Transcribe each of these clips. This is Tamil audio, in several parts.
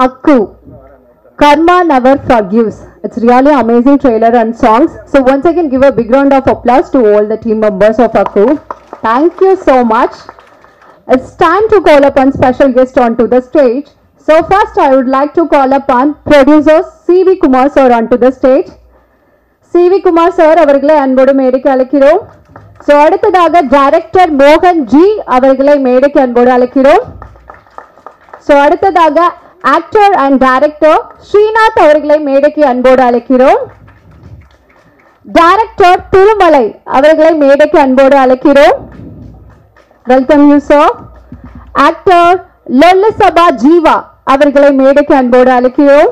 Akku, Karma Never Forgives. It's really amazing trailer and songs. So once again, give a big round of applause to all the team members of Akku. Thank you so much. It's time to call upon special guest onto the stage. So first I would like to call upon producer C.V. Kumar sir onto the stage. C.V. Kumar sir அவர்களை அன்போடு மேடைக்கு அழைக்கிறோம். ஸோ அடுத்ததாக டைரக்டர் மோகன் ஜி அவர்களை மேடைக்கு அன்போடு அழைக்கிறோம். ஸோ அடுத்ததாக ஆக்டர் அண்ட் டைரக்டர் ஸ்ரீநாத் அவர்களை மேடைக்கு அன்போடு அழைக்கிறோம். டைரக்டர் திருமலை அவர்களை மேடைக்கு அன்போடு அழைக்கிறோம். Welcome you sir. Actor Lollu Sabha Jeeva அவர்களை மேடைக்கு அன்போடு அழைக்கிறோம்.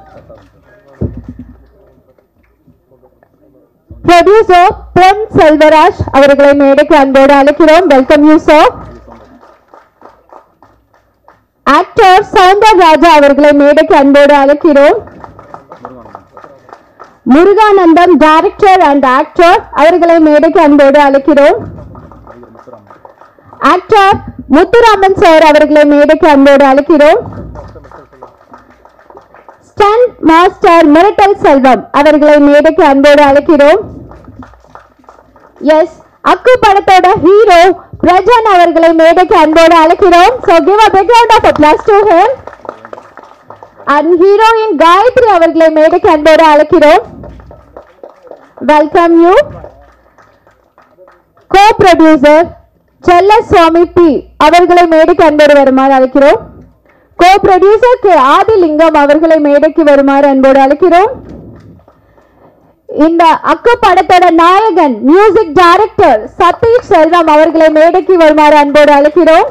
ப்ரொடியூசர் பொன் செல்வராஜ் அவர்களை மேடைக்கு அன்போடு அழைக்கிறோம். Welcome you sir. Actor Soundar Raja அவர்களை மேடைக்கு அன்போடு அழைக்கிறோம். முருகானந்தம் டைரக்டர் அண்ட் ஆக்டர் அவர்களை மேடைக்கு அன்போடு அழைக்கிறோம். ஆக்டர் முத்துராமன் சார் அவர்களை மேடைக்கு அன்போடு அழைக்கிறோம். ஸ்டண்ட் மாஸ்டர் மிரட்டல் செல்வம் அவர்களை மேடைக்கு அன்போடு அழைக்கிறோம். எஸ், அக்கு படத்தோட ஹீரோ பிரஜன் அவர்களை மேடைக்கு அன்போடு அழைக்கிறோம். So give a big round of applause to him. And heroine Gayatri அவர்களை மேடைக்கு அன்போடு அழைக்கிறோம். Welcome you. Co-producer செல்லசுவாமி பி அவர்களை மேடைக்கு அன்போடு வருமாறு அழைக்கிறோம். Co-producer கே ஆதிலிங்கம் அவர்களை மேடைக்கு வருமாறு அன்போடு அழைக்கிறோம். இந்த அக்கு படத்தோட நாயகன் மியூசிக் டைரக்டர் சதீஷ் செல்வம் அவர்களை மேடைக்கு வருமாறு அன்போடு அழைக்கிறோம்.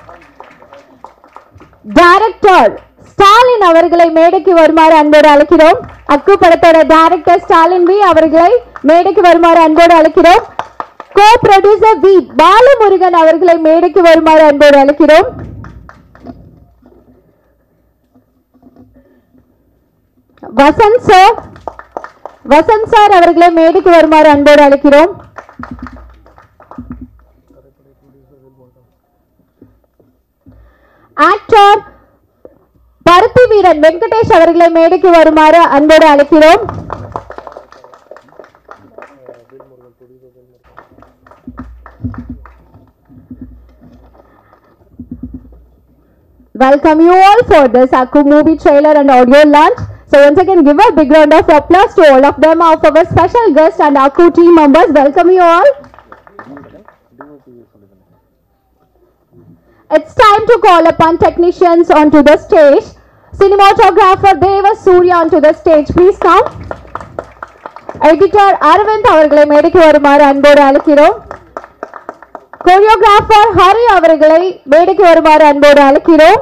டைரக்டர் ஸ்டாலின் அவர்களை மேடைக்கு வருமாறு அன்போடு அழைக்கிறோம். அக்கு படத்தோட டைரக்டர் ஸ்டாலின் வி அவர்களை மேடைக்கு வருமாறு அன்போடு அழைக்கிறோம். கோ-ப்ரொடியூசர் வி பாலமுருகன் அவர்களை மேடைக்கு வருமாறு அன்போடு அழைக்கிறோம். வசந்த் சார் அவர்களை மேடைக்கு வருமாறு அன்போடு அழைக்கிறோம். ஆக்டர் பருத்தி வீரன் வெங்கடேஷ் அவர்களை மேடைக்கு வருமாறு அன்போடு அழைக்கிறோம். Welcome you all for this Akku movie trailer and audio launch. So once again, give a big round of applause to all of them, of our special guests and Akku team members. Welcome you all. It's time to call upon technicians onto the stage. Cinematographer Deva Surya onto the stage. Please come. Editor Arvind அவர்களை மேடைக்கு வருமாறு அன்போடு அழைக்கிறோம். Choreographer Hari அவர்களை மேடைக்கு வருமாறு அன்போடு அழைக்கிறோம்.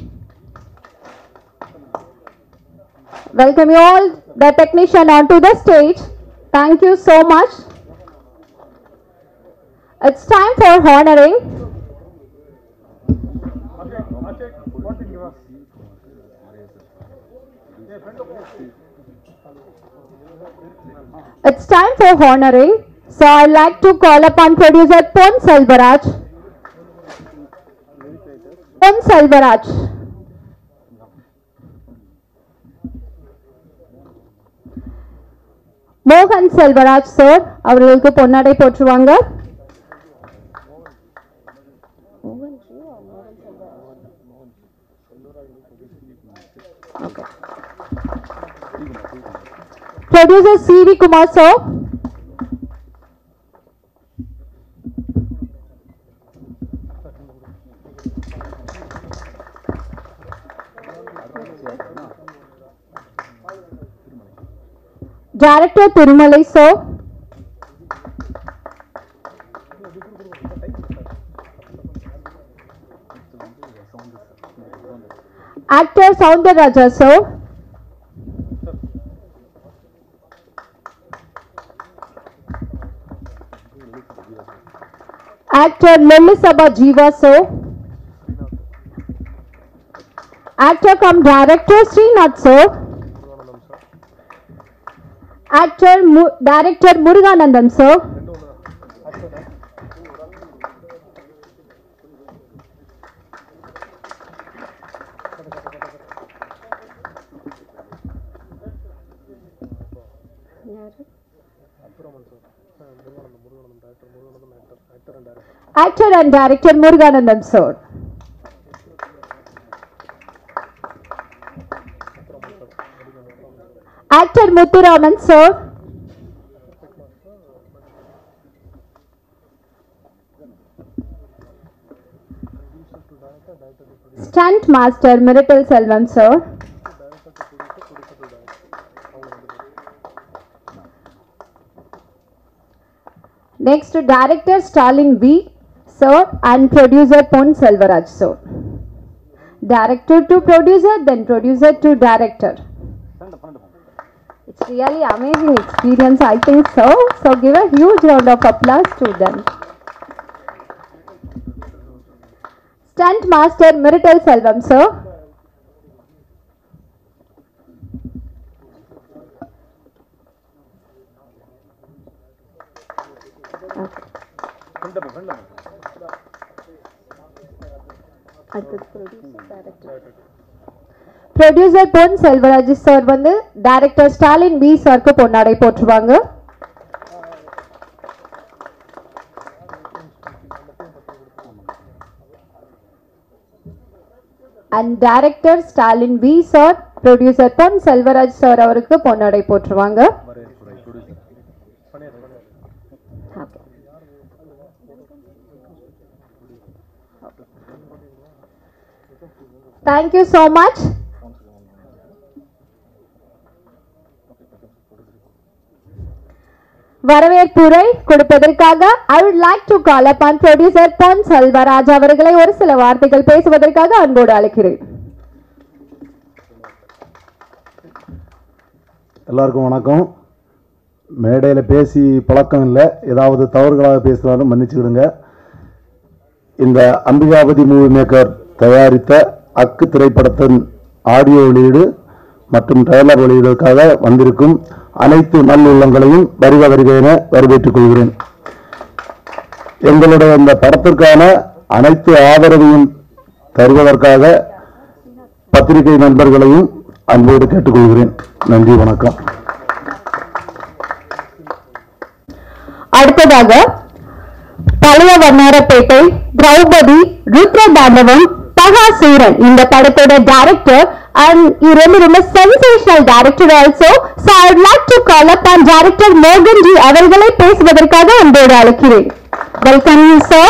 Welcome you all, the technician onto the stage. Thank you so much. It's time for honoring. It's time for honoring. So I'd like to call upon producer Pon Selvaraj. Pon Selvaraj. மோகன் செல்வராஜ் சார் அவர்களுக்கு பொன்னாடை போற்றுவாங்க. Producer C V. Kumar sir. Director Thirumalai sir. Actor Soundar Raja sir. Actor Lollisaba Jiva sir. Actor cum director Srinath sir. Actor Director Muruganandam sir. Actor and director Muruganandam sir. Actor Muthuraman sir. Stunt master Miracle Selvam sir. Next to director Stalin V sir and producer Pon Selvaraj sir. Director to producer, then producer to director. It's really amazing experience, I think so. So give a huge round of applause to them. Stunt master Miracle Selvam sir. Producer Pon Selvaraj sir வந்து director Stalin V sirக்கு பொன்னாடை போற்றுவாங்க. And director Stalin V sir, producer Pon Selvaraj sir அவருக்கு பொன்னாடை போற்றுவாங்க. Thank you so much. வரவேற்புரை கொடுப்பதற்காக I would like to call upon producer Pon Selvaraj அவர்களை ஒரு சில வார்த்தைகள் பேசுவதற்காக அன்போடு அழைக்கிறேன். எல்லாருக்கும் வணக்கம். மேடையில் பேசி பழக்கம் இல்லை, ஏதாவது தவறுகளாக பேசுகிறாலும் மன்னிச்சுக்கிடுங்க. இந்த அம்பிகாபதி மூவி மேக்கர் தயாரித்த அக்கு திரைப்படத்தின் ஆடியோ வெளியீடு மற்றும் ட்ரெய்லர் வெளியீடுக்காக வந்திருக்கும் அனைத்து நல்லுள்ளங்களையும் வருக வருக என வரவேற்றுக் கொள்கிறேன். எங்களுடைய இந்த படத்திற்கான அனைத்து ஆதரவையும் தருவதற்காக பத்திரிகை நண்பர்களையும் அன்போடு கேட்டுக்கொள்கிறேன். நன்றி, வணக்கம். அடுத்ததாக பழைய வண்ணாரப்பேட்டை, திரௌபதி, ருத்ரதாண்டவம், பகாசூரன் இந்த படத்தோட டைரக்டர் and ரொம்ப sensational director also. So I would like to call upon director Morgan G அவர்களை பேசுவதற்காக அன்போடு அழைக்கிறேன். Welcome you sir.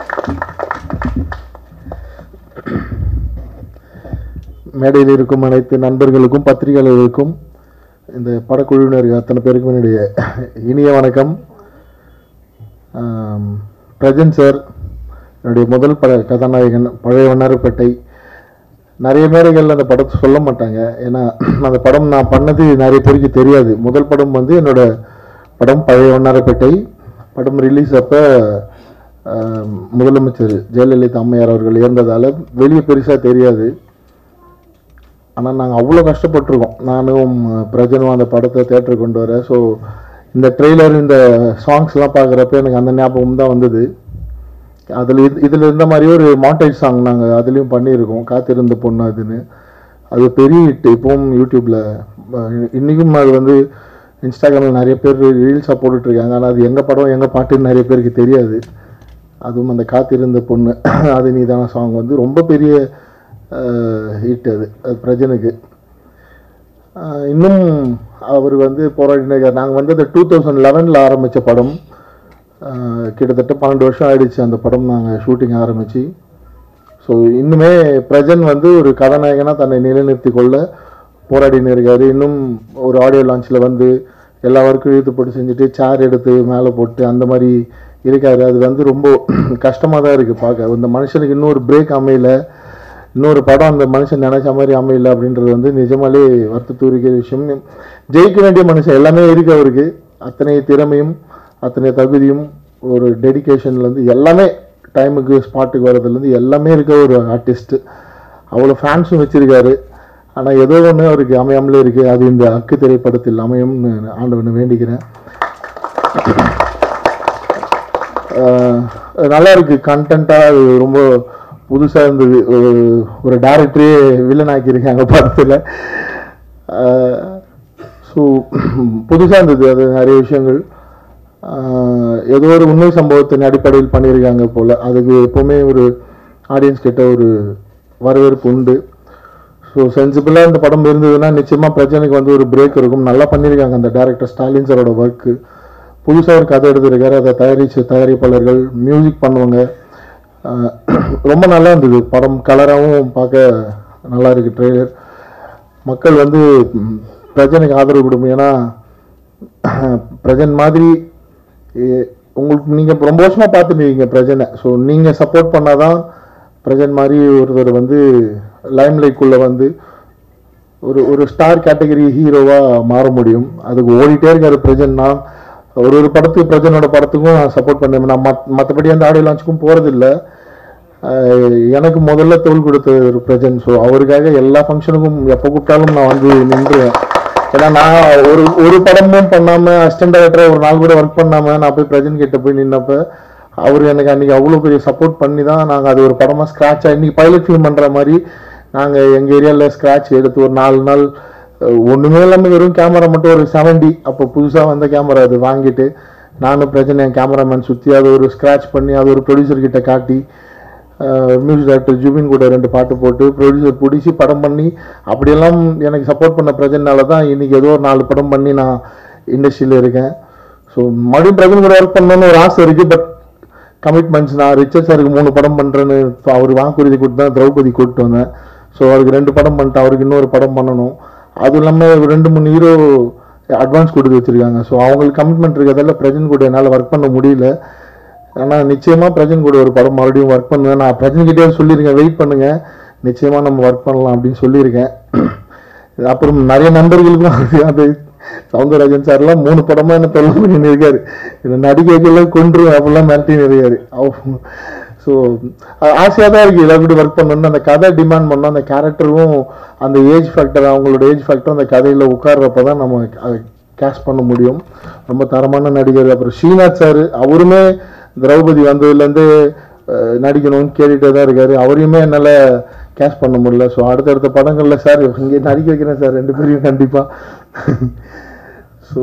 மேடையில் இருக்கும் அனைத்து நண்பர்களுக்கும் பத்திரிகையாளர்களுக்கும் இந்த படக்குழுவினர் அத்தனை பேருக்கும் என்னுடைய இனிய வணக்கம். பிரஜன் சார் என்னுடைய முதல் கதாநாயகன். பழைய வண்ணாரப்பேட்டை நிறைய பேர்கள் அந்த படத்தை சொல்ல மாட்டாங்க, ஏன்னா அந்த படம் நான் பண்ணது நிறைய பேருக்கு தெரியாது. முதல் படம் வந்து என்னோட படம் பழைய வண்ணாரப்பேட்டை. படம் ரிலீஸ் அப்போ முதலமைச்சர் ஜெயலலிதா அம்மையார் அவர்கள் இறந்ததால் வெளியே பெருசாக தெரியாது. ஆனால் நாங்கள் அவ்வளோ கஷ்டப்பட்டுருக்கோம், நானும் பிரஜனும் அந்த படத்தை தேட்டருக்கு கொண்டு வர. ஸோ இந்த ட்ரெய்லர், இந்த சாங்ஸ்லாம் பார்க்குறப்ப எனக்கு அந்த ஞாபகம் தான் வந்தது. இதில் இருந்த மாதிரி ஒரு மாண்டேஜ் சாங் நாங்கள் அதுலேயும் பண்ணியிருக்கோம், காத்திருந்த பொண்ணு. அது பெரிய ஹிட். இப்போவும் யூடியூப்பில் இன்றைக்கும் அது வந்து இன்ஸ்டாகிராமில் நிறைய பேர் ரீல்ஸாக போட்டுட்ருக்காங்க. ஆனால் அது எங்கள் படம் எங்கள் பாட்டுன்னு நிறைய பேருக்கு தெரியாது. அதுவும் அந்த காத்திருந்த பொண்ணு அது நீதான சாங் வந்து ரொம்ப பெரிய ஹிட். அது பிரஜனுக்கு இன்னும் அவர் வந்து போராடினார். நாங்கள் வந்து அந்த 2011 ஆரம்பித்த படம், கிட்டத்தட்ட 12 வருஷம் ஆயிடுச்சு அந்த படம் நாங்கள் ஷூட்டிங் ஆரம்பித்து. ஸோ இன்னுமே பிரஜன் வந்து ஒரு கதாநாயகனாக தன்னை நிலைநிறுத்தி கொள்ள போராடினு இருக்காரு. இன்னும் ஒரு ஆடியோ லான்ச்சில் வந்து எல்லா ஒர்க்கும் இழுத்து போட்டு செஞ்சுட்டு சேர் எடுத்து மேலே போட்டு அந்த மாதிரி இருக்காரு. அது வந்து ரொம்ப கஷ்டமாக தான் இருக்குது பார்க்க. இந்த மனுஷனுக்கு இன்னொரு பிரேக் அமையல, இன்னொரு படம் அந்த மனுஷன் நினைச்ச மாதிரி அமையல அப்படின்றது வந்து நிஜமாலே வருத்தத்துக்குரிய விஷயம். ஜெயிக்க வேண்டிய மனுஷன் எல்லாமே இருக்கு அவருக்கு. அத்தனை திறமையும் அத்தனை தகுதியும் ஒரு டெடிக்கேஷன்லேருந்து எல்லாமே, டைமுக்கு ஸ்பாட்டுக்கு வர்றதுலேருந்து எல்லாமே இருக்க ஒரு ஆர்டிஸ்ட்டு. அவ்வளோ ஃபேன்ஸும் வச்சுருக்காரு. ஆனால் ஏதோ ஒன்று அவருக்கு அமையாமலே இருக்குது. அது இந்த அக்கு திரைப்படத்தில் அமையும்னு ஆண்டவனை வேண்டிக்கிறேன். நல்லா இருக்குது கண்டென்ட்டாக. அது ரொம்ப புதுசாக இருந்தது. ஒரு டைரக்டரே வில்லன் ஆக்கியிருக்காங்க படத்தில். ஸோ புதுசாக இருந்தது அது நிறைய விஷயங்கள். ஏதோ ஒரு உண்மை சம்பவத்தின் அடிப்படையில் பண்ணியிருக்காங்க போல். அதுக்கு எப்போவுமே ஒரு ஆடியன்ஸ் கிட்ட ஒரு வரவேற்பு உண்டு. ஸோ சென்சிபிளாக இந்த படம் இருந்ததுன்னா நிச்சயமாக பிரச்சனைக்கு வந்து ஒரு பிரேக் இருக்கும். நல்லா பண்ணியிருக்காங்க அந்த டைரக்டர் ஸ்டாலின் சாரோட ஒர்க்கு. புதுசாக ஒரு கதை எடுத்திருக்காரு, அதை தயாரிப்பாளர்கள் மியூசிக் பண்ணுவாங்க. ரொம்ப நல்லா இருந்தது படம். கலராகவும் பார்க்க நல்லா இருக்குது ட்ரெய்லர். மக்கள் வந்து பிரச்சனைக்கு ஆதரவு கொடுக்கும். ஏன்னா பிரஜன் மாதிரி உங்களுக்கு நீங்கள் ரொம்ப வருஷமாக பார்த்துருக்கீங்க பிரஜனை. ஸோ நீங்கள் சப்போர்ட் பண்ணாதான் பிரஜன் மாதிரி ஒருத்தர் வந்து லைம்லைட்குள்ளே வந்து ஒரு ஸ்டார் கேட்டகரி ஹீரோவாக மாற முடியும். அதுக்கு ஓடிட்டே இருக்காரு பிரஜன்னா. ஒரு படத்துக்கு பிரஜனோட படத்துக்கும் நான் சப்போர்ட் பண்ணேன். நான் மற்றபடி அந்த ஆடியோ லான்ச்சுக்கும் போகிறதில்ல. எனக்கு முதல்ல தோல் கொடுத்த ஒரு பிரஜன். ஸோ அவருக்காக எல்லா ஃபங்க்ஷனுக்கும் எப்போ கூப்பிட்டாலும் நான் வந்து நின்றுவேன். ஏன்னா நான் ஒரு படமும் பண்ணாமல் அசிஸ்டன்ட் டைரக்டராக ஒரு நாள் கூட ஒர்க் பண்ணாமல் நான் போய் பிரஜன் கிட்ட போய் நின்னப்போ அவர் எனக்கு அன்றைக்கி அவ்வளோ பெரிய சப்போர்ட் பண்ணி தான் நாங்கள் அது ஒரு படமாக ஸ்க்ராட்சாக இன்றைக்கி பைலட் ஃபிலிம் பண்ணுற மாதிரி நாங்கள் எங்கள் ஏரியாவில் ஸ்க்ராட்ச் எடுத்து ஒரு 4 நாள் ஒன்றுமே இல்லாமல் வெறும் கேமரா மட்டும் ஒரு 70 அப்போ புதுசாக வந்த கேமரா அது வாங்கிட்டு நானும் பிரச்சனை என் கேமராமேன் சுற்றி அதை ஒரு ஸ்க்ராட்ச் பண்ணி அது ஒரு ப்ரொடியூசர்கிட்ட காட்டி மியூசிக் டைரக்டர் ஜூபின் கூட 2 பாட்டு போட்டு ப்ரொடியூசர் பிடிச்சி படம் பண்ணி அப்படியெல்லாம் எனக்கு சப்போர்ட் பண்ண பிரச்சனைனால தான் இன்றைக்கி ஏதோ ஒரு 4 படம் பண்ணி நான் இண்டஸ்ட்ரியில் இருக்கேன். ஸோ மறுபடியும் பிரச்சனை கூட ஒர்க் பண்ணணும்னு ஒரு ஆசை இருக்குது. பட் கமிட்மெண்ட்ஸ் நான் ரிச்சர்ட் சாருக்கு 3 படம் பண்ணுறேன்னு அவர் வாக்குறுதி கொடுத்து தான் திரௌபதி கூப்பிட்டு வந்தேன். ஸோ அவருக்கு 2 படம் பண்ணிட்டு அவருக்கு இன்னொரு படம் பண்ணணும். அதுவும் இல்லாமல் 2-3 ஹீரோ அட்வான்ஸ் கொடுத்து வச்சுருக்காங்க. ஸோ அவங்களுக்கு கமிட்மெண்ட் இருக்கிறதால பிரஜன் கூட என்னால் ஒர்க் பண்ண முடியல. ஆனால் நிச்சயமாக பிரஜன் கூட ஒரு படம் மறுபடியும் ஒர்க் பண்ணுவேன். நான் பிரஜன்கிட்டே சொல்லியிருக்கேன், வெயிட் பண்ணுங்கள், நிச்சயமாக நம்ம ஒர்க் பண்ணலாம் அப்படின்னு சொல்லியிருக்கேன். அப்புறம் நிறைய நண்பர்களுக்கும் அது சவுந்தரராஜன் சார்லாம் 3 படமாக என்ன தொல்லை பண்ணி இருக்காரு. இந்த நடிகைகள்லாம் கொன்று அப்படிலாம் மிரட்டின்னு இருக்காரு. ஸோ ஆசையாக தான் இருக்குது எல்லாரும் கூட ஒர்க் பண்ணணும்னு. அந்த கதை டிமாண்ட் பண்ணோம். அந்த கேரக்டரும் அந்த ஏஜ் ஃபேக்டர், அவங்களோட ஏஜ் ஃபேக்டர் அந்த கதையில் உட்கார்றப்ப தான் நம்ம அதை கேஷ் பண்ண முடியும். ரொம்ப தரமான நடிகர். அப்புறம் ஸ்ரீநாத் சார் அவருமே திரௌபதி வந்ததுலேருந்து நடிக்கணும்னு கேட்டுகிட்டே தான் இருக்காரு. அவரையுமே என்னால் கேஷ் பண்ண முடியல. ஸோ அடுத்தடுத்த படங்களில் சார் இங்கே நடிக்க வைக்கிறேன் சார் 2 பேரையும் கண்டிப்பாக. ஸோ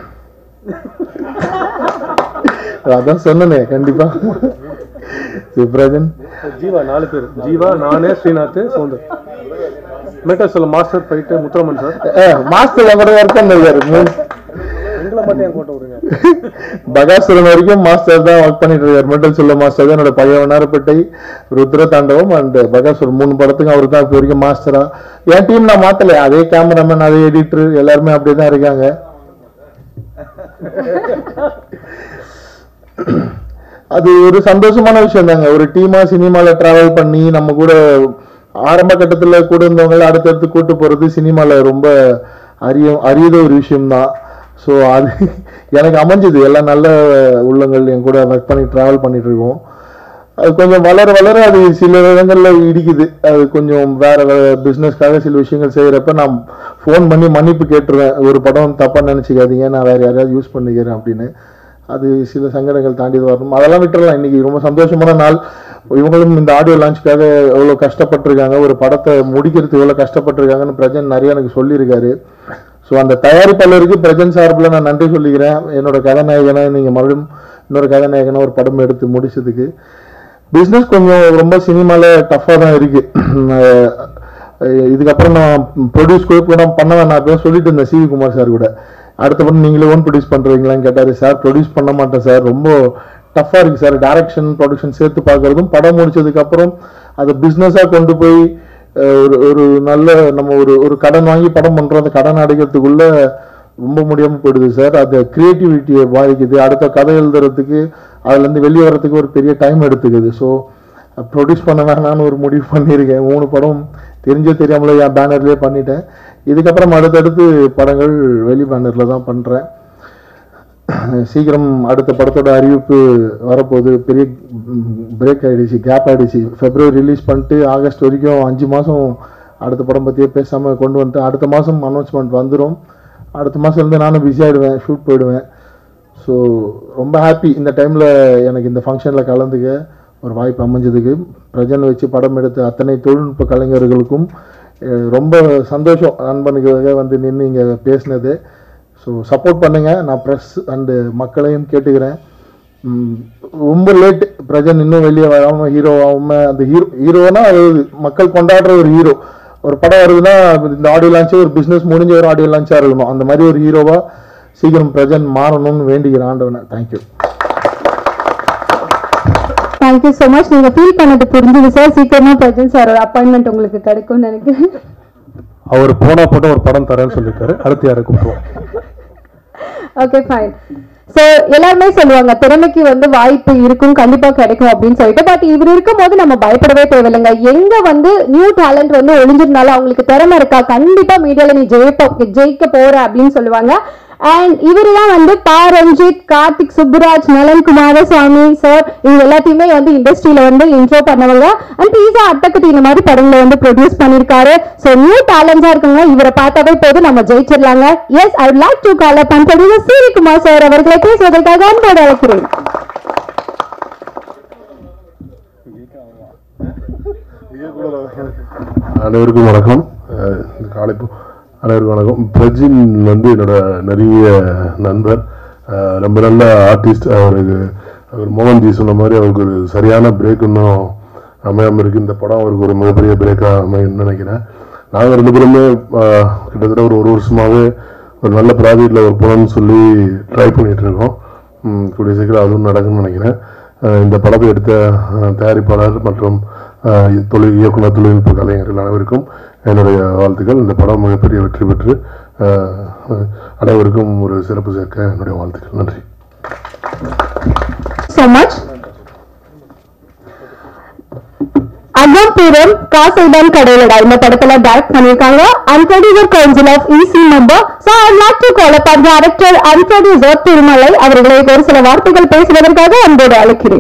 அதான் சொன்னனே கண்டிப்பாக. சிவராஜன் ஜீவா 4 பேர். ஜீவா, நானே, ஸ்ரீநாத், சவுந்தர். மேட்டர் சொல்ல master fight Muthuraman sir. Master கூட ஒர்க் பண்ணிருக்காரு. எங்களை மட்டும் என் கோட்டை விடுங்க. பகாசுரன் வரைக்கும் மாஸ்டர் தான் ஒர்க் பண்ணிட்டு இருக்காரு. மெட்டல் சொல்ல மாஸ்டர் தான். என்னோட பையன் வண்ணாரப்பேட்டை, ருத்ர தாண்டவம் அண்ட் பகாசுரன் 3 படத்துக்கும் அவர் தான் இப்போ வரைக்கும் மாஸ்டரா. என் டீம் நான் மாத்தல, அதே கேமராமேன், அதே எடிட்டர், எல்லாருமே அப்படியே தான் இருக்காங்க. அது ஒரு சந்தோஷமான விஷயம் தாங்க. ஒரு டீமா சினிமால டிராவல் பண்ணி நம்ம கூட ஆரம்ப கட்டத்துல கூட இருந்தவங்களை அடுத்தடுத்து கூட்டு போறது சினிமால ரொம்ப அரியத ஒரு விஷயம்தான். ஸோ அது எனக்கு அமைஞ்சது. எல்லாம் நல்ல உள்ளங்கள் என் கூட ஒர்க் பண்ணி ட்ராவல் பண்ணிட்டு இருக்கோம். அது கொஞ்சம் வளர வளர அது சில இடங்களில் இடிக்குது. அது கொஞ்சம் வேற பிஸ்னஸ்க்காக சில விஷயங்கள் செய்கிறப்ப நான் ஃபோன் பண்ணி மன்னிப்பு கேட்டுருவேன். ஒரு படம் தப்பாக நினச்சிக்காதீங்க, நான் வேறு யாரையாவது யூஸ் பண்ணிக்கிறேன் அப்படின்னு. அது சில சங்கடங்கள் தாண்டி வரணும். அதெல்லாம் விட்டுறலாம். இன்னைக்கு ரொம்ப சந்தோஷமான நாள். இவங்களும் இந்த ஆடியோ லான்ச்சுக்காக எவ்வளோ கஷ்டப்பட்டிருக்காங்க, ஒரு படத்தை முடிக்கிறதுக்கு எவ்வளோ கஷ்டப்பட்டிருக்காங்கன்னு பிரஜன் நிறைய எனக்கு சொல்லியிருக்காரு. ஸோ அந்த தயாரிப்பாளருக்கு பிரஜன் சார்பில் நான் நன்றி சொல்லிக்கிறேன். என்னோட கதாநாயகனை நீங்கள் மறுபடியும் இன்னொரு கதாநாயகனை ஒரு படம் எடுத்து முடிச்சதுக்கு. பிஸ்னஸ் கொஞ்சம் ரொம்ப சினிமாவில் டஃப்பாக தான் இருக்குது. இதுக்கப்புறம் நான் ப்ரொடியூஸ் கூட பண்ண வேணாம் அப்போ சொல்லிட்டு இருந்தேன் சிவி குமார் சார் கூட. அடுத்த படம் நீங்களே ஓன் ப்ரொடியூஸ் பண்ணுறீங்களான்னு கேட்டார். சார் ப்ரொடியூஸ் பண்ண மாட்டேன் சார், ரொம்ப டஃப்பாக இருக்குது சார். டைரக்ஷன் ப்ரொடக்ஷன் சேர்த்து பார்க்குறதும் படம் முடிச்சதுக்கப்புறம் அதை பிஸ்னஸாக கொண்டு போய் ஒரு நல்ல நம்ம ஒரு கடன் வாங்கி படம் பண்ணுறோம். அந்த கடன் அடைக்கிறதுக்குள்ள ரொம்ப முடியாமல் போயிடுது சார். அது கிரியேட்டிவிட்டியை பாதிக்குது. அடுத்த கதை எழுதுறதுக்கு அதுலேருந்து வெளியே வர்றதுக்கு ஒரு பெரிய டைம் எடுத்துக்குது. ஸோ ப்ரொடியூஸ் பண்ண வேணான்னு ஒரு முடிவு பண்ணியிருக்கேன். 3 படம் தெரிஞ்சோ தெரியாமலே என் பேனர்லேயே பண்ணிட்டேன். இதுக்கப்புறம் அடுத்தடுத்து படங்கள் வெளி பேனரில் தான் பண்ணுறேன். சீக்கிரம் அடுத்த படத்தோட அறிவிப்பு வரப்போகுது. பெரிய பிரேக் ஆகிடுச்சு, கேப் ஆகிடுச்சு. February ரிலீஸ் பண்ணிட்டு ஆகஸ்ட் வரைக்கும் 5 மாதம் அடுத்த படம் பற்றியே பேசாமல் கொண்டு வந்துட்டு அடுத்த மாதம் அனௌன்ஸ்மெண்ட் வந்துடும். அடுத்த மாதம் இருந்து நானும் பிஸி ஆகிடுவேன், ஷூட் போயிடுவேன். ஸோ ரொம்ப ஹாப்பி இந்த டைமில் எனக்கு இந்த ஃபங்க்ஷனில் கலந்துக்க ஒரு வாய்ப்பு அமைஞ்சதுக்கு. பிரஜன் வச்சு படம் எடுத்த அத்தனை தொழில்நுட்ப கலைஞர்களுக்கும் ரொம்ப சந்தோஷம். நண்பனுக்காக வந்து நின்று இங்கே பேசினது. ஸோ ஸோ சப்போர்ட் பண்ணுங்கள். நான் ப்ரெஸ் அண்டு மக்களையும் கேட்டுக்கிறேன். ரொம்ப லேட் பிரஜன் இன்னும் வெளியே வராமல் ஹீரோ ஆகாமல், அந்த ஹீரோனா அது மக்கள் கொண்டாடுற ஒரு ஹீரோ. ஒரு படம் வருதுன்னா இந்த ஆடியோ லான்ச்சே ஒரு பிஸ்னஸ் முடிஞ்ச ஒரு ஆடியோ லான்ச்சாக இருக்கணும். அந்த மாதிரி ஒரு ஹீரோவாக சீக்கிரம் பிரஜன் மாறணும்னு வேண்டிக்கிறேன் ஆண்டவனை. தேங்க்யூ. Thank you so much. நீங்கள் ஃபீல் பண்ணது புரிஞ்சுது சார். சீக்கிரமாக பிரஜன் சார் அப்பாயின்மெண்ட் உங்களுக்கு கிடைக்கும்னு நினைக்கிறேன். அவர் போனா போட்ட ஒரு படம் தரேன்னு சொல்லியிருக்காரு. அடுத்து யாரை கூப்பிடுவோம்? Okay fine. ஸோ எல்லாருமே சொல்லுவாங்க திறமைக்கு வந்து வாய்ப்பு இருக்கும், கண்டிப்பா கிடைக்கும் அப்படின்னு சொல்லிட்டு. பட் இவர் இருக்கும் போது நம்ம பயப்படவே தேவையில்லைங்க. எங்க வந்து நியூ டேலண்ட் வந்து ஒளிஞ்சிருந்தாலும் அவங்களுக்கு திறமை இருக்கா, கண்டிப்பா மீடியால நீ ஜெயிக்க போற அப்படின்னு சொல்லுவாங்க. அண்ட் இவரு தான் வந்து பா ரஞ்சித், கார்த்திக் சுப்புராஜ், நலன் குமாரசாமி சார் இவங்க எல்லாத்தையுமே வந்து இண்டஸ்ட்ரியில வந்து இன்ட்ரோ பண்ணவங்க. அண்ட் பீஸா அட்டக்கட்டி இந்த மாதிரி படங்களை வந்து ப்ரொடியூஸ் பண்ணிருக்காரு. ஸோ நியூ டேலண்டா இருக்குங்க, இவரை பார்த்தாவே போதும் நம்ம ஜெயிச்சிடலாங்க. Yes, I would like to call up and producer Suryakumar sir அவர்களை பேசுவதற்காக அன்போடு அழைக்கிறேன். அனைவருக்கும் வணக்கம். அனைவருக்கும் வணக்கம். பிரஜின் வந்து என்னோட நெருங்கிய நண்பர், ரொம்ப நல்ல ஆர்டிஸ்ட். அவர் மோகன்ஜி சொன்ன மாதிரி அவருக்கு ஒரு சரியான பிரேக் இன்னும் அமையாமல் இருக்குது. இந்த படம் அவருக்கு ஒரு மிகப்பெரிய பிரேக்காக அமையும்னு நினைக்கிறேன். நாங்கள் 2 பேருமே கிட்டத்தட்ட ஒரு வருஷமாகவே ஒரு நல்ல ப்ராஜெக்டில் ஒரு போகணும்னு சொல்லி ட்ரை பண்ணிகிட்டு இருக்கோம். கூடிய சீக்கிரம் அதுவும் நடக்கும்னு நினைக்கிறேன். இந்த படத்தை எடுத்த தயாரிப்பாளர் மற்றும் இயக்குனர், தொழில்நுட்ப கலைஞர்கள் அனைவருக்கும் என்னுடைய வாழ்த்துக்கள். இந்த படம் மிகப்பெரிய வெற்றி பெற்று அனைவருக்கும் ஒரு சிறப்பு சேர்க்க என்னுடைய வாழ்த்துக்கள். நன்றி. So much. அகம்பூரம் காசைதான் கடையிலடா இந்த படத்துல டைரக்ட் பண்ணிருக்காங்க. And producer council of EC member. So I would like to call upon director and producer Thirumalai அவர்களை ஒரு சில வார்த்தைகள் பேசுவதற்காக அன்போடு அழைக்கிறேன்.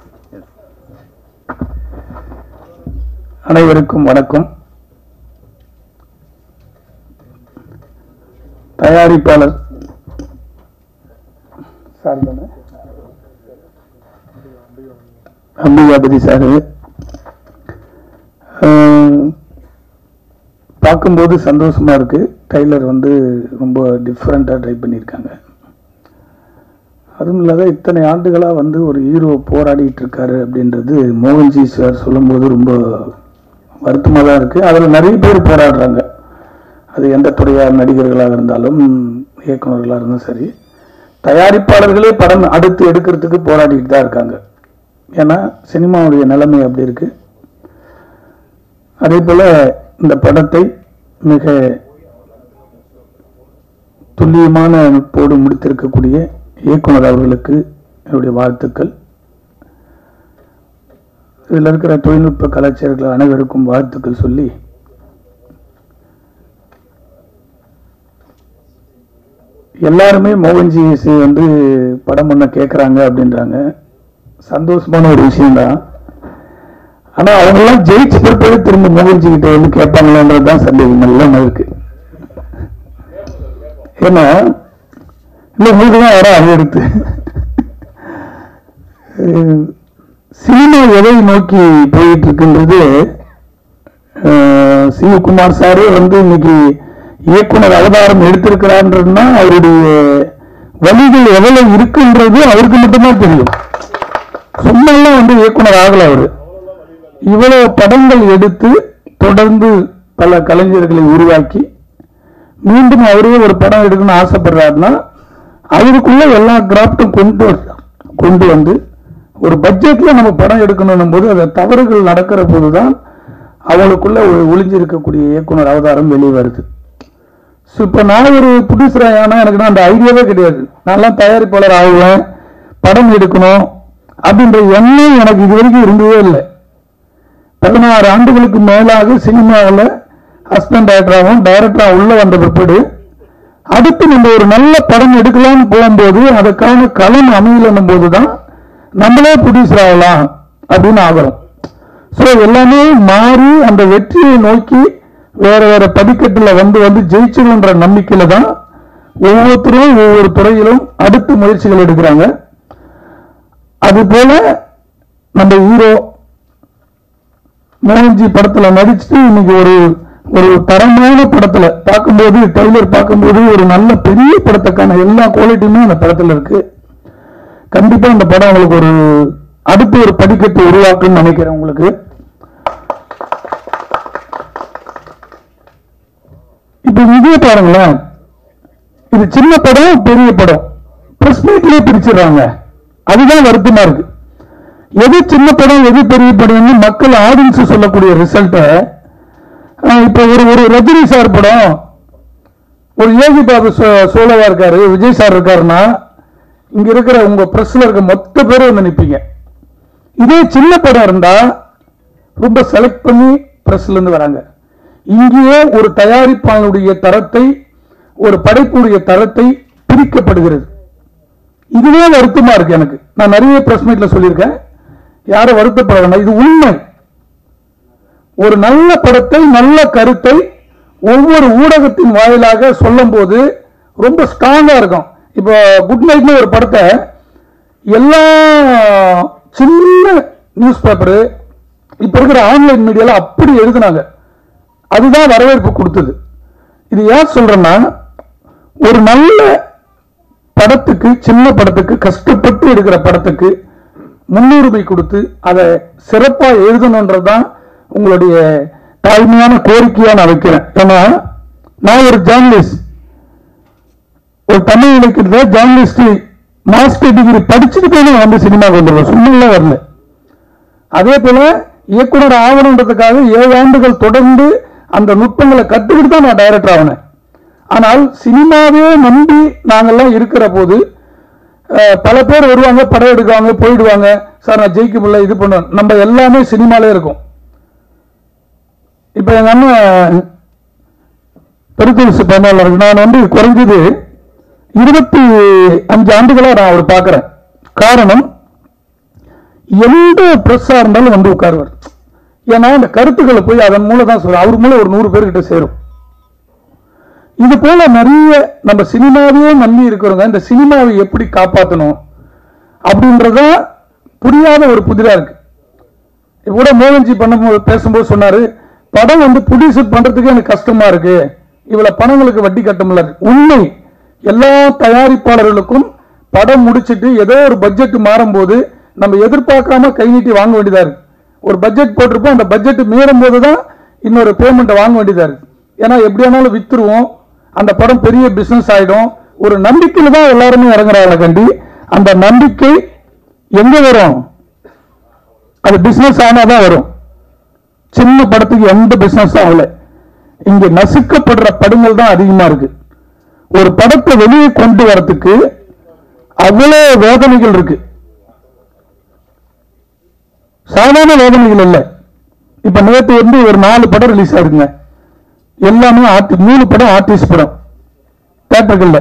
அனைவருக்கும் வணக்கம். தயாரிப்பாளர் சார் தானே, அம்பிகாபதி சார் பார்க்கும்போது சந்தோஷமா இருக்கு. ட்ரைலர் வந்து ரொம்ப டிஃப்ரெண்டா ட்ரை பண்ணியிருக்காங்க. அதுவும் இல்லாத இத்தனை ஆண்டுகளா வந்து ஒரு ஹீரோ போராடிட்டு இருக்காரு அப்படின்றது மோகன்ஜி சார் சொல்லும்போது ரொம்ப வருத்தமாக தான் இருக்கு. அதில் நிறைய பேர் போராடுறாங்க. அது எந்த துறையார் நடிகர்களாக இருந்தாலும் இயக்குநர்களாக இருந்தாலும் சரி, தயாரிப்பாளர்களே படம் அடுத்து எடுக்கிறதுக்கு போராடிட்டு தான் இருக்காங்க. ஏன்னா சினிமாவுடைய நிலைமை அப்படி இருக்கு. அதே போல இந்த படத்தை மிக துல்லியமான நுட்போடு முடித்திருக்கக்கூடிய இயக்குனர் அவர்களுக்கு என்னுடைய வாழ்த்துக்கள். இதில் இருக்கிற தொழில்நுட்ப கலாச்சாரர்கள் அனைவருக்கும் வாழ்த்துக்கள் சொல்லி, எல்லாருமே மோகன்ஜி வந்து படம் பண்ண கேட்குறாங்க அப்படின்றாங்க. சந்தோஷமான ஒரு விஷயம்தான். ஆனா அவங்க எல்லாம் ஜெயிச்சு பிறப்பே திரும்ப மோகன்ஜி கிட்ட வந்து கேட்பாங்களான்றதுதான் சந்தேகம் எல்லாம் இருக்கு. ஏன்னா இல்ல உங்களுக்கு தான் வர அது எடுத்து சினிமா எதை நோக்கி போயிட்டு இருக்குன்றது சிவகுமார் சாரே வந்து இன்னைக்கு இயக்குனர் அவதாரம் எடுத்திருக்கிறார்ன்றதுனா அவருடைய வழிகள் எவ்வளவு இருக்குன்றது அவருக்கு மட்டும்தான் தெரியும். சும்மா வந்து இயக்குனர் ஆகல. அவரு இவ்வளவு படங்கள் எடுத்து தொடர்ந்து பல கலைஞர்களை உருவாக்கி மீண்டும் அவரே ஒரு படம் எடுக்கணும்னு ஆசைப்படுறாருன்னா அவருக்குள்ள எல்லா கிராஃப்டும் கொண்டு வந்து ஒரு பட்ஜெட்ல நம்ம படம் எடுக்கணும் போது அந்த தவறுகள் நடக்கிற போதுதான் அவங்களுக்குள்ள ஒளிஞ்சிருக்கக்கூடிய இயக்குனர் அவதாரம் வெளியே வருது. இப்ப நான் ஒரு ப்ரொடியூசர் ஆனா எனக்கு அந்த ஐடியாவே கிடையாது. நான்லாம் தயாரிப்பாளர் ஆகுவேன், படம் எடுக்கணும் அப்படின்ற எண்ணம் எனக்கு இது வரைக்கும் இருந்ததே இல்லை. 16 ஆண்டுகளுக்கு மேலாக சினிமாவில் அசிஸ்டன்ட் டைரக்டராகவும் டைரக்டராக உள்ள வந்த பிற்பாடு அடுத்து நம்ம ஒரு நல்ல படம் எடுக்கலாம்னு போகும்போது அதுக்கான களம் அமையலன்னும் போதுதான் நம்மளே ப்ரொடியூசர் ஆகலாம் அப்படின்னு ஆகிறோம். ஸோ எல்லாமே மாறி அந்த வெற்றியை நோக்கி வேற வேற படிக்கட்டுல வந்து ஜெயிச்சுன்ற நம்பிக்கையில தான் ஒவ்வொருத்தரும் ஒவ்வொரு துறையிலும் அடுத்த முயற்சிகள் எடுக்கிறாங்க. அது போல நம்ம ஹீரோ மோகன்ஜி படத்துல நடிச்சுட்டு இன்னைக்கு ஒரு ஒரு தரமான படத்துல பார்க்கும்போது, ட்ரெய்லர் பார்க்கும்போது ஒரு நல்ல பெரிய படத்துக்கான எல்லா குவாலிட்டியுமே அந்த படத்துல இருக்கு. கண்டிப்பா அந்த படம் உங்களுக்கு ஒரு அடுத்து ஒரு படிக்கட்டு உருவாக்குன்னு நினைக்கிறேன். உங்களுக்கு இப்ப இதே பாருங்களேன், இது சின்ன படம் பெரிய படம் பிரஸ் மீட்லயே பிரிச்சிடறாங்க. அதுதான் வருத்தமா இருக்கு. எது சின்ன படம் எது பெரிய படம்னு மக்கள் ஆடியன்ஸ் சொல்லக்கூடிய ரிசல்ட்ட இப்ப ஒரு ரஜினி சார் படம், ஒரு யோகி பாபு சோலவா இருக்காரு, விஜய் சார் இருக்காருன்னா இங்க இருக்கிற உங்க பிரஸ்ல இருக்க மொத்த பேரும் வந்து நிற்பீங்க. இதே சின்ன படம் இருந்தா ரொம்ப செலக்ட் பண்ணி பிரஸ்ல இருந்து வராங்க. இங்கேயே ஒரு தயாரிப்பாளருடைய தரத்தை, ஒரு படைப்புடைய தரத்தை பிரிக்கப்படுகிறது. இதுவே வருத்தமா இருக்கு எனக்கு. நான் நிறைய பிரஸ் மீட்ல சொல்லியிருக்கேன், யாரும் வருத்தப்பட வேண்டாம், இது உண்மை. ஒரு நல்ல படத்தை, நல்ல கருத்தை ஒவ்வொரு ஊடகத்தின் வாயிலாக சொல்லும் போது ரொம்ப ஸ்ட்ராங்கா இருக்கும். இப்போ குட் நைட்னு ஒரு படத்தை எல்லா சின்ன நியூஸ் பேப்பரு இப்ப இருக்கிற ஆன்லைன் மீடியால அப்படி எழுதினாங்க. அதுதான் வரவேற்பு கொடுத்தது. இது ஏன் சொல்றேன்னா, ஒரு நல்ல படத்துக்கு, சின்ன படத்துக்கு, கஷ்டப்பட்டு எடுக்கிற படத்துக்கு முன்னுரிமை கொடுத்து அதை சிறப்பா எழுதணுன்றதுதான் உங்களுடைய தாழ்மையான கோரிக்கையா நான் வைக்கிறேன். ஏன்னா நான் ஒரு ஜேர்னலிஸ்ட், ஒரு தமிழ் இலக்கியத்துல ஜேர்னலிஸ்ட் மாஸ்டர் டிகிரி படிச்சுட்டு நான் வந்து சினிமாவுக்கு வந்துடுவேன், சும்மா வரல. அதே போல இயக்குனர் ஆகணுன்றதுக்காக 7 ஆண்டுகள் தொடர்ந்து அந்த நுட்பங்களை கற்றுக்கிட்டு தான் நான் டைரக்டர் ஆகினேன். ஆனால் சினிமாவே நம்பி நாங்கெல்லாம் இருக்கிற போது பல பேர் வருவாங்க, படம் எடுக்குவாங்க, போயிடுவாங்க. சார் நான் ஜெயிக்க முடியல, இது பண்ண, நம்ம எல்லாமே சினிமாலே இருக்கும். இப்ப எங்க அண்ணன் பெருத்தரசு பயனாளர், நான் வந்து குறைஞ்சது 25 ஆண்டுகளா நான் அவர் பார்க்கிறேன். காரணம், எந்த பிரஸ்ஸா இருந்தாலும் வந்து உட்காருவார். ஏன்னா இந்த கருத்துக்களை போய் அதன் மூலம் தான் சொல்ற, அவர் மூலம் ஒரு 100 பேர்கிட்ட சேரும். இது போல நிறைய நம்ம சினிமாவே நம்பி இருக்கிறவங்க இந்த சினிமாவை எப்படி காப்பாற்றணும் அப்படின்றத புரியாத ஒரு புதிரா இருக்கு. இப்ப கூட மோகன்ஜி பேசும்போது சொன்னாரு, படம் வந்து ப்ரொடியூசர் பண்றதுக்கு எனக்கு கஷ்டமா இருக்கு, இவ்வளவு பணங்களுக்கு வட்டி கட்ட முடியல. உண்மை, எல்லா தயாரிப்பாளர்களுக்கும் படம் முடிச்சிட்டு ஏதோ ஒரு பட்ஜெட் மாறும் போது நம்ம எதிர்பார்க்காம கை நீட்டி வாங்க வேண்டியதா இருக்கு. ஒரு பட்ஜெட் போட்டிருப்போம், அந்த பட்ஜெட் மீறும் போதுதான் இன்னொரு பேமெண்ட் வாங்க வேண்டியதா இருக்கு. ஏன்னா எப்படியானாலும் வித்துருவோம், அந்த படம் பெரிய பிசினஸ் ஆயிடும். ஒரு நம்பிக்கையில தான் எல்லாருமே இறங்குறாங்க. கண்டி அந்த நம்பிக்கை எங்க வரும்? அது பிசினஸ் ஆனாதான் வரும். சின்ன படத்துக்கு எந்த பிசினஸ் ஆகல. இங்க நசுக்கப்படுற படங்கள் தான் அதிகமா இருக்கு. ஒரு படத்தை வெளியே கொண்டு வரத்துக்கு அவ்வளவு வேதனைகள் இருக்கு, சாதாரண வேதனைகள் இல்ல. இப்ப நேற்று வந்து ஒரு 4 படம் ரிலீஸ் ஆயிருக்குங்க, எல்லாமே 3 படம் ஆர்டிஸ்ட் படம் தியேட்டர்கள்.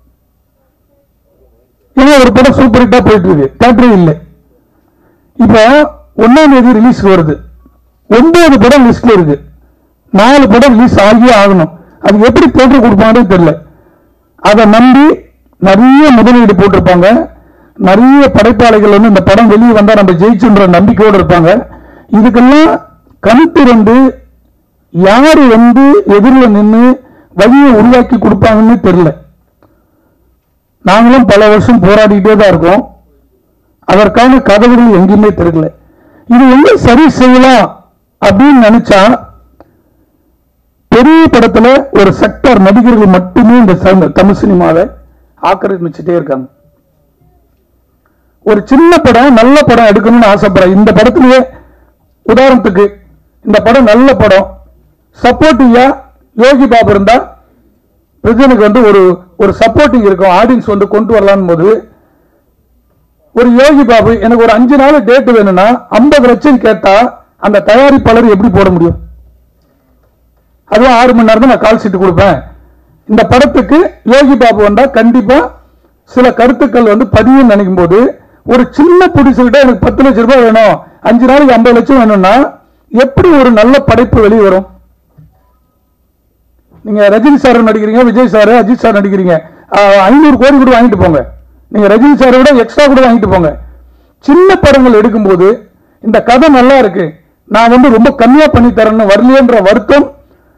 ஏன்னா ஒரு படம் சூப்பர் ஹிட்டா போயிட்டு இருக்கு, தியேட்டரே இல்லை. இப்ப 1ஆம் தேதி ரிலீஸ் வருது, 9 படம் லிஸ்ட்ல இருக்கு, 4 படம் ரிலீஸ் ஆகியே ஆகணும். அது எப்படி தியேட்டர் கொடுப்பாங்கன்னு தெரியல. அதை நம்பி நிறைய முதலீடு போட்டிருப்பாங்க. நிறைய படைப்பாளிகள் வந்து இந்த படம் வெளியே வந்தா நம்ம ஜெயிச்சுன்ற நம்பிக்கையோடு இருப்பாங்க. இதுக்கெல்லாம் கண் திறந்து யாரு வந்து எதிரில் நின்று வழியை உருவாக்கி கொடுப்பாங்கன்னு தெரியல. நாங்களும் பல வருஷம் போராடிட்டே தான் இருக்கோம். அதற்கான கதவுகள் எங்கேயுமே தெரியல. இது எங்க சரி செய்யலாம் அப்படின்னு நினைச்சா, பெரிய படத்துல ஒரு செக்டர் நடிகர்கள் மட்டுமே இந்த தமிழ் சினிமாவை ஆக்கிரமிச்சுட்டே இருக்காங்க. ஒரு சின்ன படம் நல்ல படம் எடுக்கணும்னு ஆசைப்படுறேன். இந்த படத்திலேயே உதாரணத்துக்கு இந்த படம் நல்ல படம், சப்போர்ட்டிவா யோகி பாபு இருந்தா பிரஜனுக்கு வந்து ஒரு சப்போர்ட்டிங் இருக்கும், ஆடியன்ஸ் வந்து கொண்டு வரலான்னு போது, ஒரு யோகி பாபு எனக்கு ஒரு 5 நாள் டேட் வேணும்னா 50 லட்சம் கேட்டா அந்த தயாரிப்பாளர் எப்படி போட முடியும்? அதுவும் 6 மணி நேரம் தான் நான் கால் சீட்டு கொடுப்பேன். இந்த படத்துக்கு யோகி பாபு வந்தா கண்டிப்பா சில கருத்துக்கள் வந்து பதிவு நினைக்கும் போது, ஒரு சின்ன ப்ரொடியூசர்கிட்ட எனக்கு 10 லட்சம் ரூபாய் வேணும், 5 நாளைக்கு 50 லட்சம் வேணும்னா எப்படி ஒரு நல்ல படைப்பு வெளியே வரும்? நீங்க ரஜினி சார் நடிக்கிறீங்க, விஜய் சார், அஜித் சார் நடிக்கிறீங்க, 500 கோடி கூட வாங்கிட்டு போங்க. நீங்க ரஜினி சாரை விட எக்ஸ்ட்ரா கூட வாங்கிட்டு போங்க. சின்ன படங்கள் எடுக்கும்போது இந்த கதை நல்லா இருக்கு, நான் வந்து ரொம்ப கம்மியா பண்ணி தரேன்னு வரலையன்ற வருத்தம்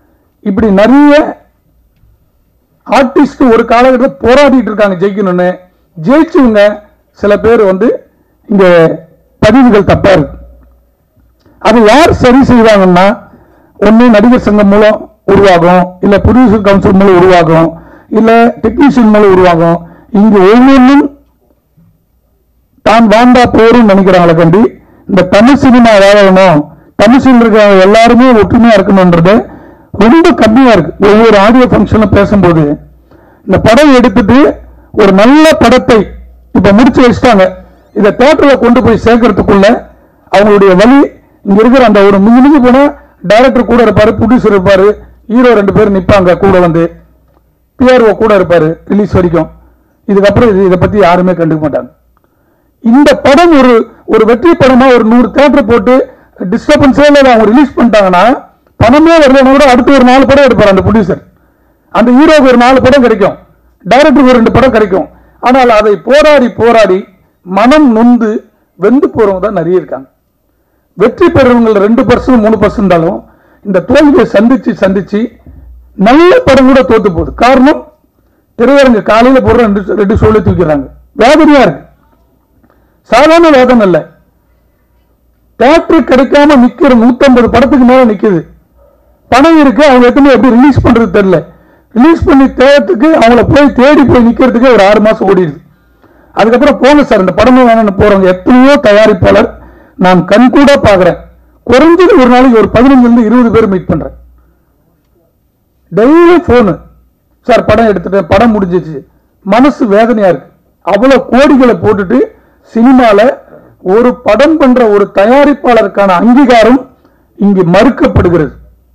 இப்படி நிறைய ஆர்டிஸ்ட் ஒரு காலகட்டத்தில் போராடிட்டு இருக்காங்க ஜெயிக்கணும்னு. ஜெயிச்சவங்க சில பேர் வந்து இங்க பதிவுகள் தப்பா இருக்கு. அது யார் சரி செய்வாங்கன்னா, ஒன்னு நடிகர் சங்கம் மூலம் உருவாகும், இல்ல ப்ரொடியூசர் கவுன்சில் மூலம் உருவாகும், இல்ல டெக்னீஷியன் மூலம் உருவாகும். இங்க ஒவ்வொன்றும் தான் வாழ்ந்தா போரும் நினைக்கிறாங்களே கண்டி இந்த தமிழ் சினிமா வாழணும், தமிழ் சினிமா எல்லாருமே ஒற்றுமையா இருக்கணும்ன்றது ரொம்ப கம்மியா இருக்கு. ஒவ்வொரு ஆடியோ ஃபங்க்ஷன்ல பேசும்போது இந்த படம் எடுத்துட்டு ஒரு நல்ல படத்தை இப்ப முடிச்சு வச்சுட்டாங்க, இதை தியேட்டர்ல கொண்டு போய் சேர்க்கறதுக்குள்ள அவங்களுடைய வழி இங்க இருக்கிற அந்த ஒரு மிஞ்சி போனா டைரக்டர் கூட இருப்பாரு, ப்ரொடியூசர் இருப்பாரு, ஹீரோ 2 பேர் நிப்பாங்க கூட வந்து, பிஆர்ஓ கூட இருப்பாரு ரிலீஸ் வரைக்கும். இதுக்கப்புறம் இதை பத்தி யாருமே கண்டுக்க மாட்டாங்க. இந்த படம் ஒரு வெற்றி படமா ஒரு 100 தியேட்டர் போட்டு டிஸ்டர்பன்ஸே அவங்க ரிலீஸ் பண்ணிட்டாங்கன்னா பணமே வரலன்னா கூட அடுத்து ஒரு 4 படம் எடுப்பார் அந்த ப்ரொடியூசர். அந்த ஹீரோக்கு ஒரு 4 படம் கிடைக்கும், டைரக்டருக்கு ஒரு 2 படம் கிடைக்கும். ஆனால் அதை போராடி போராடி மனம் நொந்து வெந்து போறவங்க தான் நிறைய இருக்காங்க. வெற்றி பெறவங்க 2% 3% இருந்தாலும் இந்த தோல்வியை சந்திச்சு சந்திச்சு நல்ல படம் கூட தோத்து போகுது. காரணம் திரையரங்கு காலையில போடுற 2 ஷோல தூக்கிறாங்க. வேதனையா இருக்கு, சாதாரண வேதனை இல்ல. தியேட்டர் கிடைக்காம நிக்கிற 150 படத்துக்கு மேல நிக்குது. பணம் இருக்கு, அவங்க எப்படி ரிலீஸ் பண்றது தெரியல. ரிலீஸ் பண்ணி தேட்டருக்கு அவங்கள போய் தேடி போய் நிக்கிறதுக்கு ஒரு 6 மாசம் ஓடிடுது. அதுக்கப்புறம் போங்க சார் இந்த படமே வேணும்னு போறவங்க எத்தனையோ தயாரிப்பாளர் நான் கண்கூட பாக்குறேன். குறைஞ்சது ஒரு நாளைக்கு ஒரு 15 20 பேர் மீட் பண்றேன். டெய்லி போனு, சார் படம் எடுத்துட்டேன், படம் முடிஞ்சிச்சு. மனசு வேதனையா இருக்கு. அவ்வளவு கோடிகளை போட்டுட்டு சினிமால ஒரு படம் பண்ற ஒரு தயாரிப்பாளருக்கான அங்கீகாரம் இங்கு மறுக்கப்படுகிறது.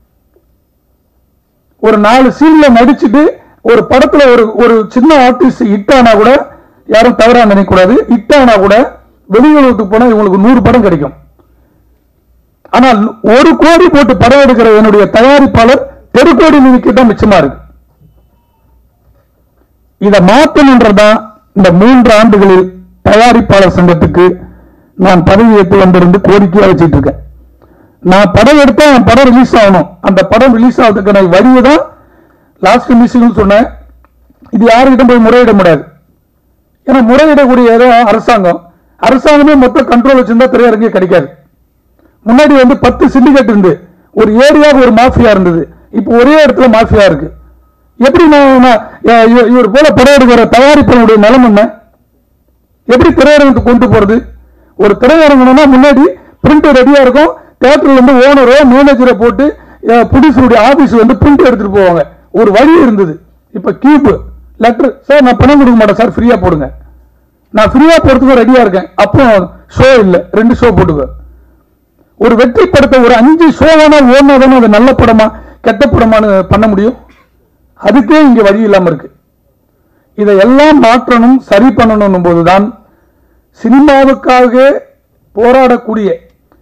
ஒரு 4 சீன்ல நடிச்சுட்டு ஒரு படத்துல ஒரு சின்ன ஆர்டிஸ்ட் ஹிட் ஆனா கூட யாரும் தவறா நினைக்க கூடாது. ஹிட் ஆனா கூட வெளியுறவுக்கு போனா இவங்களுக்கு 100 படம் கிடைக்கும். ஆனால் 1 கோடி போட்டு படம் எடுக்கிற என்னுடைய தயாரிப்பாளர் தெருக்கோடி நிதிக்கு தான் மிச்சமா இருக்கு. இதை மாற்றணுன்றதான் இந்த 3 ஆண்டுகளில் தயாரிப்பாளர் சங்கத்துக்கு நான் பதவி ஏற்று வந்திருந்து கோரிக்கையா வச்சிட்டு இருக்கேன். நான் படம் எடுத்தா என் படம் ரிலீஸ் ஆகணும். அந்த படம் ரிலீஸ் ஆகிறதுக்கான வழியை தான் லாஸ்ட் மிஷின் சொன்னேன். இது யாருக்கிட்ட போய் முறையிட முடியாது. ஏன்னா முறையிடக்கூடிய அரசாங்கமே மொத்த கண்ட்ரோல் வச்சிருந்தா திரையரங்கே கிடைக்காது. முன்னாடி 10 சிண்டிகேட் இருந்து ஒரு ஏரியாவுக்கு ஒரு மாஃபியா இருந்தது. இப்போ ஒரே இடத்துல மாஃபியா இருக்கு. எப்படி இவர் போல படம் எடுக்கிற தயாரிப்பினுடைய நிலம் என்ன? எப்படி திரையரங்கத்துக்கு கொண்டு போறது? ஒரு திரையரங்கம்னா முன்னாடி பிரிண்ட் ரெடியா இருக்கும். தியேட்டர்ல இருந்து ஓனரோ மேனேஜரை போட்டு ப்ரொடியூசருடைய ஆபீஸ் பிரிண்ட் எடுத்துட்டு போவாங்க. ஒரு வழி இருந்தது. இப்ப கியூப் லெட்டர், சார் நான் பணம் கொடுக்க மாட்டேன் சார், ஃப்ரீயா போடுங்க. நான் ஃப்ரீயா போறதுக்கு ரெடியா இருக்கேன். அப்போ ஷோ இல்ல, 2 ஷோ போட்டுக்க. ஒரு வெற்றி படத்தை ஒரு 5 ஷோவானா ஓனாதானே அது நல்ல படமா கெட்ட படமானு பண்ண முடியும். அதுக்கே இங்க வழி இல்லாம இருக்கு. இதையெல்லாம் மாற்றணும், சரி பண்ணணும் போதுதான் சினிமாவுக்காக போராடக்கூடிய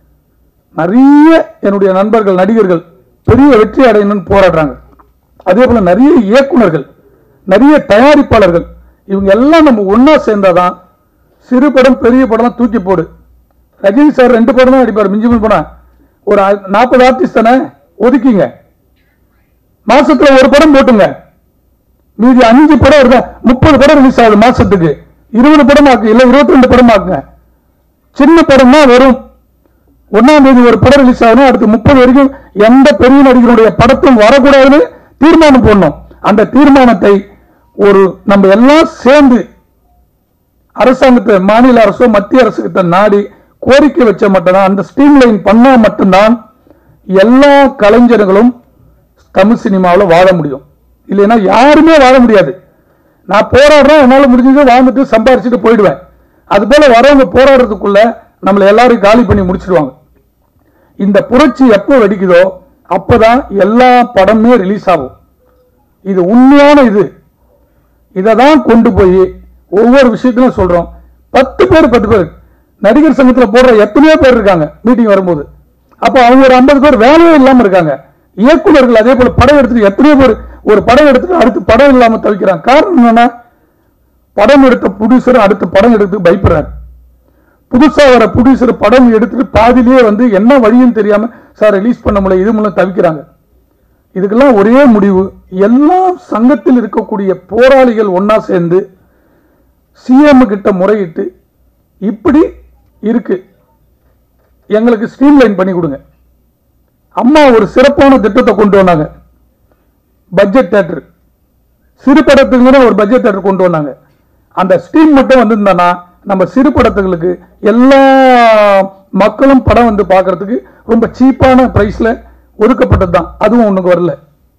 நிறைய என்னுடைய நண்பர்கள் நடிகர்கள் பெரிய வெற்றி அடையணும்னு போராடுறாங்க. அதே போல நிறைய இயக்குனர்கள், நிறைய தயாரிப்பாளர்கள், இவங்க எல்லாம் நம்ம ஒன்னா சேர்ந்தாதான் சிறு படம் பெரிய படம் தூக்கி போடு. ரஜினி சார் 2 படம் தான் அடிப்பார், மிஞ்சி போனா ஒரு 40 ஆர்டிஸ்ட் தானே ஒதுக்கிங்க. மாசத்துல ஒரு படம் போட்டுங்க, மீதி 5 படம் இருக்கா, 30 படம் ரிலீஸ் ஆகுது மாசத்துக்கு, 20 படம் ஆக்கு, இல்ல 22 படம் ஆக்குங்க. சின்ன படம் தான் வரும். 1ஆம் தேதி ஒரு படம் ரிலீஸ் ஆகணும், அடுத்து 30 வரைக்கும் எந்த பெரிய நடிகருடைய படத்தும் வரக்கூடாதுன்னு தீர்மானம் போடணும். அந்த தீர்மானத்தை ஒரு நம்ம எல்லாம் சேர்ந்து அரசாங்கத்தை, மாநில அரசோ மத்திய அரசு கிட்ட நாடி கோரிக்கை வச்ச மட்டும்தான், அந்த ஸ்ட்ரீம்லைன் பண்ணா மட்டும்தான் எல்லா கலைஞர்களும் தமிழ் சினிமாவில் வாழ முடியும். இல்லைன்னா யாருமே வாழ முடியாது. நான் போராடுறேன், என்னால முடிஞ்சது வாழ்ந்துட்டு சம்பாரிச்சுட்டு போயிடுவேன். அது போல வரவங்க போராடுறதுக்குள்ள நம்மளை எல்லாரும் காலி பண்ணி முடிச்சிடுவாங்க. இந்த புரட்சி எப்போ வெடிக்குதோ அப்பதான் எல்லா படமே ரிலீஸ் ஆகும். இது உண்மையான இதை தான் கொண்டு போய் ஒவ்வொரு விஷயத்திலும் சொல்றோம். 10 பேர் நடிகர் சங்கத்தில் போடுற எத்தனையோ பேர் இருக்காங்க மீட்டிங் வரும்போது. அப்ப அவங்க ஒரு 50 பேர் வேலையே இல்லாம இருக்காங்க. இயக்குநர்கள் அதே போல படம் எடுத்துட்டு எத்தனையோ பேர் ஒரு படம் எடுத்துட்டு அடுத்து படம் இல்லாம தவிக்கிறாங்க. காரணம் என்னன்னா, படம் எடுத்த ப்ரொடியூசர் அடுத்த படம் எடுத்து பயப்படுறாரு. புதுசா வர ப்ரொடியூசர் படம் எடுத்துட்டு பாதிலேயே என்ன வழியும் தெரியாம சார் ரிலீஸ் பண்ண முடியல, இது மூலம் தவிக்கிறாங்க. இதுக்கெல்லாம் ஒரே முடிவு, எல்லா சங்கத்தில் இருக்கக்கூடிய போராளிகள் ஒன்னா சேர்ந்து சிஎம் கிட்ட முறையிட்டு இப்படி இருக்கு, எங்களுக்கு ஸ்ட்ரீம்லைன் பண்ணி கொடுங்க. அம்மா ஒரு சிறப்பான திட்டத்தை கொண்டு வந்தாங்க, பட்ஜெட் தியேட்டர், சிறு படத்துக்கு ஒரு பட்ஜெட் தியேட்டர் கொண்டு வந்தாங்க. அந்த ஸ்ட்ரீம் மட்டும் வந்திருந்தானா நம்ம சிறு படத்துகளுக்கு எல்லா மக்களும் படம் வந்து பார்க்கறதுக்கு ரொம்ப சீப்பான பிரைஸ்ல ஒதுக்கப்பட்டது தான். அதுவும் ஒண்ணுக்கு வரல.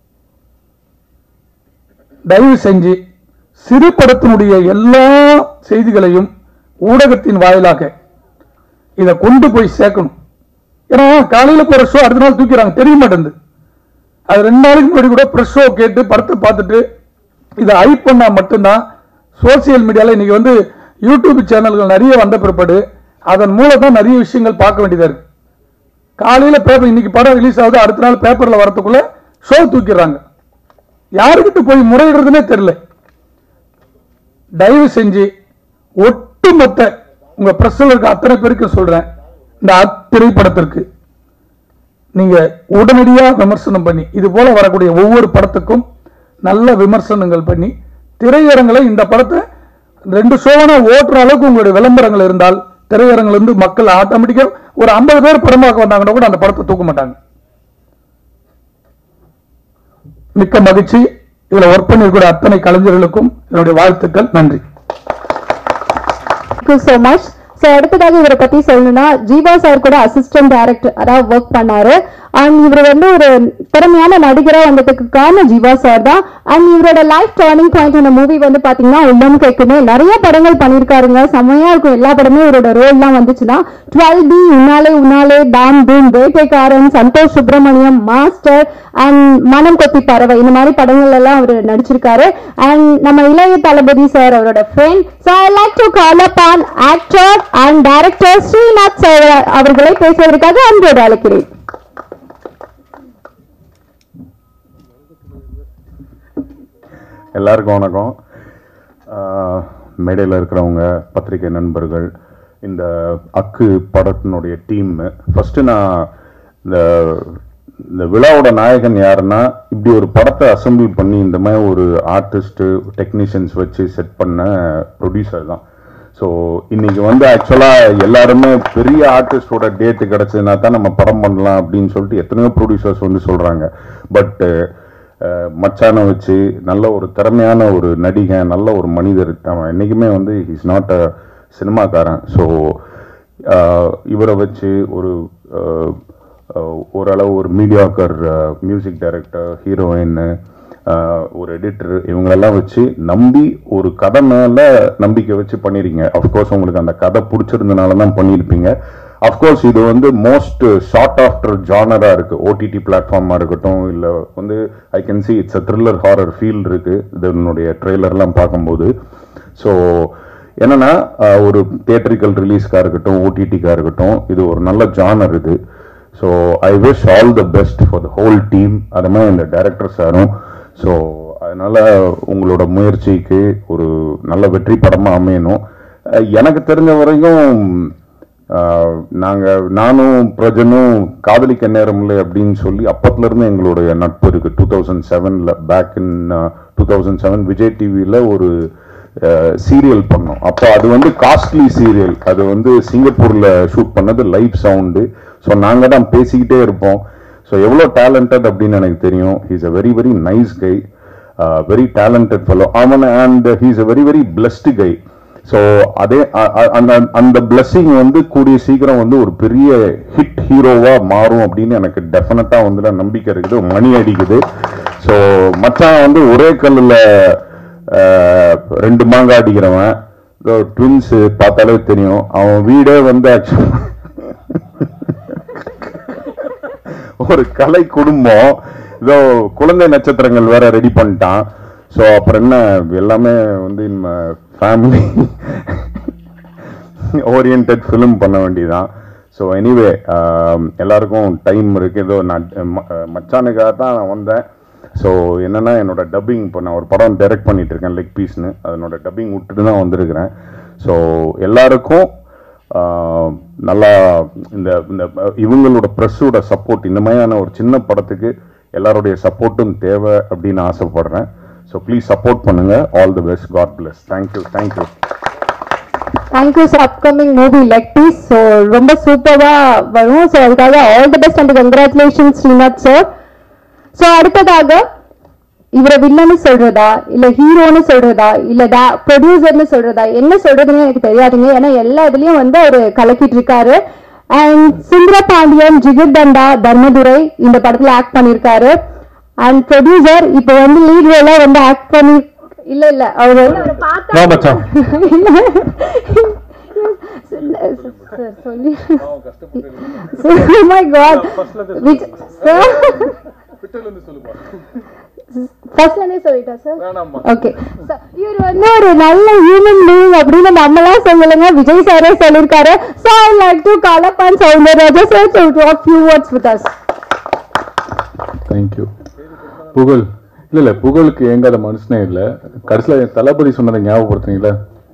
தயவு செஞ்சு சிறு படத்தினுடைய எல்லா செய்திகளையும் ஊடகத்தின் வாயிலாக இதை கொண்டு போய் சேர்க்கணும். ஏன்னா காலையில போற ஷோ அடுத்த நாள் தூக்கிறாங்க, தெரிய மாட்டேங்குது. அது 2 நாளைக்கு முன்னாடி கூட பிரஸ் ஷோ கேட்டு படத்தை பார்த்துட்டு இதை ஹைப் பண்ணா மட்டும்தான் சோசியல் மீடியால இன்னைக்கு வந்து யூடியூப் சேனல்கள் நிறைய வந்த பிற்பாடு அதன் மூலம் தான் நிறைய விஷயங்கள் பார்க்க வேண்டியதா இருக்கு. காலையில பேப்பர் இன்னைக்கு படம் ரிலீஸ் ஆகுது, அடுத்த நாள் பேப்பர்ல வரதுக்குள்ள ஷோ தூக்கிடுறாங்க. யாருக்கிட்ட போய் முறையிடுறதுன்னே தெரியல. தயவு செஞ்சு ஒட்டுமொத்த உங்க பிரஸ்ல இருக்க அத்தனை பேருக்கு சொல்றேன், இந்த திரைப்படத்திற்கு நீங்க உடனடியா விமர்சனம் பண்ணி இது போல வரக்கூடிய ஒவ்வொரு படத்துக்கும் நல்ல விமர்சனங்கள் பண்ணி திரையரங்களை இந்த படத்தை 2 ஷோவான ஓட்டுற அளவுக்கு உங்களுடைய விளம்பரங்கள் இருந்தால் திரையரங்கில இருந்து மக்கள் ஆட்டோமேட்டிக்கா ஒரு 50 பேர் படமாக்க வந்தாங்கன்னா கூட அந்த படத்தை தூக்க மாட்டாங்க. மிக்க மகிழ்ச்சி. இதுல ஒர்க் பண்ணிருக்கிற அத்தனை கலைஞர்களுக்கும் என்னுடைய வாழ்த்துக்கள். நன்றி. Thank you so much. So அடுத்ததாக இவரை பத்தி சொல்லணும்னா ஜீவா சார் கூட அசிஸ்டன்ட் டைரக்டர் அதாவது ஒர்க் பண்ணாரு. அண்ட் இவர் வந்து ஒரு திறமையான நடிகரா வந்ததுக்கு காரணம் ஜீவா சார் தான். அண்ட் இவரோட லைஃப் டர்னிங் பாயிண்ட் அந்த மூவி வந்து பாத்தீங்கன்னா உள்ளம் கேட்குமே நிறைய படங்கள் பண்ணிருக்காருங்க, செம்மையா இருக்கும். எல்லா படமே இவரோட ரோல் தான் வந்துச்சுன்னா 12B, Unnale Unnale, Dhaam Dhoom, Vettaikaaran, Santosh Subramaniam, Master and Manam Kothi பறவை, இந்த மாதிரி படங்கள் எல்லாம் அவர் நடிச்சிருக்காரு. அண்ட் நம்ம இளைய தளபதி சார் அவரோட friend. So I like to call upon actor and director Srinath sir அவர்களை பேசுவதற்காக அன்போடு அழைக்கிறேன். எல்லாருக்கும் வணக்கம். மேடையில் இருக்கிறவங்க, பத்திரிகை நண்பர்கள், இந்த அக்கு படத்தினுடைய டீம், ஃபர்ஸ்ட் நான் இந்த விழாவோட நாயகன் யாருன்னா, இப்படி ஒரு படத்தை அசம்பிள் பண்ணி இந்த மாதிரி ஒரு ஆர்டிஸ்ட் டெக்னீஷியன்ஸ் வச்சு செட் பண்ண ப்ரொடியூசர் தான். ஸோ இன்னைக்கு வந்து ஆக்சுவலாக எல்லாருமே பெரிய ஆர்டிஸ்டோட டேட்டு கிடச்சதுனா தான் நம்ம படம் பண்ணலாம் அப்படின்னு சொல்லிட்டு எத்தனையோ ப்ரொடியூசர்ஸ் வந்து சொல்கிறாங்க. பட் மச்சானை வச்சு நல்ல ஒரு திறமையான ஒரு நடிகை, நல்ல ஒரு மனிதர், அவன் என்றைக்குமே வந்து இஸ் நாட் அ சினிமாக்காரன். ஸோ இவரை வச்சு ஓரளவு ஒரு மீடியாக்கர் மியூசிக் டைரக்டர், ஹீரோயின், ஒரு எடிட்டர், இவங்களெல்லாம் வச்சு நம்பி ஒரு கதை மேலே நம்பிக்கை வச்சு பண்ணியிருக்கீங்க. அஃப்கோர்ஸ் உங்களுக்கு அந்த கதை பிடிச்சிருந்தனால தான் பண்ணியிருப்பீங்க. அஃப்கோர்ஸ் இது வந்து மோஸ்ட் ஷார்ட் ஆஃப்டர் ஜானராக இருக்குது. ஓடிடி பிளாட்ஃபார்மாக இருக்கட்டும், இல்லை வந்து I can see it's a thriller horror feel இருக்குது இதனுடைய ட்ரெய்லர்லாம் பார்க்கும்போது. ஸோ என்னன்னா ஒரு தியேட்டரிக்கல் ரிலீஸ்க்காக இருக்கட்டும், ஓடிடிக்காக இருக்கட்டும், இது ஒரு நல்ல ஜானர் இது. So I wish all the best for the whole team. அது மாதிரி இந்த டைரக்டர் சாரும். ஸோ அதனால உங்களோட முயற்சிக்கு ஒரு நல்ல வெற்றி படமாக அமையணும். எனக்கு தெரிஞ்ச வரைக்கும் நானும் பிரஜனும் காதலிக்க நேரம் இல்லை அப்படின்னு சொல்லி அப்பத்துலேருந்து எங்களுடைய நட்பு இருக்குது. 2007 பேக் இன் 2007 விஜய் டிவியில் ஒரு சீரியல் பண்ணோம். அப்போ அது வந்து காஸ்ட்லி சீரியல், அது வந்து சிங்கப்பூரில் ஷூட் பண்ணது, லைவ் சவுண்டு. ஸோ நாங்கள் தான் பேசிக்கிட்டே இருப்போம். ஸோ எவ்வளோ டேலண்டட் அப்படின்னு எனக்கு தெரியும். He's a very very nice guy, very talented fellow அவன். And he's a very very blessed guy. So அதே அந்த பிளஸ்ஸிங் வந்து கூடிய சீக்கிரம் வந்து ஒரு பெரிய ஹிட் ஹீரோவாக மாறும் அப்படின்னு எனக்கு டெஃபினட்டாக வந்து நம்பிக்கை இருக்குது, மணி அடிக்குது. ஸோ மச்சான் வந்து ஒரே கல்லில் 2 மாங்காய் அடிக்கிறவன், ட்வின்ஸ் பார்த்தாலே தெரியும். அவன் வீடே வந்து ஆக்சுவலா ஒரு கலை குடும்பம். இதோ குழந்தை நட்சத்திரங்கள் வேற ரெடி பண்ணிட்டான். ஸோ அப்புறம் என்ன, எல்லாமே வந்து நம்ம ஃபேமிலி ஓரியன்ட் ஃபிலிம் பண்ண வேண்டியதான். ஸோ எனிவே எல்லாருக்கும் டைம் இருக்கு. ஏதோ நான் மச்சானுக்காக தான் நான் வந்தேன். ஸோ என்னன்னா, என்னோட டப்பிங் இப்போ நான் ஒரு படம் டைரக்ட் பண்ணிட்டு இருக்கேன், லெக் பீஸ்னு. அதனோட டப்பிங் விட்டுட்டு தான் வந்திருக்கிறேன். ஸோ எல்லாருக்கும் நல்லா இந்த இவங்களோட ப்ரெஸ்ஸோட சப்போர்ட், இந்த மாதிரியான ஒரு சின்ன படத்துக்கு எல்லாருடைய சப்போர்ட்டும் தேவை அப்படின்னு ஆசைப்படுறேன். ஸோ ப்ளீஸ் சப்போர்ட் பண்ணுங்க. All the best. God bless. Thank you. Thank you for upcoming movie Leg Piece. So ரொம்ப சூப்பரா வரும். ஸோ அதுக்காக all the best and congratulations Srinath sir. So அடுத்ததாக இவரை வில்லன்னு சொல்றதா இல்ல ஹீரோன்னு சொல்றதா இல்ல ப்ரொடியூசர்னு சொல்றதா என்ன சொல்றதுன்னு எனக்கு தெரியாதுங்க. ஏன்னா எல்லா இதுலயும் வந்து அவரு கலக்கிட்டு இருக்காரு. அண்ட் சுந்தரபாண்டியன், ஜிகர்தண்டா, தர்மதுரை இந்த படத்துல ஆக்ட் பண்ணிருக்காரு. அண்ட் ப்ரொடியூசர் இப்ப வந்து லீட் ரோலா வந்து ஆக்ட் பண்ணி இல்ல அவர் வந்து சொல்லி my god ஃபர்ஸ்ட்லயே சொல்லிட்டா சார். ஓகே சார், இவர் வந்து ஒரு நல்ல ஹியூமன் பீயிங் அப்படின்னு நம்மளாம் சொல்லலங்க, விஜய் சாரே சொல்லிருக்காரு. So I like to call upon Soundararaja sir to talk few words with us. Thank you. புகழ் இல்ல புகழுக்கு எங்காத மனுஷனே இல்ல. கடைசியில தளபதி சொன்னதை ஞாபகப்படுத்துறீங்களா?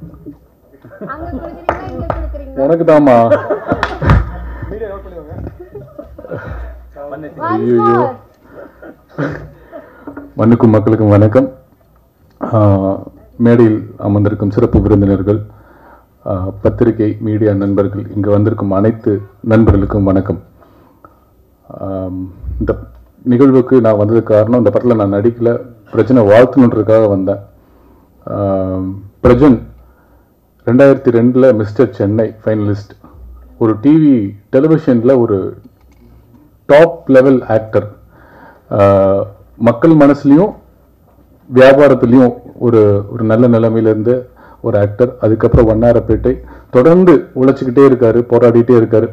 உனக்கு தாமா. மண்ணுக்கும் மக்களுக்கும் வணக்கம். மேடையில் அமர்ந்திருக்கும் சிறப்பு விருந்தினர்கள், பத்திரிகை மீடியா நண்பர்கள், இங்கு வந்திருக்கும் அனைத்து நண்பர்களுக்கும் வணக்கம். இந்த நிகழ்வுக்கு நான் வந்ததுக்கு காரணம், இந்த படத்தில் நான் நடிக்கல, பிரஜனை வாழ்த்துணுன்றதுக்காக வந்தேன். Prajan 2002 mister Chennai finalist. ஒரு டெலிவிஷனில் ஒரு டாப் லெவல் ஆக்டர். மக்கள் மனசுலையும் வியாபாரத்துலேயும் ஒரு நல்ல நிலைமையிலேருந்து ஒரு ஆக்டர். அதுக்கப்புறம் வண்ணாரப்பேட்டை தொடர்ந்து உழைச்சிக்கிட்டே இருக்காரு, போராடிட்டே இருக்காரு.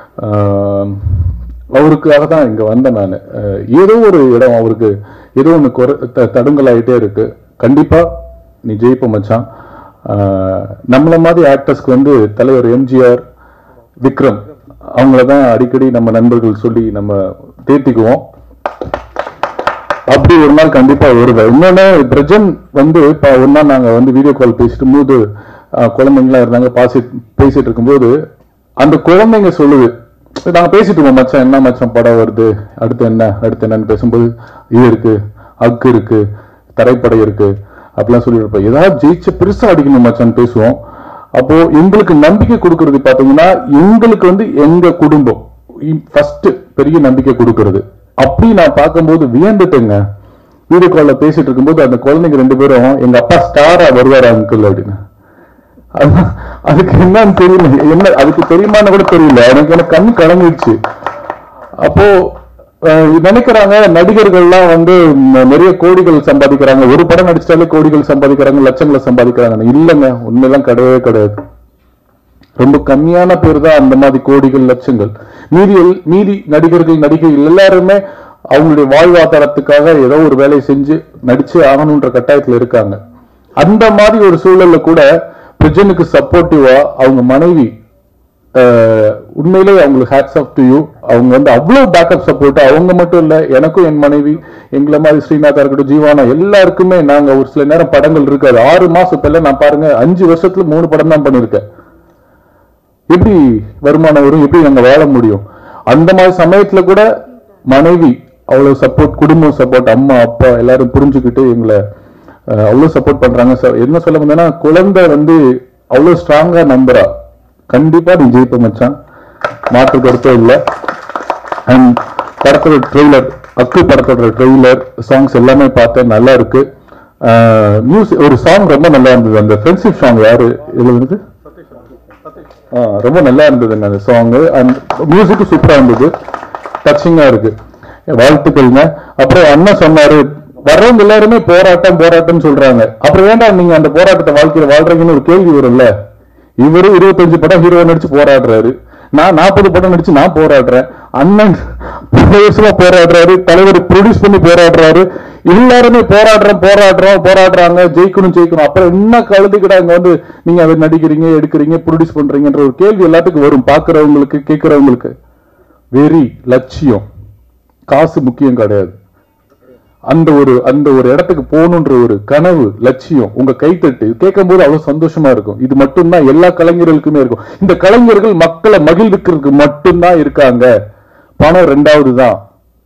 அவருக்காக தான் இங்கே வந்தேன் நான். ஏதோ ஒரு இடம் அவருக்கு ஏதோ ஒன்று தடுங்கலாயிட்டே இருக்கு. கண்டிப்பாக நீ ஜெயிப்ப மச்சான். நம்மள மாதிரி ஆக்டர்ஸ்க்கு வந்து தலைவர் எம்ஜிஆர், விக்ரம் அவங்கள தான் அடிக்கடி நம்ம நண்பர்கள் சொல்லி நம்ம தேர்த்திக்குவோம். அப்படி ஒரு நாள் கண்டிப்பா வருவேன். இன்னொன்னு பிரஜன் வந்து ஒரு நாள் நாங்க வந்து வீடியோ கால் பேசிட்டு போது குழந்தைங்களா இருந்தாங்க, பேசிட்டு இருக்கும்போது அந்த குழந்தைங்க சொல்லுது, நாங்க பேசிட்டு இருக்கோம், மச்சான் என்ன மச்சான் படம் வருது, அடுத்து என்னன்னு பேசும்போது இது இருக்கு, அக்கு இருக்கு, தரைப்படை இருக்கு அப்படிலாம் சொல்லிட்டு ஏதாவது ஜெயிச்ச பெருசா அடிக்கணும் மச்சான்னு பேசுவோம். அப்போ எங்களுக்கு நம்பிக்கை கொடுக்கறது பாத்தீங்கன்னா, எங்களுக்கு வந்து எங்க குடும்பம் ஃபர்ஸ்ட் பெரிய நம்பிக்கை கொடுக்கறது. அப்படி நான் பார்க்கும்போது வியந்துட்டேங்க. வீடியோ கால்ல பேசிட்டு இருக்கும்போது அந்த குழந்தைங்க 2 பேரும் எங்க அப்பா ஸ்டாரா வருவாரு அங்கிள் அப்படின்னு. அதுக்கு என்னன்னு தெரியல, என்ன அதுக்கு தெரியுமான்னு கூட தெரியல. எனக்கு கண்ணு கலங்கிடுச்சு. அப்போ நினைக்கிறாங்க நடிகர்கள்லாம் வந்து நிறைய கோடிகள் சம்பாதிக்கிறாங்க, ஒரு படம் நடிச்சிட்டாலே கோடிகள் சம்பாதிக்கிறாங்க, லட்சங்களை சம்பாதிக்கிறாங்க. இல்லைங்க, உண்மையெல்லாம் கிடையவே கிடையாது. ரொம்ப கம்மியான பேர் தான் அந்த மாதிரி கோடிகள் லட்சங்கள். மீதி நடிகர்கள் நடிகைகள் எல்லாருமே அவங்களுடைய வாழ்வாதாரத்துக்காக ஏதோ ஒரு வேலையை செஞ்சு நடிச்சு ஆகணுன்ற கட்டாயத்துல இருக்காங்க. அந்த மாதிரி ஒரு சூழல்ல கூட பிரஜனுக்கு சப்போர்ட்டிவா அவங்க மனைவி, உண்மையிலே அவங்களுக்கு ஹேட்ஸ் ஆஃப் டு யூ. அவங்க வந்து அவ்வளவு பேக்கப் சப்போர்ட். அவங்க மட்டும் இல்ல, எனக்கும் என் மனைவி, எங்களை மாதிரி ஸ்ரீநாதா இருக்கட்டும், ஜீவானா, எல்லாருக்குமே நாங்க ஒரு சில நேரம் படங்கள் இருக்காது. 6 மாசம் இப்ப நான் பாருங்க 5 வருஷத்துல 3 படம் தான் பண்ணிருக்கேன். எப்படி வருமானம் வரும், எப்படி நாங்க வாழ முடியும்? அந்த மாதிரி சமயத்துல கூட மனைவி அவ்வளவு சப்போர்ட், குடும்பம் சப்போர்ட், அம்மா அப்பா எல்லாரும் புரிஞ்சுக்கிட்டு எங்களை அவ்வளவு சப்போர்ட் பண்றாங்க. என்ன சொல்ல வந்தேன்னா, குழந்தை வந்து அவ்வளவு ஸ்ட்ராங்கா நம்புறா. கண்டிப்பா நீ ஜெயிப்ப மச்சான், மாற்று கருத்தே இல்லை. அண்ட் படத்தோட ட்ரெய்லர், அக்கு படத்தோட ட்ரெய்லர், சாங்ஸ் எல்லாமே பார்த்தேன், நல்லா இருக்கு. மியூசிக் ஒரு சாங் ரொம்ப நல்லா இருந்தது, அந்த ஃப்ரெண்ட்ஷிப் சாங் யாரு எழுதுனது, ரொம்ப நல்லா இருந்ததுங்க அந்த சாங். அண்ட் மியூசிக்கும் சூப்பரா இருந்தது, டச்சிங்கா இருக்கு. வாழ்த்துக்கள்ங்க. அப்புறம் அண்ணன் சொன்னாரு, வர்றவங்க எல்லாருமே போராட்டம் சொல்றாங்க. அப்புறம் வேண்டாம் நீங்க அந்த போராட்டத்தை வாழ்க்கையில வாழ்றீங்கன்னு ஒரு கேள்வி வரும்ல. இவரு 25 படம் ஹீரோ நடிச்சு போராடுறாரு, நான் 40 படம் நடிச்சு நான் போராடுறேன், அண்ணன் வருஷமா போராடுறாரு, தலைவர் ப்ரொடியூஸ் பண்ணி போராடுறாரு, எல்லாருமே போராடுறாங்க, ஜெயிக்கணும். அப்புறம் என்ன கழுதுக்கிட்ட அங்க வந்து நீங்க அதை நடிக்கிறீங்க, எடுக்கிறீங்க, ப்ரொடியூஸ் பண்றீங்கன்ற ஒரு கேள்வி எல்லாத்துக்கும் வரும், பாக்குறவங்களுக்கு, கேட்கிறவங்களுக்கு. வெறி, லட்சியம், காசு முக்கியம் கிடையாது. அந்த ஒரு இடத்துக்கு போகணுன்ற ஒரு கனவு, லட்சியம், உங்க கைத்தட்டு கேட்கும் போது அவ்வளவு சந்தோஷமா இருக்கும். இது மட்டும்தான் எல்லா கலைஞர்களுக்குமே இருக்கும். இந்த கலைஞர்கள் மக்களை மகிழ்விக்கிறதுக்கு மட்டும்தான் இருக்காங்க. பணம் 2வது தான்.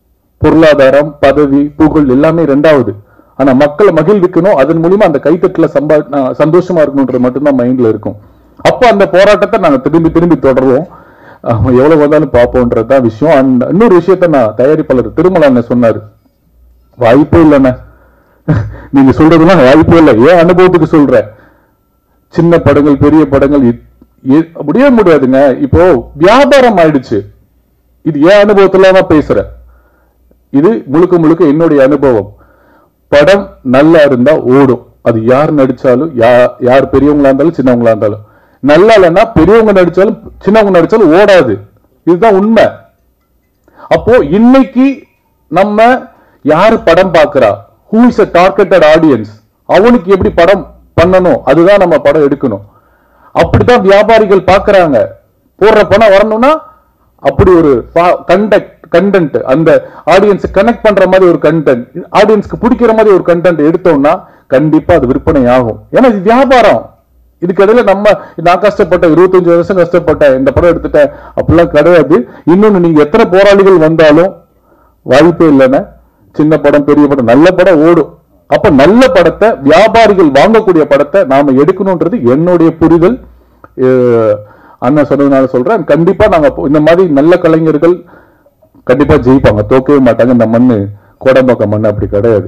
பொருளாதாரம், பதவி, புகழ் எல்லாமே ரெண்டாவது. ஆனா மக்களை மகிழ்விக்கணும், அதன் மூலியமா அந்த கைத்தட்டுல சந்தோஷமா இருக்கணும்ன்றது மட்டும்தான் மைண்ட்ல இருக்கும். அப்ப அந்த போராட்டத்தை நாங்க திரும்பி திரும்பி தொடருவோம், எவ்வளவு வந்தாலும் பார்ப்போம்ன்றதுதான் விஷயம். அண்ட் இன்னொரு விஷயத்த நான் தயாரிப்பாளர் திருமலா அண்ணன் சொன்னாரு, வாய்ப்பே இல்லைண்ணே நீங்க சொல்றதுலாம் வாய்ப்பே இல்லை. ஏன் அனுபவத்துக்கு சொல்ற, சின்ன படங்கள் பெரிய படங்கள் முடிய முடியாதுங்க. இப்போ வியாபாரம் ஆயிடுச்சு. இது ஏன் அனுபவத்துல தான் பேசுறேன், இது முழுக்க முழுக்க என்னுடைய அனுபவம். படம் நல்லா இருந்தா ஓடும், அது யார் நடிச்சாலும், யார் பெரியவங்களா இருந்தாலும் சின்னவங்களா இருந்தாலும். நல்லா இல்லைன்னா பெரியவங்க நடிச்சாலும் சின்னவங்க நடிச்சாலும் ஓடாது, இதுதான் உண்மை. அப்போ இன்னைக்கு நம்ம யாரு படம் பார்க்கிறா, who is a targeted audience, அவனுக்கு எப்படி படம் பண்ணணும், அதுதான் நம்ம படம் எடுக்கணும். அப்படித்தான் வியாபாரிகள் பார்க்கறாங்க. போடுற பணம் வரணும்னா அப்படி ஒரு கண்டென்ட், அந்த ஆடியன்ஸ் கனெக்ட் பண்ற மாதிரி ஒரு கண்டென்ட், ஆடியன்ஸ்க்கு பிடிக்கிற மாதிரி ஒரு கண்டென்ட் எடுத்தோம்னா கண்டிப்பா அது விற்பனை ஆகும். ஏன்னா இது வியாபாரம். இதுக்கு இடையில நான் கஷ்டப்பட்டேன், 25 வருஷம் கஷ்டப்பட்டேன், இந்த படம் எடுத்துட்டேன் அப்படிலாம் கிடையாது. இன்னொன்னு, நீங்க எத்தனை போராளிகள் வந்தாலும் வாய்ப்பே இல்லைன்னா சின்ன படம் பெரிய படம் நல்ல படம் ஓடும். அப்ப நல்ல படத்தை, வியாபாரிகள் வாங்கக்கூடிய படத்தை நாம எடுக்கணும்ன்றது என்னுடைய புரிதல். அண்ணா சொன்னதுனால சொல்றேன், கண்டிப்பா நாங்க இந்த மாதிரி நல்ல கலைஞர்கள் கண்டிப்பா ஜெயிப்பாங்க, தோக்கவே மாட்டாங்க. இந்த மண்ணு கோடம்பாக்கம் மண்ணு அப்படி கிடையாது.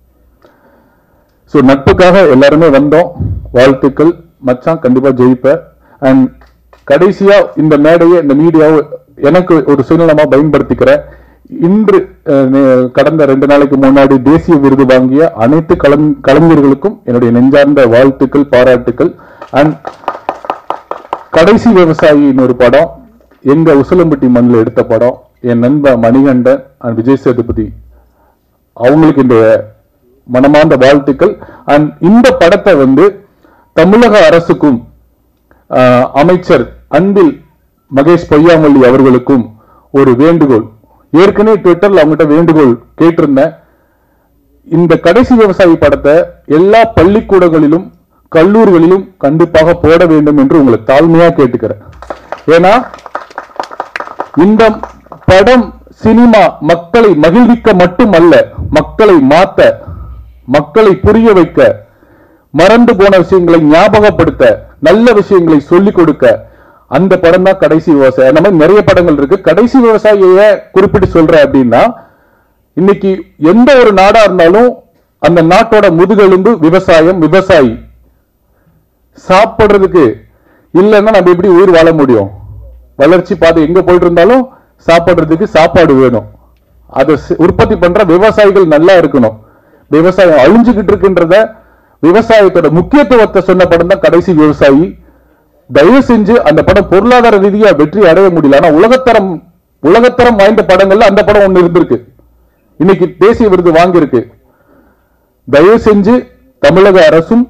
சோ நட்புக்காக எல்லாருமே வந்தோம், வாழ்த்துக்கள் மச்சான், கண்டிப்பா ஜெயிப்ப. அண்ட் கடைசியா இந்த மேடையை, இந்த மீடியாவை எனக்கு ஒரு சுயநலமா பயன்படுத்திக்கிறேன். இன்று கடந்த 2 நாளைக்கு முன்னாடி தேசிய விருது வாங்கிய அனைத்து கலைஞர்களுக்கும் என்னுடைய நெஞ்சார்ந்த வாழ்த்துக்கள், பாராட்டுக்கள். அண்ட் கடைசி விவசாயின்னு ஒரு படம், எங்க உசிலம்பட்டி மண்ணில் எடுத்த படம், என் நண்பர் மணிகண்டன் அண்ட் விஜய் சேதுபதி அவங்களுக்கு இந்த மனமார்ந்த வாழ்த்துக்கள். அண்ட் இந்த படத்தை தமிழக அரசுக்கும் அமைச்சர் அன்பில் மகேஷ் பொய்யாமொழி அவர்களுக்கும் ஒரு வேண்டுகோள், ஏற்கனவே ட்விட்டர்ல அவங்ககிட்ட வேண்டுகோள் கேட்டிருந்தேன். இந்த கடைசி விவசாயி படத்தை எல்லா பள்ளிக்கூடங்களிலும் கல்லூரிகளிலும் கண்டிப்பாக போட வேண்டும் என்று உங்களை தாழ்மையா கேட்டுக்கிறேன். ஏன்னா இந்த படம் சினிமா மக்களை மகிழ்விக்க மட்டுமல்ல, மக்களை மாத்த, மக்களை புரிய வைக்க, மறந்து போன விஷயங்களை ஞாபகப்படுத்த, நல்ல விஷயங்களை சொல்லிக் கொடுக்க அந்த படம் தான் கடைசி விவசாயி. அந்த மாதிரி நிறைய படங்கள் இருக்கு. கடைசி விவசாயிய குறிப்பிட்டு சொல்ற அப்படின்னா, இன்னைக்கு எந்த ஒரு நாடா இருந்தாலும் அந்த நாட்டோட முதுகெலும்பு விவசாயம், விவசாயி. சாப்பிடுறதுக்கு இல்லைன்னா நம்ம எப்படி உயிர் வாழ முடியும்? வளர்ச்சி பாதை எங்க போயிட்டு இருந்தாலும் சாப்பிடுறதுக்கு சாப்பாடு வேணும். அதை உற்பத்தி பண்ற விவசாயிகள் நல்லா இருக்கணும். விவசாயம் அழிஞ்சுகிட்டு இருக்கின்றத, விவசாயத்தோட முக்கியத்துவத்தை சொன்ன படம் தான் கடைசி விவசாயி. தயவு செஞ்சு அந்த படம் பொருளாதார ரீதியா வெற்றி அடைய முடியல, ஆனா உலகத்தரம் வாய்ந்த படங்கள்ல அந்த படம் ஒண்ணு இருந்திருக்கு, இன்னைக்கு தேசிய விருது வாங்கியிருக்கு. தயவு செஞ்சு தமிழக அரசும்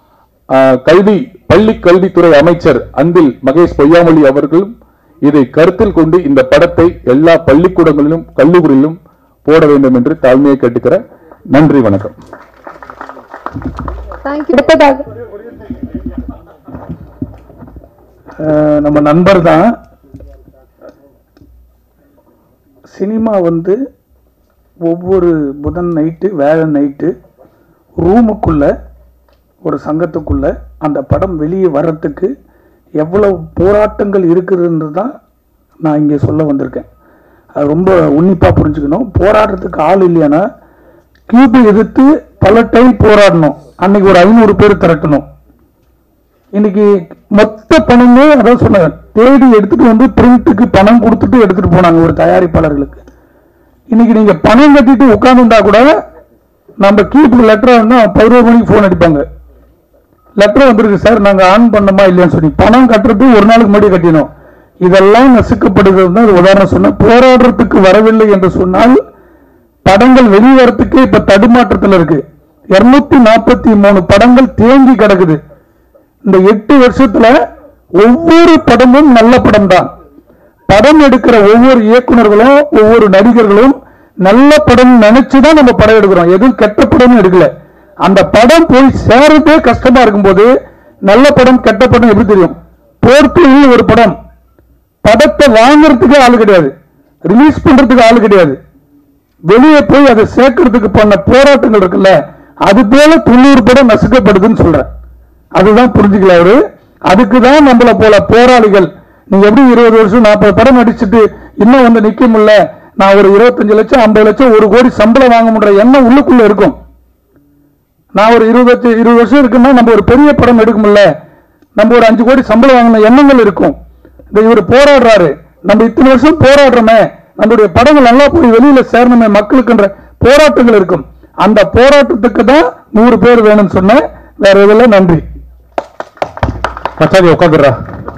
பள்ளி கல்வித்துறை அமைச்சர் அன்பில் மகேஷ் பொய்யாமொழி அவர்களும் இதை கருத்தில் கொண்டு இந்த படத்தை எல்லா பள்ளிக்கூடங்களிலும் கல்லூரியிலும் போட வேண்டும் என்று தாழ்மையை கேட்டுக்கிறேன். நன்றி, வணக்கம். நம்ம நண்பர் தான். சினிமா ஒவ்வொரு புதன் நைட்டு, வேலை நைட்டு ரூமுக்குள்ள, ஒரு சங்கத்துக்குள்ள அந்த படம் வெளியே வர்றதுக்கு எவ்வளவு போராட்டங்கள் இருக்குதுன்னு தான் நான் இங்கே சொல்ல வந்திருக்கேன். அது ரொம்ப உன்னிப்பாக புரிஞ்சுக்கணும். போராடுறதுக்கு ஆள் இல்லையானா கியூபை எதிர்த்து பல டைம் போராடணும். அன்னைக்கு ஒரு 500 பேர் திரட்டணும். இன்னைக்கு மொத்த பணமே அதான் சொன்ன தேடி எடுத்துட்டு பிரிண்ட்டுக்கு பணம் கொடுத்துட்டு எடுத்துட்டு போனாங்க ஒரு தயாரிப்பாளர்களுக்கு. இன்னைக்கு நீங்க பணம் கட்டிட்டு உட்கார்ந்துட்டா கூட நம்ம கியூபுக்கு லெட்டர் 11 மணிக்கு போன் அடிப்பாங்க, லெட்டர் வந்திருக்கு சார், நாங்க ஆன் பண்ணமா இல்லையான்னு சொல்லி. பணம் கட்டுறது ஒரு நாளுக்கு முன்னாடி கட்டினோம். இதெல்லாம் நசுக்கப்படுகிறது தான் உதாரணம் சொன்ன. போராடுறதுக்கு வரவில்லை என்று சொன்னால் படங்கள் வெளிவரத்துக்கு இப்ப தடுமாற்றத்தில் இருக்கு. 243 படங்கள் தேங்கி கிடக்குது. இந்த 8 வருஷத்துல ஒவ்வொரு படமும் நல்ல படம் தான். படம் எடுக்கிற ஒவ்வொரு இயக்குநர்களும் ஒவ்வொரு நடிகர்களும் நல்ல படம் நினைச்சுதான் நம்ம படம் எடுக்கிறோம், எதுவும் கெட்ட படமும் எடுக்கல. அந்த படம் போய் சேரதே கஷ்டமா இருக்கும்போது நல்ல படம் கெட்ட படம் எப்படி தெரியும்? போர்த்துகல் ஒரு படம், படத்தை வாங்கறதுக்கு ஆளு கிடையாது, ரிலீஸ் பண்றதுக்கு ஆளு கிடையாது. வெளியே போய் அதை சேர்க்கறதுக்கு பண்ண போராட்டங்கள் இருக்குல்ல, அது போல 90 படம் நசுக்கப்படுதுன்னு சொல்ற. அதுதான் புரிஞ்சுக்கல அவரு. அதுக்குதான் நம்மள போல போராளிகள், நீங்க எப்படி 20 வருஷம் 40 படம் நடிச்சுட்டு இன்னும் வந்து நிக்க முடியல, நான் ஒரு 25 லட்சம் 50 லட்சம் 1 கோடி சம்பளம் வாங்க முடிய எண்ணம் உள்ளுக்குள்ள இருக்கும். நான் ஒரு 20 வருஷம் இருக்குன்னா நம்ம ஒரு பெரிய படம் எடுக்க முடியல, நம்ம ஒரு 5 கோடி சம்பளம் வாங்கின எண்ணங்கள் இருக்கும். இந்த இவர் போராடுறாரு, நம்ம இத்தனை வருஷம் போராடுறோமே, நம்மளுடைய படங்கள் நல்லா போய் வெளியில சேரணுமே மக்களுக்குன்ற போராட்டங்கள் இருக்கும். அந்த போராட்டத்துக்கு தான் 100 பேர் வேணும்னு சொன்னேன், வேற எதுவும். நன்றி. உட்காந்துடுறா.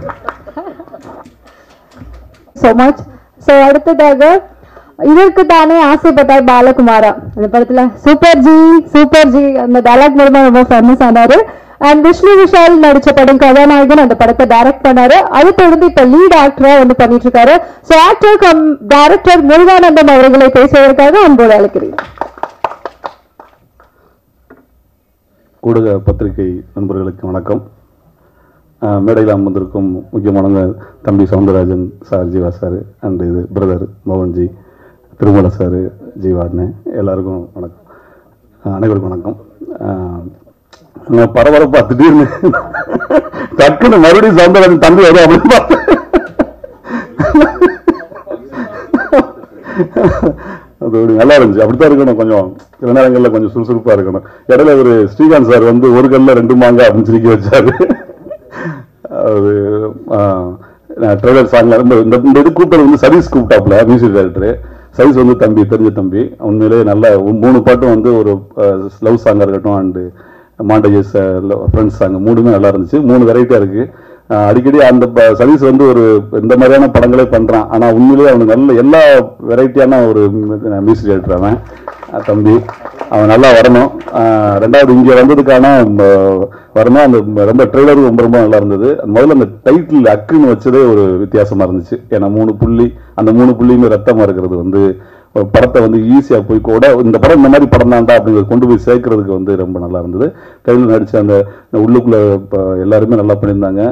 so much. So அடுத்ததாக இதற்கு தானே ஆசைப்பட்டார் பாலகுமாரா, அந்த படத்துல சூப்பர் ஜி அந்த டயலாக் மூலமா ரொம்ப ஃபேமஸ் ஆனாரு. அண்ட் விஷ்ணு விஷால் நடிச்ச படம் கதாநாயகன் அந்த படத்தை டைரக்ட் பண்ணாரு. அது தொடர்ந்து இப்ப லீட் ஆக்டரா வந்து பண்ணிட்டு இருக்காரு. So actor cum director Muruganandam அவர்களை பேசுவதற்காக அன்போடு அழைக்கிறேன். ஊடக பத்திரிகை நண்பர்களுக்கு வணக்கம். மேடையில் அமர்ந்திருக்கும் முக்கியமான தம்பி Soundararajan sir, Jeeva sir, and இது பிரதர் மோகன்ஜி, திருமலை சார், ஜீவா அண்ணன், எல்லாருக்கும் வணக்கம். அனைவருக்கும் வணக்கம். பரபரப்பா திடீர்னு டக்குன்னு மறுபடியும் சவுந்தரராஜன் தம்பி வரும் அப்படின்னு பார்த்தேன். அது ஒரு நல்லா இருந்துச்சு. அப்படித்தான் இருக்கணும், கொஞ்சம் சில நேரங்களில் கொஞ்சம் சுறுசுறுப்பாக இருக்கணும். இடையில ஒரு ஸ்ரீகாந்த் சார் வந்து ஒரு கல்ல 2 மாங்காய் அப்படின்னு சிரிக்க வச்சாரு. அது ட்ரெய்லர் சாங்ல இந்த இது கூப்பிட்டது வந்து சதீஷ் கூப்பிட்டாப்ல, மியூசிக் டைரக்டரு சதீஷ் வந்து தம்பி, தெரிஞ்ச தம்பி. உண்மையிலேயே நல்ல 3 பாட்டும் வந்து ஒரு லவ் சாங்காக இருக்கட்டும் அண்டு மாண்டேஜஸ் ஃப்ரெண்ட்ஸ் சாங் 3மே நல்லா இருந்துச்சு. 3 வெரைட்டியாக இருக்குது. அடிக்கடி அந்த சதீஷ் வந்து ஒரு இந்த மாதிரியான படங்களே பண்ணுறான். ஆனால் உண்மையிலேயே அவனுக்கு நல்ல எல்லா வெரைட்டியான ஒரு மியூசிக் டைரக்டர் அவன் தம்பி. அவன் நல்லா வரணும். 2வது இங்கே வந்ததுக்கான வரணும். அந்த ரொம்ப ட்ரெய்லரும் ரொம்ப ரொம்ப நல்லா இருந்தது. முதல்ல அந்த டைட்டில் அக்குன்னு வச்சதே ஒரு வித்தியாசமாக இருந்துச்சு. ஏன்னா 3 புள்ளி, அந்த 3 புள்ளியுமே ரத்தமாக இருக்கிறது வந்து படத்தை வந்து ஈஸியாக போய் கூட இந்த படம் இந்த மாதிரி படம் தான்டா அப்படிங்கிறத கொண்டு போய் சேர்க்கறதுக்கு வந்து ரொம்ப நல்லா இருந்தது. ட்ரெயிலில் நடித்த அந்த உள்ளுக்குள்ளே எல்லாருமே நல்லா பண்ணியிருந்தாங்க.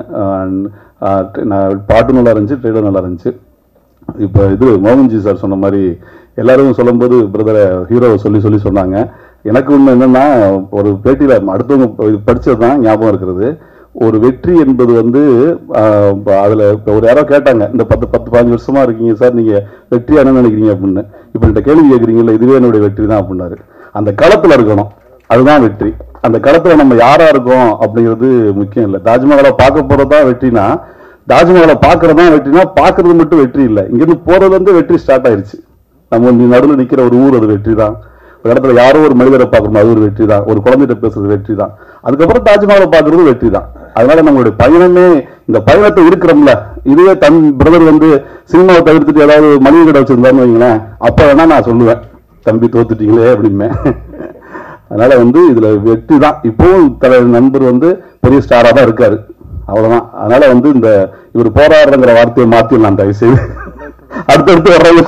பாட்டு நல்லா இருந்துச்சு, ட்ரெயிலர் நல்லா இருந்துச்சு. இப்போ இது மோகன்ஜி சார் சொன்ன மாதிரி எல்லாரும் சொல்லும்போது பிரதரை ஹீரோவை சொல்லி சொன்னாங்க. எனக்கு ஒன்று என்னென்னா, ஒரு பேட்டியில் அடுத்தவங்க படித்தது தான் ஞாபகம் இருக்கிறது. ஒரு வெற்றி என்பது வந்து அதில் ஒரு யாரோ கேட்டாங்க, இந்த 10-15 வருஷமாக இருக்கீங்க சார், நீங்கள் வெற்றியாக என்ன நினைக்கிறீங்க அப்படின்னு. இப்போ இந்த கேள்வி கேட்குறீங்களா, இதுவே என்னுடைய வெற்றி தான் அப்படின்னாரு. அந்த களத்தில் இருக்கணும், அதுதான் வெற்றி. அந்த களத்தில் நம்ம யாராக இருக்கோம் அப்படிங்கிறது முக்கியம் இல்லை. தாஜ்மஹாலை பார்க்க போகிறது தான் வெற்றினா, தாஜ்மஹாலை பார்க்கறது தான் வெற்றினா, பார்க்கறது மட்டும் வெற்றி இல்லை. இங்கேருந்து போகிறது வந்து வெற்றி ஸ்டார்ட் ஆயிடுச்சு. நம்ம வந்து நடுவில் நிற்கிற ஒரு ஊர், அது வெற்றி தான். ஒரு இடத்துல யாரோ ஒரு மனிதரை பார்க்கணும், அது ஒரு வெற்றி தான். ஒரு குழந்தைகிட்ட பேசுறது வெற்றி தான். அதுக்கப்புறம் தாஜ்மஹாலை பார்க்கறது வெற்றி தான். அதனால நம்மளுடைய பயணமே, இந்த பயணத்தை இருக்கிறோம்ல, இதுவே தன் பிரதர் வந்து சினிமாவை தவிர்த்துட்டு ஏதாவது மளிகை கடை வச்சிருந்தாருன்னு வைங்களேன், அப்போ வேணா நான் சொல்லுவேன், தம்பி தோத்துட்டீங்களே அப்படிமே. அதனால வந்து இதுல வெற்றி தான். இப்போவும் நண்பர் வந்து பெரிய ஸ்டாரா தான் இருக்காரு, அவ்வளவுதான். அதனால வந்து இந்த இவர் போராடுறங்கிற வார்த்தையை மாத்திடலாம் தயவு செய்து, அடுத்தடுத்து வர்றது.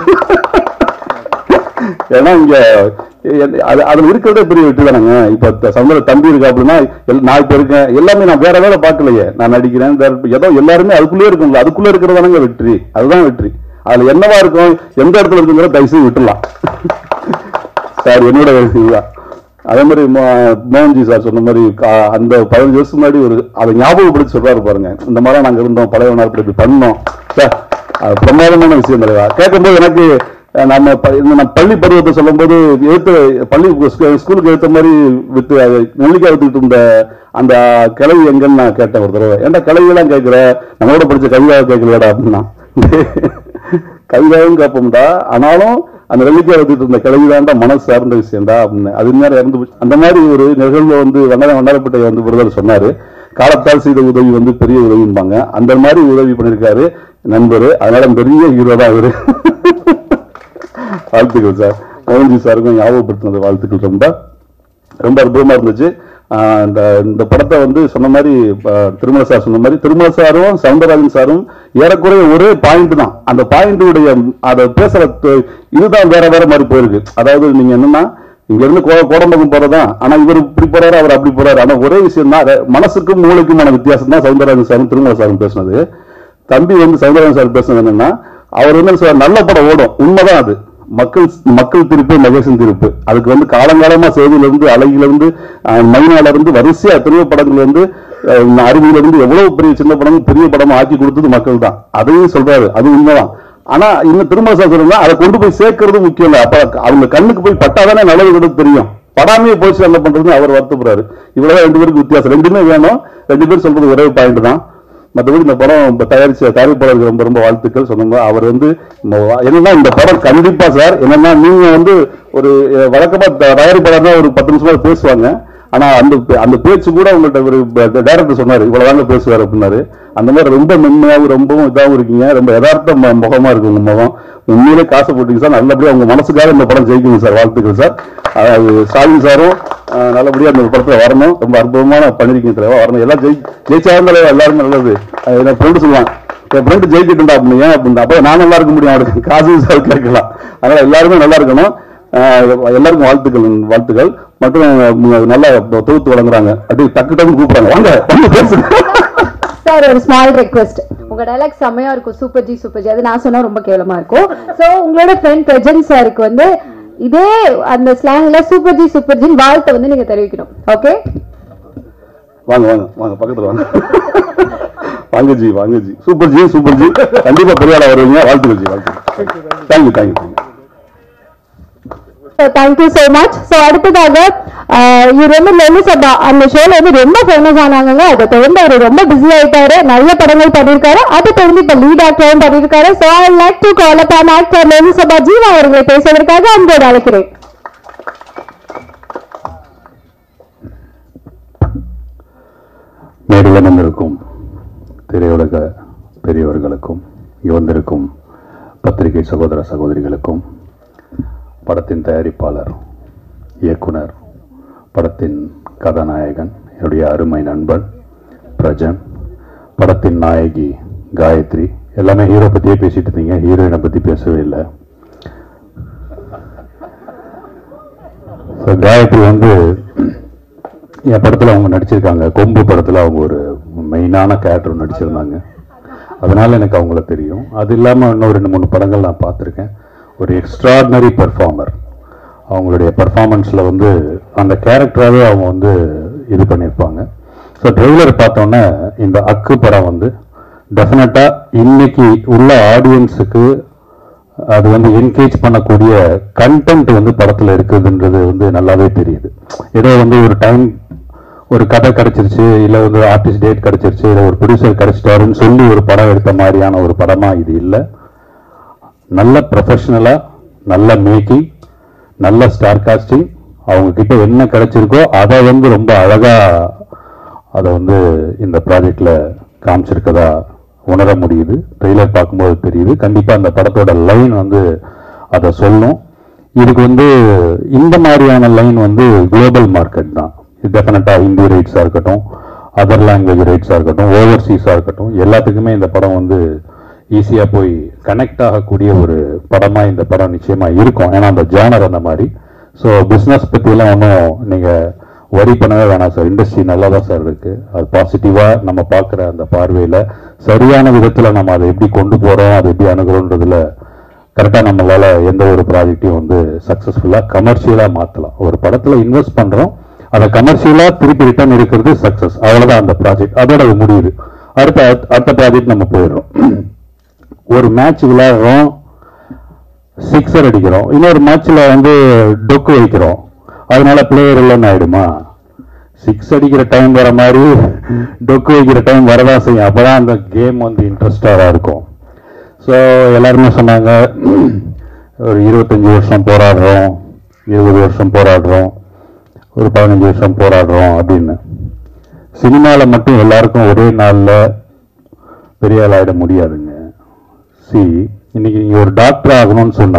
ஏன்னா இங்க அதுல இருக்கிறதே பெரிய வெற்றி தானங்க. இப்ப சமுதிர தம்பி இருக்கா அப்படின்னா, நான் இப்ப இருக்கேன், எல்லாமே நான் வேற வேலை பார்க்கலையே, நான் நடிக்கிறேன், ஏதோ எல்லாருமே அதுக்குள்ளே இருக்கும்ல, அதுக்குள்ள இருக்கிறதானங்க வெற்றி, அதுதான் வெற்றி. அதுல என்னவா இருக்கும், எந்த இடத்துல இருக்குங்கிற தயவுசெய்து விட்டுலாம் சார், என்னோட இதுதான். அதே மாதிரி மோகன்ஜி சார் சொன்ன மாதிரி அந்த 15 வருஷம் முன்னாடி ஒரு அதை ஞாபகப்படுத்தி சொல்றாரு பாருங்க, இந்த மாதிரி நாங்க இருந்தோம், பழைய நாட்கள் இப்படி பண்ணோம் சார், அது பிரமாதமான விஷயம் தலைவா. கேட்கும்போது எனக்கு நம்ம பள்ளி பருவத்தை சொல்லும் போது பள்ளி ஸ்கூலுக்கு எடுத்த மாதிரி வித்து நெல்லிக்காய் வித்துக்கிட்டு இருந்த அந்த கிளவி எங்கன்னு நான் கேட்டேன் ஒரு தடவை. ஏன்டா கிளவியெல்லாம் கேட்கிற, நம்மளோட படிச்ச கவிதாவை கேட்கலையாடா அப்படின்னா. கவிதாவும் கேட்போம்டா, ஆனாலும் அந்த நெல்லிக்காய் வித்துட்டு இருந்த கிளவிதான்டா மனசு சார்ந்த விஷயம்டா அப்படின்னு. அது நேரம் இறந்து அந்த மாதிரி ஒரு நிகழ்வு வந்து வண்ணாரப்பேட்டை வந்து பிரதர் சொன்னாரு, காலத்தால் செய்த உதவி வந்து பெரிய உதவிம்பாங்க. அந்த மாதிரி உதவி பண்ணியிருக்காரு நண்பர். அதனால பெரிய ஹீரோ தான் அவரு. வாழ்த்துக்கள் சார். மோகன்ஜி சாருக்கும் ஞாபகப்படுத்தினது வாழ்த்துக்கள். ரொம்ப ரொம்ப அற்புதமா இருந்துச்சு. இந்த படத்தை வந்து சொன்ன மாதிரி திருமலை சார் சொன்ன மாதிரி, திருமலை சாரும் சவுந்தரராஜன் சாரும் ஏறக்குறைய ஒரே பாயிண்ட் தான். அந்த பாயிண்டுடைய அதை பேசுற இதுதான் வேற வேற மாதிரி போயிருக்கு. அதாவது நீங்க என்னன்னா, இங்க இருந்து கோடம்பக்கம் போறதான், ஆனா இவர் இப்படி போறாரு, அவர் அப்படி போறாரு. ஆனா ஒரே விஷயம் தான், மனசுக்கும் மூளைக்குமான வித்தியாசம் தான் சவுந்தரராஜன் சாரும் திருமலை சாரும் பேசினது. தம்பி வந்து சவுந்தரராஜன் சார் பேசுனது என்னன்னா, அவர் வந்து நல்ல படம் ஓடும், உண்மைதான் அது. மக்கள் திருப்பு மகேசன் திருப்பு. அதுக்கு வந்து காலங்காலமா சேவையில இருந்து அழகில இருந்து மைனால இருந்து வரிசையா எத்தனையோ படங்கள் வந்து அருவியில இருந்து எவ்வளவு பெரிய சின்ன படம் பெரிய படமா ஆக்கி கொடுத்தது மக்கள் தான். அதையும் சொல்றாரு, அது உண்மைதான். ஆனா இன்னும் திரும்ப சொல்றா அதை கொண்டு போய் சேர்க்கறது முக்கியம் இல்லை. அப்ப அவங்க கண்ணுக்கு போய் பட்டாதானே நல்லது கூட தெரியும். படாமே போச்சு என்ன பண்றதுன்னு அவர் வருத்தப்படுறாரு. இவ்வளவுதான் 2 பேருக்கு வித்தியாசம். 2மே வேணும். 2 பேரும் சொல்றது ஒரே பாயிண்ட் தான். மற்றபடி இந்த படம் தயாரிப்பாளருக்கு ரொம்ப ரொம்ப வாழ்த்துக்கள். சொன்னோம் அவர் வந்து என்னன்னா இந்த படம் கண்டிப்பா சார் என்னன்னா நீங்க வந்து ஒரு வழக்கமா தயாரிப்பாளர் தான் ஒரு 10 நிமிஷமா பேசுவாங்க. ஆனா அந்த பேச்சு கூட உங்கள்கிட்ட ஒரு டைரக்டர் சொன்னாரு இவ்வளவுதாங்க பேசுவார் அப்படின்னாரு. அந்த மாதிரி ரொம்ப மென்மையாகவும் ரொம்பவும் இதாகவும் இருக்கீங்க. ரொம்ப யதார்த்த முகமா இருக்கு உங்க முகம். உண்மையிலே காசு போட்டீங்க சார். நல்லபடியா உங்க மனசுக்காக இந்த படம் ஜெயிக்குங்க சார். வாழ்த்துக்கள் சார். ஸ்டாலின் சாரும் நல்லபடியா அந்த படத்துல வரணும். ரொம்ப அற்புதமான பண்ணிருக்கீங்க தலைவா. வரணும். எல்லாம் ஜெயிச்சாலும் தலைவா எல்லாருமே நல்லது. என் ஃப்ரெண்டு சொல்லுவாங்க என் ஃப்ரெண்டு ஜெயிக்கிட்டுண்டா அப்படின்னு. ஏன் அப்படின்னு அப்போ நான் நல்லா இருக்க முடியும். அவருக்கு காசு சார் கேட்கலாம். அதனால எல்லாருமே நல்லா இருக்கணும். எல்லாருக்கும் வாழ்த்துக்கள் மற்றும் நல்லா தொகுத்து வழங்குறாங்க. அப்படி டக்கு டக்கு கூப்பிடுறாங்க வாங்க பேசுங்க சார். ஒரு ஸ்மால் ரெக்வெஸ்ட், உங்க டைலாக் செமையா இருக்கும். Super ji super ji. அது நான் சொன்னா ரொம்ப கேவலமா இருக்கும். சோ உங்களோட ஃப்ரெண்ட் பிரஜன் சாருக்கு வந்து இதே அந்த ஸ்லாங்ல சூப்பர் ஜி வாழ்த்தை வந்து நீங்க தெரிவிக்கணும். ஓகே வாங்க வாங்க வாங்க பக்கத்துல வாங்க வாங்க ஜி சூப்பர் ஜி கண்டிப்பா பெரிய ஆளா வருவீங்க. வாழ்த்துக்கள் ஜி. வாழ்த்துக்கள். Thank you. Thank you so much. So அடுத்ததாக இவர் வந்து லெல்லு சபா அந்த ஷோல வந்து ரொம்ப ஃபேமஸ் ஆனாங்க. அதை தொடர்ந்து அவர் ரொம்ப பிஸி ஆயிட்டாரு. நல்ல படங்கள் பண்ணிருக்காரு. அதை தொடர்ந்து இப்ப லீட் ஆக்டரும் பண்ணிருக்காரு. So I would like to call upon actor லெல்லு சபா ஜீவா அவர்களை பேசுவதற்காக அன்போடு அழைக்கிறேன். மேடையில் வந்திருக்கும் திரையுலக பெரியவர்களுக்கும் இங்கே வந்திருக்கும் பத்திரிகை சகோதர சகோதரிகளுக்கும் படத்தின் தயாரிப்பாளர், இயக்குனர், படத்தின் கதாநாயகன், என்னுடைய அருமை நண்பன் பிரஜன், படத்தின் நாயகி காயத்ரி, எல்லாமே ஹீரோ பற்றியே பேசிட்டு இருந்தீங்க. ஹீரோயினை பற்றி பேசவே இல்லை. காயத்ரி வந்து என் படத்தில் அவங்க நடிச்சிருக்காங்க. கொம்பு படத்தில் அவங்க ஒரு மெயினான கேரக்டர் நடிச்சிருந்தாங்க. அதனால எனக்கு அவங்கள தெரியும். அது இல்லாமல் இன்னும் 2-3 படங்கள் நான் பார்த்துருக்கேன். ஒரு எக்ஸ்ட்ராடினரி பெர்ஃபார்மர். அவங்களுடைய பெர்ஃபார்மன்ஸில் வந்து அந்த கேரக்டராகவே அவங்க வந்து இது பண்ணியிருப்பாங்க. ஸோ ட்ரெய்லர் பார்த்தோன்னே இந்த அக்கு படம் வந்து டெஃபினட்டாக இன்னைக்கு உள்ள ஆடியன்ஸுக்கு அது வந்து என்கேஜ் பண்ணக்கூடிய கண்டென்ட் வந்து படத்தில் இருக்குதுன்றது வந்து நல்லாவே தெரியுது. ஏதோ வந்து ஒரு டைம் ஒரு கதை கிடைச்சிருச்சு, இல்லை வந்து ஆர்டிஸ்ட் டேட் கிடைச்சிருச்சு, இல்லை ஒரு ப்ரொடியூசர் கிடைச்சிட்டாருன்னு சொல்லி ஒரு படம் எடுத்த மாதிரியான ஒரு படமாக இது இல்லை. நல்ல ப்ரொஃபஷனலா, நல்ல மேக்கிங், நல்ல ஸ்டார் காஸ்டிங், அவங்க கிட்ட என்ன கிடைச்சிருக்கோ அதை வந்து ரொம்ப அழகா அதை வந்து இந்த ப்ராஜெக்ட்ல காமிச்சிருக்கதா உணர முடியுது. ட்ரெய்லர் பார்க்கும்போது தெரியுது. கண்டிப்பா அந்த படத்தோட லைன் வந்து அதை சொல்லும். இதுக்கு வந்து இந்த மாதிரியான லைன் வந்து குளோபல் மார்க்கெட் தான். டெஃபினட்டா ஹிந்தி ரைட்ஸா இருக்கட்டும், அதர் லாங்குவேஜ் ரைட்ஸா இருக்கட்டும், ஓவர்சீஸா இருக்கட்டும், எல்லாத்துக்குமே இந்த படம் வந்து ஈஸியாக போய் கனெக்ட் ஆகக்கூடிய ஒரு படமாக இந்த படம் நிச்சயமாக இருக்கும். ஏன்னா அந்த ஜானர் அந்த மாதிரி. ஸோ பிஸ்னஸ் பற்றியெல்லாம் ஒன்றும் நீங்கள் வரி பண்ணவே வேணாம் சார். இண்டஸ்ட்ரி நல்லா தான் சார் இருக்குது. அது பாசிட்டிவாக நம்ம பார்க்குற அந்த பார்வையில் சரியான விதத்தில் நம்ம அதை எப்படி கொண்டு போகிறோம், அதை எப்படி அணுகிறோன்றதுல கரெக்டாக நம்மளால் எந்த ஒரு ப்ராஜெக்டையும் வந்து சக்ஸஸ்ஃபுல்லாக கமர்ஷியலாக மாற்றலாம். ஒரு படத்தில் இன்வெஸ்ட் பண்ணுறோம், அதை கமர்ஷியலாக திருப்பி ரிட்டர்ன் இருக்கிறது சக்ஸஸ். அவ்வளோதான் அந்த ப்ராஜெக்ட். அதோட அது முடியுது. அடுத்த ப்ராஜெக்ட் நம்ம போயிடுறோம். ஒரு மேட்ச் விளையாடுறோம், 6 அடிக்கிறோம். இன்னொரு மேட்ச்ல வந்து டொக்கு வைக்கிறோம். அதனால பிளேயர் இல்லைன்னு ஆயிடுமா? 6 அடிக்கிற டைம் வர மாதிரி டொக்கு வைக்கிற டைம் வரதான் செய்யும். அப்பதான் அந்த கேம் வந்து இன்ட்ரெஸ்டாக இருக்கும். ஸோ எல்லாருமே சொன்னாங்க ஒரு 25 வருஷம் போராடுறோம், 20 வருஷம் போராடுறோம், ஒரு 15 வருஷம் போராடுறோம் அப்படின்னு. சினிமாவில் மட்டும் எல்லாருக்கும் ஒரே நாளில் பெரிய ஆள் ஆகிட முடியாதுங்க. இன்னைக்கு நீங்க ஒரு டாக்டர் ஆகணும்னு சொன்னா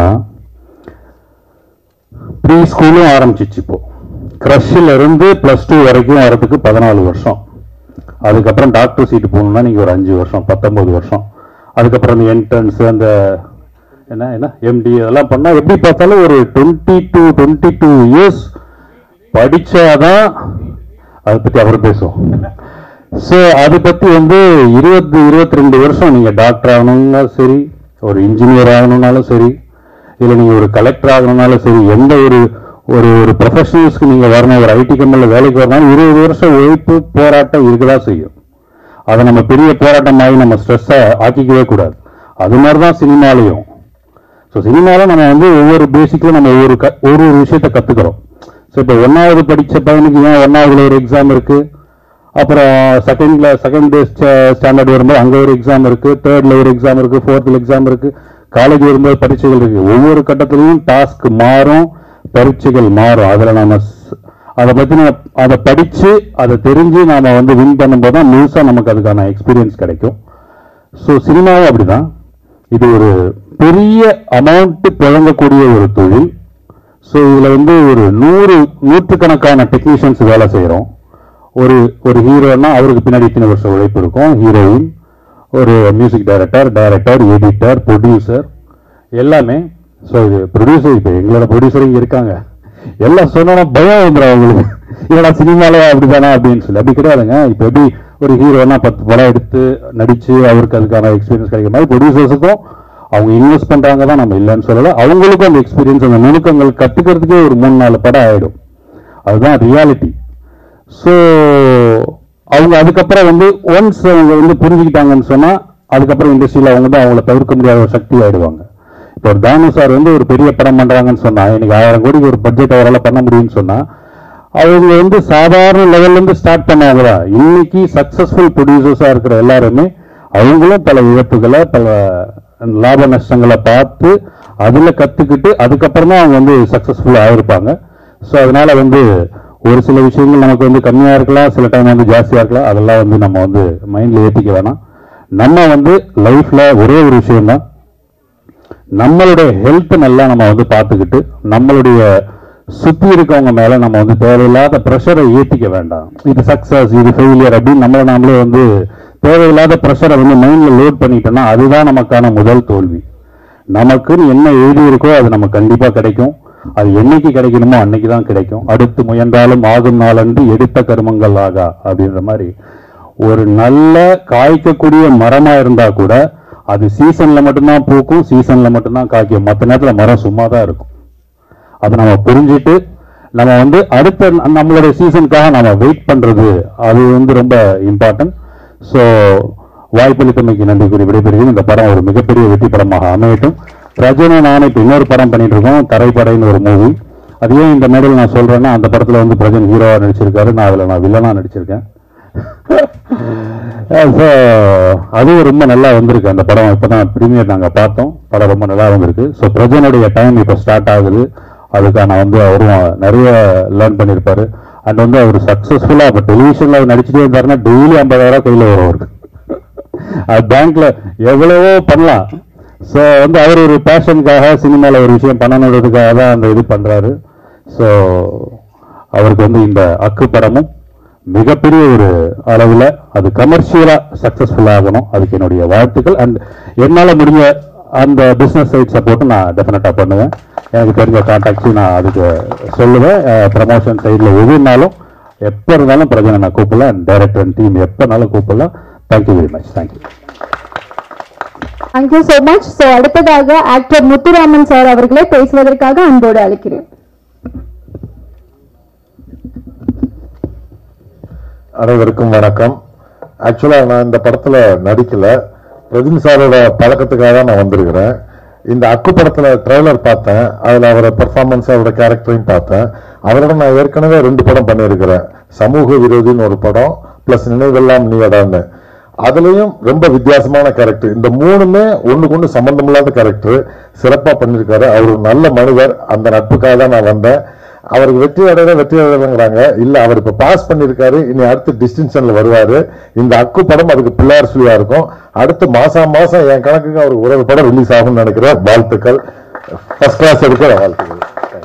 ப்ரீ ஸ்கூலும் ஆரம்பிச்சிச்சு. இப்போ கிரஷ்ல இருந்து +2 வரைக்கும் வரதுக்கு 14 வருஷம். அதுக்கப்புறம் டாக்டர் சீட்டு போகணும்னா நீங்க ஒரு 5 வருஷம், 19 வருஷம். அதுக்கப்புறம் அந்த என்ட்ரன்ஸ், அந்த என்ன எம்டி அதெல்லாம் பண்ணா எப்படி பார்த்தாலும் ஒரு 22 இயர்ஸ் படிச்சாதான் அதை பத்தி அப்புறம் பேசுவோம். ஸோ அதை பத்தி வந்து 20-22 வருஷம் நீங்க டாக்டர் ஆகணும்னாலும் சரி, ஒரு இன்ஜினியர் ஆகணும்னாலும் சரி, இல்லை நீங்கள் ஒரு கலெக்டர் ஆகணும்னாலும் சரி, எந்த ஒரு ஒரு ஒரு ப்ரொஃபஷனல்ஸ்க்கு நீங்கள் வரணும், ஒரு ஐடி கம்பெனியில் வேலைக்கு வரணும், 20 வருஷம் உழைப்பு போராட்டம் இருக்கதான் செய்யும். அதை நம்ம பெரிய போராட்டமாகி நம்ம ஸ்ட்ரெஸ்ஸை ஆக்கிக்கவே கூடாது. அது மாதிரி தான் சினிமாலையும். ஸோ சினிமாவில் நம்ம வந்து ஒவ்வொரு பேசிக்கில் நம்ம ஒரு விஷயத்தை கற்றுக்கிறோம். ஸோ இப்போ 1வது படித்த பையனுக்கு ஏன் 1வதுல ஒரு எக்ஸாம் இருக்குது, அப்புறம் செகண்ட் ஸ்டாண்டர்ட் வரும்போது அங்கே ஒரு எக்ஸாம் இருக்குது, 3rd ஒரு எக்ஸாம் இருக்குது, 4th எக்ஸாம் இருக்குது, காலேஜ் வரும்போது பரீட்சைகள் இருக்குது. ஒவ்வொரு கட்டத்திலையும் டாஸ்க் மாறும், பரீட்சைகள் மாறும். அதில் நம்ம அதை பற்றி அதை படித்து அதை தெரிஞ்சு நாம் வந்து வின் பண்ணும்போது தான் முழுசாக நமக்கு அதுக்கான எக்ஸ்பீரியன்ஸ் கிடைக்கும். ஸோ சினிமாவும் அப்படிதான். இது ஒரு பெரிய அமௌண்ட் புழங்கக்கூடிய ஒரு தொழில். ஸோ இதில் வந்து ஒரு நூற்றுக்கணக்கான டெக்னீஷியன்ஸ் வேலை செய்கிறோம். ஒரு ஹீரோனா அவருக்கு பின்னாடி இத்தனை வருஷம் உழைப்பு இருக்கும். ஹீரோயின், ஒரு மியூசிக் டைரக்டர், எடிட்டர், ப்ரொடியூசர் எல்லாமே. ஸோ இது ப்ரொடியூசர், இப்போ எங்களோட ப்ரொடியூசர் இங்கே இருக்காங்க. எல்லாம் சொன்னா பயம் வந்துடும் அவங்களுக்கு, ஏன்னா சினிமால அப்படிதானா அப்படின்னு சொல்லி. அப்படி கிடையாதுங்க. இப்போ எப்படி ஒரு ஹீரோனா 10 படம் எடுத்து நடிச்சு அவருக்கு அதுக்கான எக்ஸ்பீரியன்ஸ் கிடைக்கிற மாதிரி ப்ரொடியூசர்ஸுக்கும் அவங்க இன்வெஸ்ட் பண்றாங்க தான், நம்ம இல்லைன்னு சொல்லல. அவங்களுக்கும் அந்த எக்ஸ்பீரியன்ஸ், அந்த நுணுக்கங்கள் கத்துக்கிறதுக்கே ஒரு 3-4 படம் ஆயிடும். அதுதான் ரியாலிட்டி. ஸோ அவங்க அதுக்கப்புறம் வந்து ஒன்ஸ் அவங்க வந்து புரிஞ்சுக்கிட்டாங்கன்னு சொன்னா அதுக்கப்புறம் இண்டஸ்ட்ரியில் அவங்க தான் அவங்கள தவிர்க்க முடியாத ஒரு சக்தி ஆயிடுவாங்க. இப்போ ஒரு தானு சார் வந்து ஒரு பெரிய படம் பண்றாங்கன்னு சொன்னா, இன்னைக்கு 1000 கோடிக்கு ஒரு பட்ஜெட் அவரால் பண்ண முடியும்னு சொன்னா, அவங்க வந்து சாதாரண லெவல்ல இருந்து ஸ்டார்ட் பண்ணவங்க தான். இன்னைக்கு சக்சஸ்ஃபுல் ப்ரொடியூசர்ஸா இருக்கிற எல்லாருமே அவங்களும் பல இழப்புகளை, பல லாப நஷ்டங்களை பார்த்து அதுல கத்துக்கிட்டு அதுக்கப்புறம் தான் அவங்க வந்து சக்சஸ்ஃபுல் ஆயிருப்பாங்க. ஸோ அதனால வந்து ஒரு சில விஷயங்கள் நமக்கு வந்து கம்மியா இருக்கலாம், சில டைம் வந்து ஜாஸ்தியா இருக்கலாம். அதெல்லாம் வந்து நம்ம வந்து மைண்ட்ல ஏற்றிக்க வேணாம். நம்ம வந்து லைஃப்ல ஒரே ஒரு விஷயம் தான், நம்மளுடைய ஹெல்த் நல்லா நம்ம வந்து பார்த்துக்கிட்டு நம்மளுடைய சுத்தி இருக்கவங்க மேல நம்ம வந்து தேவையில்லாத ப்ரெஷரை ஏற்றிக்க வேண்டாம். இது சக்சஸ், இது ஃபெயிலியர் அப்படின்னு நம்மளை நாமளே வந்து தேவையில்லாத ப்ரெஷரை வந்து மைண்ட்ல லோட் பண்ணிட்டோம்னா அதுதான் நமக்கான முதல் தோல்வி. நமக்குன்னு என்ன எழுதி இருக்கோ அது நமக்கு கண்டிப்பா கிடைக்கும். அது என்னைக்கு கிடைக்கணுமோ அன்னைக்கு தான் கிடைக்கும். அடுத்து முயன்றாலும் ஆகும் நாளன்று எடுத்த கருமங்கள் ஆகா அப்படின்ற மாதிரி ஒரு நல்ல காய்க்கக்கூடிய மரமா இருந்தா கூட அது சீசன்ல மட்டும்தான் பூக்கும், சீசன்ல மட்டும்தான் காய்க்கும். மற்ற நேரத்தில் மரம் சும்மா தான் இருக்கும். அதை நம்ம புரிஞ்சுட்டு நம்ம வந்து அடுத்த நம்மளுடைய சீசனுக்காக நம்ம வெயிட் பண்றது அது வந்து ரொம்ப இம்பார்ட்டன்ட். ஸோ வாய்ப்பளித்தமைக்கு நன்றி கூறி விடைபெறுகிறேன். இந்த படம் ஒரு மிகப்பெரிய வெற்றி படமாக அமையட்டும். பிரஜனும் நானும் இப்போ இன்னொரு படம் பண்ணிட்டு இருக்கோம், தரைப்படைன்னு ஒரு மூவி. அது ஏன் இந்த மேடையில் நான் சொல்றேன்னா, அந்த படத்துல வந்து பிரஜன் ஹீரோவா நடிச்சிருக்காரு, நான் அதில் வில்லனா நடிச்சிருக்கேன். ஸோ அதுவும் ரொம்ப நல்லா வந்திருக்கு. அந்த படம் இப்போதான் ப்ரீமியர் நாங்கள் பார்த்தோம், படம் ரொம்ப நல்லா வந்திருக்கு. ஸோ பிரஜனுடைய டைம் இப்போ ஸ்டார்ட் ஆகுது. அதுக்கான வந்து அவரும் நிறைய லேர்ன் பண்ணியிருப்பாரு. அண்ட் வந்து அவர் சக்ஸஸ்ஃபுல்லாக இப்போ டெலிவிஷனில் நடிச்சுட்டே இருந்தாருன்னா டெய்லி 50,000 கையில் வரும் அவருக்கு. அது பேங்க்ல எவ்வளவோ பண்ணலாம். ஸோ வந்து அவர் ஒரு பேஷனுக்காக சினிமாவில் ஒரு விஷயம் பண்ணணுன்றதுக்காக தான் அந்த இது பண்றாரு. ஸோ அவருக்கு வந்து இந்த அக்கு படமும் மிகப்பெரிய ஒரு அளவில் அது கமர்ஷியலா சக்சஸ்ஃபுல் ஆகணும். அதுக்கு என்னுடைய வாழ்த்துக்கள். அண்ட் என்னால் முடிஞ்ச அந்த பிஸ்னஸ் சைட் சப்போர்ட்டும் நான் டெஃபினட்டா பண்ணுவேன். எனக்கு தெரிஞ்ச கான்டாக்ட்ஸையும் நான் அதுக்கு சொல்லுவேன். ப்ரமோஷன் சைடில் எதுனாலும் எப்போ இருந்தாலும் பிரஜனை நான் கூப்பிடலாம். டைரக்டர் அண்ட் டீம் எப்போனாலும் கூப்பிடலாம். Thank you very much. Thank you. Thank you so much. So அடுத்ததாக ஆக்டர் முத்துராமன் சார் அவர்களை பேசுவதற்காக அன்போடு அழைக்கிறேன். அனைவருக்கும் வணக்கம். ஆக்சுவலா நான் இந்த படத்துல நடிக்கல, பிரஜன் சாரோட பழக்கத்துக்காக தான் நான் வந்திருக்கிறேன். இந்த அக்கு படத்துல ட்ரெய்லர் பார்த்தேன், அதுல அவரோட பெர்ஃபார்மன்ஸ், அவரோட கேரக்டரையும் பார்த்தேன். அவரோட நான் ஏற்கனவே 2 படம் பண்ணியிருக்கிறேன். சமூக விரோதின்னு ஒரு படம், பிளஸ் நினைவெல்லாம் நீடான்னு. அதுலயும் ரொம்ப வித்தியாசமான கேரக்டர். இந்த 3மே ஒண்ணுக்கு ஒண்ணு சம்பந்தம் இல்லாத கேரக்டர் சிறப்பா பண்ணிருக்காரு. அவர் ஒரு நல்ல மனிதர். அந்த நட்புக்காக தான் நான் வந்தேன். அவருக்கு வெற்றி அடைகிறாங்க இல்ல, அவர் இப்ப பாஸ் பண்ணிருக்காரு, இனி அடுத்து டிஸ்டிங்ஷன்ல வருவாரு. இந்த அக்கு படம் அதுக்கு பிள்ளையார் சுழியா இருக்கும். அடுத்து மாசம் என் கணக்குக்கு அவருக்கு ஒரு படம் ரிலீஸ் ஆகும்னு நினைக்கிறேன். வாழ்த்துக்கள். ஃபர்ஸ்ட் கிளாஸ் எடுக்கிற வாழ்த்துக்கள்.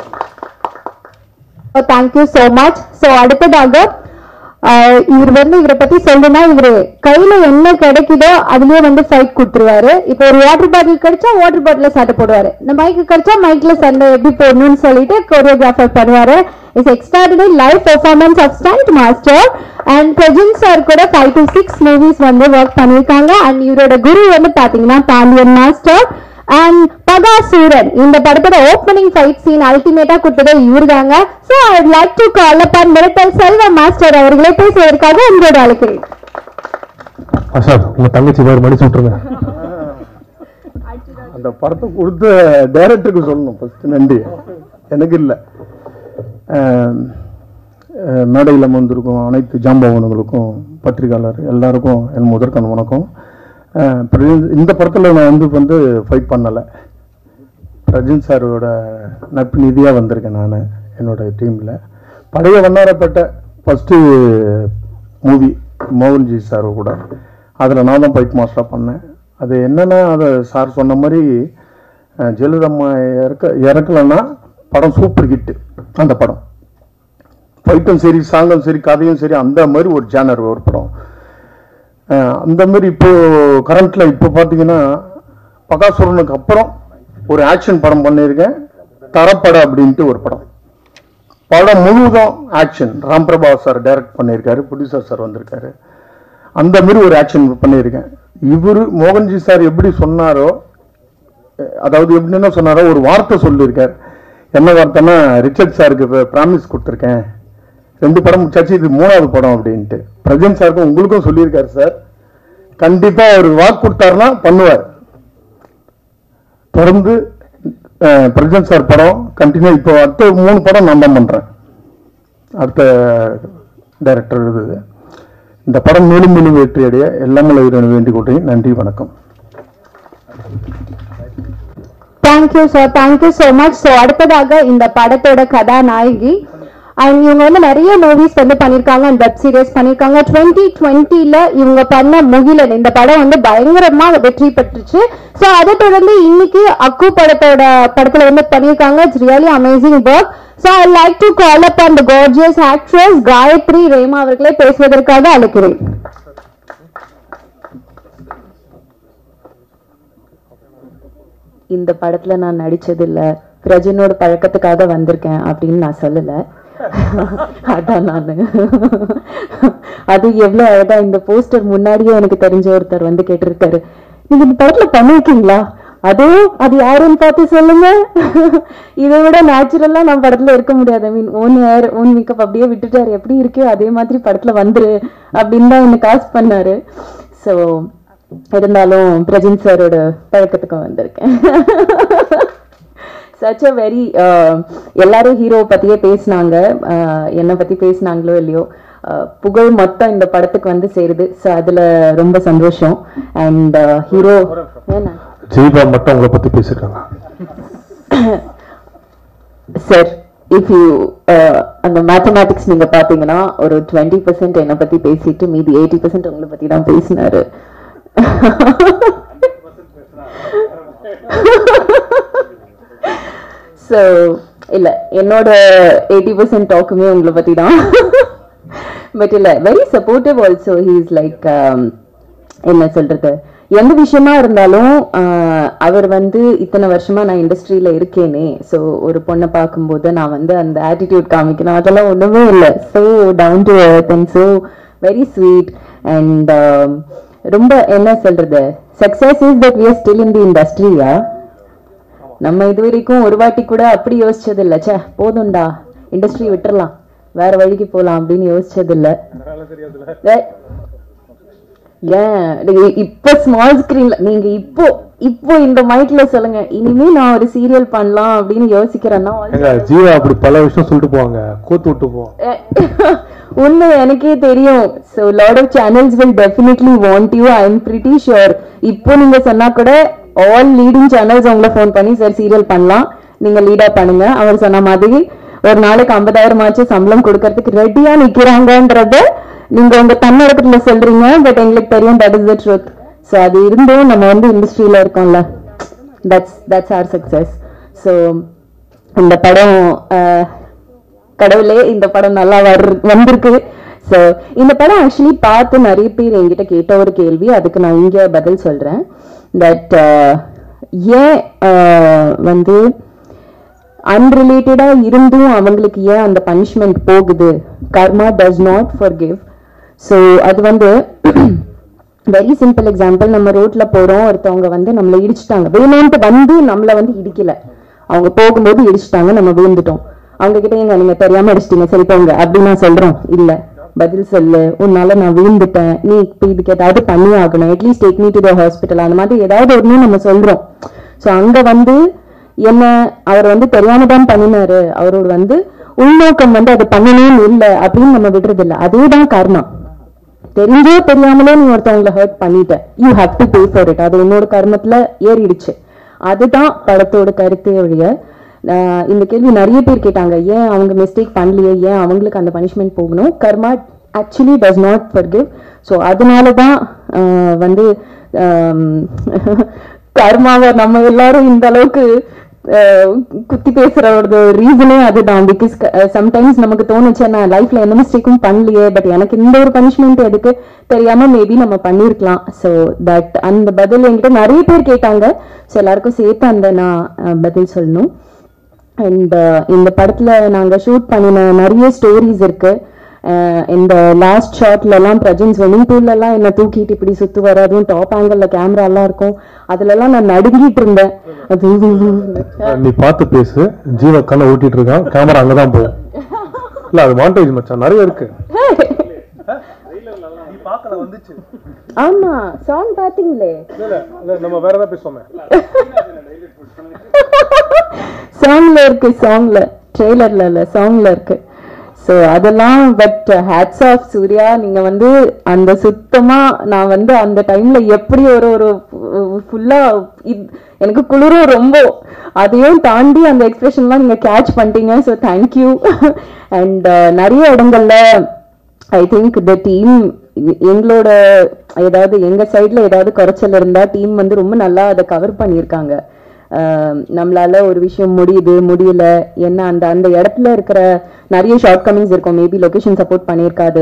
Thank you so much. சோ அடுத்ததாக இவர் வந்து இவரை பத்தி சொல்லணும்னா, இவரு கையில என்ன கிடைக்குதோ அதுலயே வந்து ஃபைட் கொடுத்துருவாரு. இப்போ ஒரு வாட்டர் பாட்டில் கிடைச்சா வாட்டர் பாட்டில சண்டை போடுவாரு, இந்த மைக்கு கிடைச்சா மைக்ல சண்டை எப்படி போடணும்னு சொல்லிட்டு கோரியோகிராஃபர் பண்ணுவாரு. It's extraordinary live performance of stunt master. And Prajan sir கூட 5 to 6 மூவிஸ் வந்து ஒர்க் பண்ணிருக்காங்க. அண்ட் இவரோட குரு வந்து பாத்தீங்கன்னா பாண்டியன் மாஸ்டர். அண்ட் பகாசூரன் இந்த படத்தோட ஓப்பனிங் ஃபைட் சீன் அல்டிமேட்டா கொடுத்ததே இவருதாங்க. So I would like to call upon மிரட்டல் செல்வ மாஸ்டர் அவர்களை பேசுவதற்காக உங்களோட அழைக்கிறேன். சார் உங்க தங்கச்சி வேறு மடிச்சு விட்டுருங்க. அந்த படத்தை கொடுத்த டைரக்டருக்கு சொல்லணும் ஃபர்ஸ்ட் நன்றி, எனக்கு இல்லை. மேடையில் வந்திருக்கும் அனைத்து ஜாம்பவன்களுக்கும் பத்திரிகையாளர் எல்லாருக்கும் என் முதற்கண் வணக்கம். இந்த படத்தில் நான் வந்து ஃபைட் பண்ணலை, ரஜினி சாரோட நட்பு நிதியாக வந்திருக்கேன் நான் என்னோட டீமில். Pazhaya Vannarapettai first movie Mohanji sir கூட, அதில் நான் தான் ஃபைட் மாஸ்டராக பண்ணேன். அது என்னென்னா அதை சார் சொன்ன மாதிரி ஜெயலலிதா இறக்கலைன்னா படம் சூப்பர் ஹிட்டு. அந்த படம் ஃபைட்டும் சரி சாங்கும் சரி கதையும் சரி அந்த மாதிரி ஒரு ஜேனர் ஒரு படம். அந்த மாதிரி இப்போது கரண்ட்டில் இப்போ பார்த்தீங்கன்னா பகாசுரனுக்கு அப்புறம் ஒரு ஆக்ஷன் படம் பண்ணியிருக்கேன், தரப்பட அப்படின்ட்டு ஒரு படம். படம் முழுவதும் ஆக்ஷன். ராம்பிரபா சார் டைரக்ட் பண்ணியிருக்காரு, ப்ரொடியூசர் சார் வந்திருக்காரு. அந்த மாதிரி ஒரு ஆக்ஷன் பண்ணியிருக்கேன். இவர் மோகன்ஜி சார் எப்படி சொன்னாரோ, அதாவது எப்படின்னா சொன்னாரோ ஒரு வார்த்தை சொல்லியிருக்கார். என்ன வார்த்தைன்னா, ரிச்சர்ட் சாருக்கு ப்ராமிஸ் கொடுத்துருக்கேன், 2 படம் முடிச்சாச்சு, இது 3வது படம் அப்படின்ட்டு. பிரஜன் சாருக்கும் உங்களுக்கும் சொல்லியிருக்காரு சார். கண்டிப்பாக அவர் வாக்கு கொடுத்தாருன்னா பண்ணுவார். தொடர்ந்து பிரஜன் சார் படம் கண்டினியூ. இப்போ அடுத்த 3 படம் நான் தான் பண்ணுறேன், அடுத்த டைரக்டர் இது. இந்த படம் மேலும் மேலும் வெற்றி அடைய எல்லாமே வேண்டிக் கொள்கிறேன். நன்றி, வணக்கம். Thank you sir, thank you so much. So அடுத்ததாக இந்த படத்தோட கதாநாயகி அண்ட் இவங்க வந்து நிறைய மூவிஸ் வந்து பண்ணியிருக்காங்க அண்ட் வெப் சீரிஸ் பண்ணியிருக்காங்க. 2020ல இவங்க பண்ண முகிலன் இந்த படம் வந்து பயங்கரமா வெற்றி பெற்றுச்சு. ஸோ அதை தொடர்ந்து இன்னைக்கு அக்கு படத்துல வந்து பண்ணியிருக்காங்க. It's really amazing work. So I like to call upon the gorgeous actress Gayathri Rema அவர்களை பேசுவதற்காக அழைக்கிறேன். இந்த படத்துல நான் நடிச்சதில்லை, பிரஜனோட பழக்கத்துக்காக வந்திருக்கேன் அப்படின்னு நான் சொல்லல. அதான் நானு அது எவ்வளவு அழகா இந்த போஸ்டர் முன்னாடியே எனக்கு தெரிஞ்ச ஒருத்தர் வந்து கேட்டிருக்காரு, நீங்க இந்த படத்துல பண்ணிருக்கீங்களா, அது யாருன்னு பார்த்து சொல்லுங்க. இதை விட நேச்சுரலா நம்ம படத்துல இருக்க முடியாது. I mean own hair own makeup அப்படியே விட்டுட்டாரு, எப்படி இருக்கோ அதே மாதிரி படத்துல வந்துரு அப்படின்னு தான் என்ன காஸ்ட் பண்ணாரு. ஸோ இருந்தாலும் பிரஜன் சாரோட பழக்கத்துக்கும் வந்திருக்கேன். சச் அ வெரி எல்லாரும் ஹீரோ பத்தியே பேசினாங்க, என்னை பத்தி பேசினாங்களோ இல்லையோ, புகழ் மொத்தம் இந்த படத்துக்கு வந்து சேருது. ஸோ அதுல ரொம்ப சந்தோஷம். அண்ட் ஹீரோ ஜீவா மட்டும் உங்களை பத்தி பேசிருக்காங்க சார். இஃப் யூ அந்த மேத்தமேட்டிக்ஸ் நீங்க பாத்தீங்கன்னா ஒரு 20% என்னை பத்தி பேசிட்டு மீதி 80% உங்களை பத்தி தான் பேசினாரு. ஸோ இல்லை, என்னோட 80% டாக்குமே உங்களை பற்றி தான். பட் இல்லை, very supportive also. He is like என்ன சொல்றது, எந்த விஷயமா இருந்தாலும் அவர் வந்து இத்தனை வருஷமா நான் இண்டஸ்ட்ரியில இருக்கேனே, ஸோ ஒரு பொண்ணை பார்க்கும்போது நான் வந்து அந்த ஆட்டிடியூட் காமிக்கணும், அதெல்லாம் ஒன்றுமே இல்லை. So down to earth and so very sweet. And ரொம்ப என்ன சொல்றது, success is that we are still in the இண்டஸ்ட்ரியா. நம்ம இது வரைக்கும் ஒரு வாட்டி கூட அப்படி யோசிச்சது இல்லை, சே போதும்டா இண்டஸ்ட்ரி விட்டுறலாம் வேற வழிக்கு போலாம் அப்படின்னு யோசிச்சது இல்லை. ஏன் இப்ப ஸ்மால் ஸ்கிரீன்ல நீங்க இப்போ இந்த மைக்ல சொல்லுங்க, இனிமே நான் ஒரு சீரியல் பண்ணலாம் அப்படின்னு யோசிக்கிறேன்னா ஜீவா அப்படி பல விஷயம் சொல்லிட்டு போவாங்க, கூத்து விட்டு போவோம். உண்மை எனக்கே தெரியும். So lot of channels will definitely want you. I am pretty sure. இப்போ நீங்க சொன்னா கூட ஆல் லீடிங் சேனல்ஸ் உங்களை ஃபோன் பண்ணி சார் சீரியல் பண்ணலாம், நீங்க லீடா பண்ணுங்க. அவர் சொன்ன மாதிரி ஒரு நாளைக்கு 50,000 ஆச்சு சம்பளம் கொடுக்கறதுக்கு ரெடியா நிக்கிறாங்கன்றத நீங்க உங்க தன்னடக்கத்துல சொல்றீங்க. பட் எங்களுக்கு தெரியும் that is the truth. So அது இருந்தும் நம்ம வந்து இண்டஸ்ட்ரியில இருக்கோம்ல, தட்ஸ் ஆர் சக்சஸ். ஸோ இந்த படம் கடவுளே இந்த படம் நல்லா வந்திருக்கு. ஸோ இந்த படம் ஆக்சுவலி பார்த்து நிறைய பேர் என்கிட்ட கேட்ட ஒரு கேள்வி, அதுக்கு நான் இங்கே பதில் சொல்றேன். தட் ஏன் வந்து அன்ரிலேட்டடா இருந்தும் அவங்களுக்கு ஏன் அந்த பனிஷ்மெண்ட் போகுது, karma does not forgive. So அது வந்து வெரி சிம்பிள் எக்ஸாம்பிள், நம்ம ரோட்ல போறோம், ஒருத்தவங்க வந்து நம்மளை இடிச்சுட்டாங்க, வேணும்ட்டு வந்து நம்மள வந்து இடிக்கல, அவங்க போகும்போது இடிச்சுட்டாங்க, நம்ம விழுந்துட்டோம். அவங்க கிட்ட நீங்க தெரியாம அடிச்சிட்டீங்க, சரி போங்க அப்படின்னு நான் சொல்றோம். இல்ல, பதில் சொல்லு, உன்னால நான் விழுந்துட்டேன், நீ இப்ப இதுக்கு ஏதாவது பண்ணி ஆகணும், at least take me to the hospital, அந்த மாதிரி ஏதாவது ஒண்ணு நம்ம சொல்றோம். ஸோ அங்க வந்து என்ன, அவர் வந்து தெரியாம தான் பண்ணினாரு, அவரோட வந்து உள்நோக்கம் வந்து அது பண்ணணும் இல்லை அப்படின்னு நம்ம விடுறது இல்லை. அதேதான் கர்மா. தெரிஞ்சோ தெரியாமலே நீ ஒருத்தவங்களை ஹர்ட் பண்ணிட்ட, you have to pay for it. அது உன்னோட கர்மத்துல ஏறிடுச்சு. அதுதான் படத்தோட கருத்தே ஒழிய. இந்த கேள்வி நிறைய பேர் கேட்டாங்க, ஏன் அவங்க மிஸ்டேக் பண்ணலையே, ஏன் அவங்களுக்கு அந்த பனிஷ்மெண்ட் போகணும். Karma actually does not forgive. So அதனாலதான் வந்து கர்மாவை நம்ம எல்லாரும் இந்த அளவுக்கு குத்தி பேசுற ஒரு ரீசனே அதுதான். பிகாஸ் சம்டைம்ஸ் நமக்கு தோணுச்சு, நான் லைஃப்ல எந்த மிஸ்டேக்கும் பண்ணலையே, பட் எனக்கு இந்த ஒரு பனிஷ்மெண்ட் எதுக்கு தெரியாம மேபி நம்ம பண்ணிருக்கலாம். ஸோ தட் அந்த பதில் என்கிட்ட நிறைய பேர் கேட்டாங்க. ஸோ எல்லாருக்கும் சேர்த்து அந்த நான் பதில் சொல்லணும். அண்ட் இந்த படத்துல நாங்க ஷூட் பண்ணின நிறைய ஸ்டோரிஸ் இருக்கு. இந்த லாஸ்ட் ஷாட்ல எல்லாம் பிரஜன் ஸ்விமிங் பூல்ல எல்லாம் என்ன தூக்கிட்டு இப்படி சுத்து வர, அதுவும் டாப் ஆங்கிள் கேமரா எல்லாம் இருக்கும், அதுல எல்லாம் நான் நடுங்கிட்டு இருந்தேன். நீ பார்த்து பேசு, ஜீவ கண்ணை ஊட்டிட்டு இருக்கான், கேமரா அங்கதான் போகும். இல்ல அது மாண்டேஜ் மச்சான் நிறைய இருக்கு. ஆமா, சாங் பாத்தீங்களே, நம்ம வேற ஏதாவது பேசுவோமே. சாங்ல இருக்கு, சாங்ல ட்ரெய்லர்ல இல்ல, சாங்ல இருக்கு. ஸோ அதெல்லாம் பட் ஹேட்ஸ் ஆஃப் சூர்யா, நீங்க வந்து அந்த சுத்தமா நான் வந்து அந்த டைம்ல எப்படி ஒரு ஃபுல்லா எனக்கு குளிரும் ரொம்ப, அதையும் தாண்டி அந்த எக்ஸ்பிரஷன்லாம் நீங்க கேட்ச் பண்ணிட்டீங்க. So thank you. அண்ட் நிறைய இடங்கள்ல ஐ திங்க் த டீம் எங்களோட ஏதாவது எங்க சைட்ல ஏதாவது குறைச்சல் இருந்தா டீம் வந்து ரொம்ப நல்லா அதை கவர் பண்ணியிருக்காங்க. நம்மளால ஒரு விஷயம் முடியல என்ன அந்த அந்த இடத்துல இருக்கிற நிறைய ஷார்ட் கமிங்ஸ் இருக்கும். மேபி லொகேஷன் சப்போர்ட் பண்ணியிருக்காது,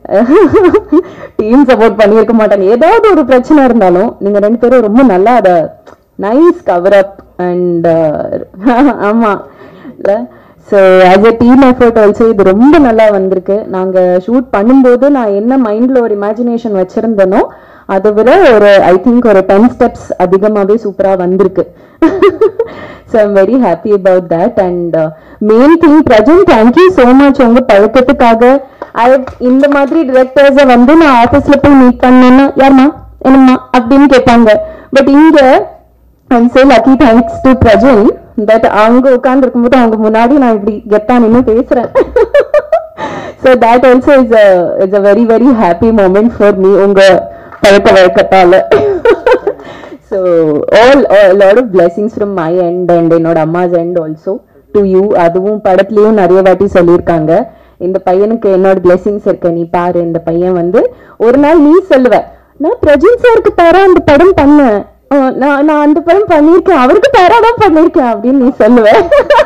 டீம் சப்போர்ட் பண்ணியிருக்க மாட்டாங்க, ஏதாவது ஒரு பிரச்சனை இருந்தாலும் நீங்க ரெண்டு பேரும் ரொம்ப நல்லா அதை நைஸ் கவர் அப். அண்ட் ஆமா இல்ல, so as a team effort also இது ரொம்ப நல்லா வந்திருக்கு. நாங்க ஷூட் பண்ணும்போது நான் என்ன மைண்ட்ல ஒரு இமேஜினேஷன் வச்சிருந்தேனோ அதை விட ஒரு ஐ திங்க் ஒரு 10 ஸ்டெப்ஸ் அதிகமாகவே சூப்பராக வந்திருக்கு. So I'm very happy about that. And main thing Prajan, thank you so much உங்க பழக்கத்துக்காக. இந்த மாதிரி டிரெக்டர்ஸை வந்து நான் ஆஃபீஸ்ல போய் மீட் பண்ணேன்னா யாருமா என்னம்மா அப்படின்னு கேட்பாங்க. பட் இங்க I'm so lucky, thanks to Prajan, that அவங்க உட்கார்ந்து இருக்கும்போது அவங்க முன்னாடி நான் இப்படி கெத்தா நின்று பேசுறேன். So that also it's a very very happy moment for me உங்க பழக்க வழக்கத்தால. So lot of blessings from my end and என்னோட அம்மாஸ் எண்ட் ஆல்சோ டு யூ. அதுவும் படத்துலயும் நிறைய வாட்டி சொல்லியிருக்காங்க, இந்த பையனுக்கு என்னோட பிளெஸிங்ஸ் இருக்கு, நீ பாரு இந்த பையன் வந்து ஒரு நாள் நீ சொல்லுவ, நான் பிரஜன் சாருக்கு பேரா அந்த படம் பண்ணேன், நான் அந்த படம் பண்ணியிருக்கேன், அவருக்கு பேராதான் பண்ணியிருக்கேன் அப்படின்னு நீ சொல்லுவேன்.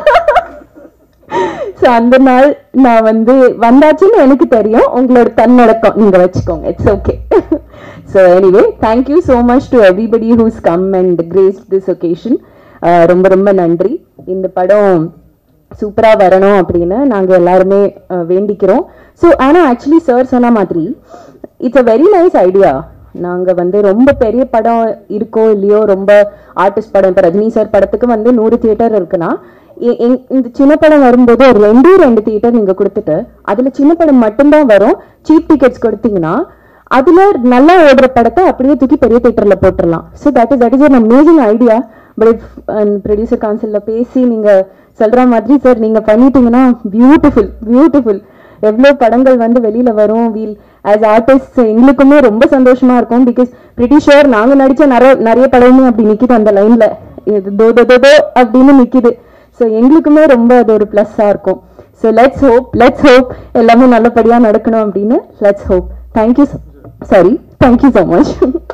ஸோ அந்த நாள் நான் வந்து வந்தாச்சுன்னு எனக்கு தெரியும், உங்களோட தன்னடக்கம் நீங்க வச்சுக்கோங்க, it's okay. So anyway thank you so much to everybody who's come and grace this occasion. ரொம்ப ரொம்ப நன்றி. இந்த படம் சூப்பரா வரணும் அப்படின்னு நாங்க எல்லாருமே வேண்டிக்கிறோம். ஸோ ஆனா ஆக்சுவலி சார் சொன்ன மாதிரி it's a very nice idea. நாங்க வந்து ரொம்ப பெரிய படம் இருக்கோ இல்லையோ, ரொம்ப ஆர்டிஸ்ட் படம், இப்போ ரஜினி சார் படத்துக்கு வந்து 100 தியேட்டர் இருக்குன்னா இந்த சின்ன படம் வரும்போது ஒரு 2 தியேட்டர் நீங்க கொடுத்துட்டு அதுல சின்ன படம் மட்டும்தான் வரும், சீப் டிக்கெட்ஸ் கொடுத்தீங்கன்னா அதுல நல்லா ஓடுற படத்தை அப்படியே தூக்கி பெரிய தியேட்டர்ல போட்டுடலாம். So that is an amazing idea. But producer கவுன்சில்ல பேசி நீங்க சொல்ற மாதிரி சார் நீங்க பண்ணிட்டீங்கன்னா பியூட்டிஃபுல் எவ்வளோ படங்கள் வந்து வெளியில வரும். வீல் ஆஸ் ஆர்டிஸ்ட் எங்களுக்குமே ரொம்ப சந்தோஷமா இருக்கும். பிகாஸ் பிரிட்டி ஷுர் நாங்க நடிச்ச நிறைய படமுமே அப்படி நிக்குது, அந்த லைன்ல தோ அப்படின்னு நிக்குது. ஸோ எங்களுக்குமே ரொம்ப அது ஒரு பிளஸ்ஸா இருக்கும். ஸோ லெட்ஸ் ஹோப் எல்லாமே நல்லபடியா நடக்கணும் அப்படின்னு let's hope. Thank you so much.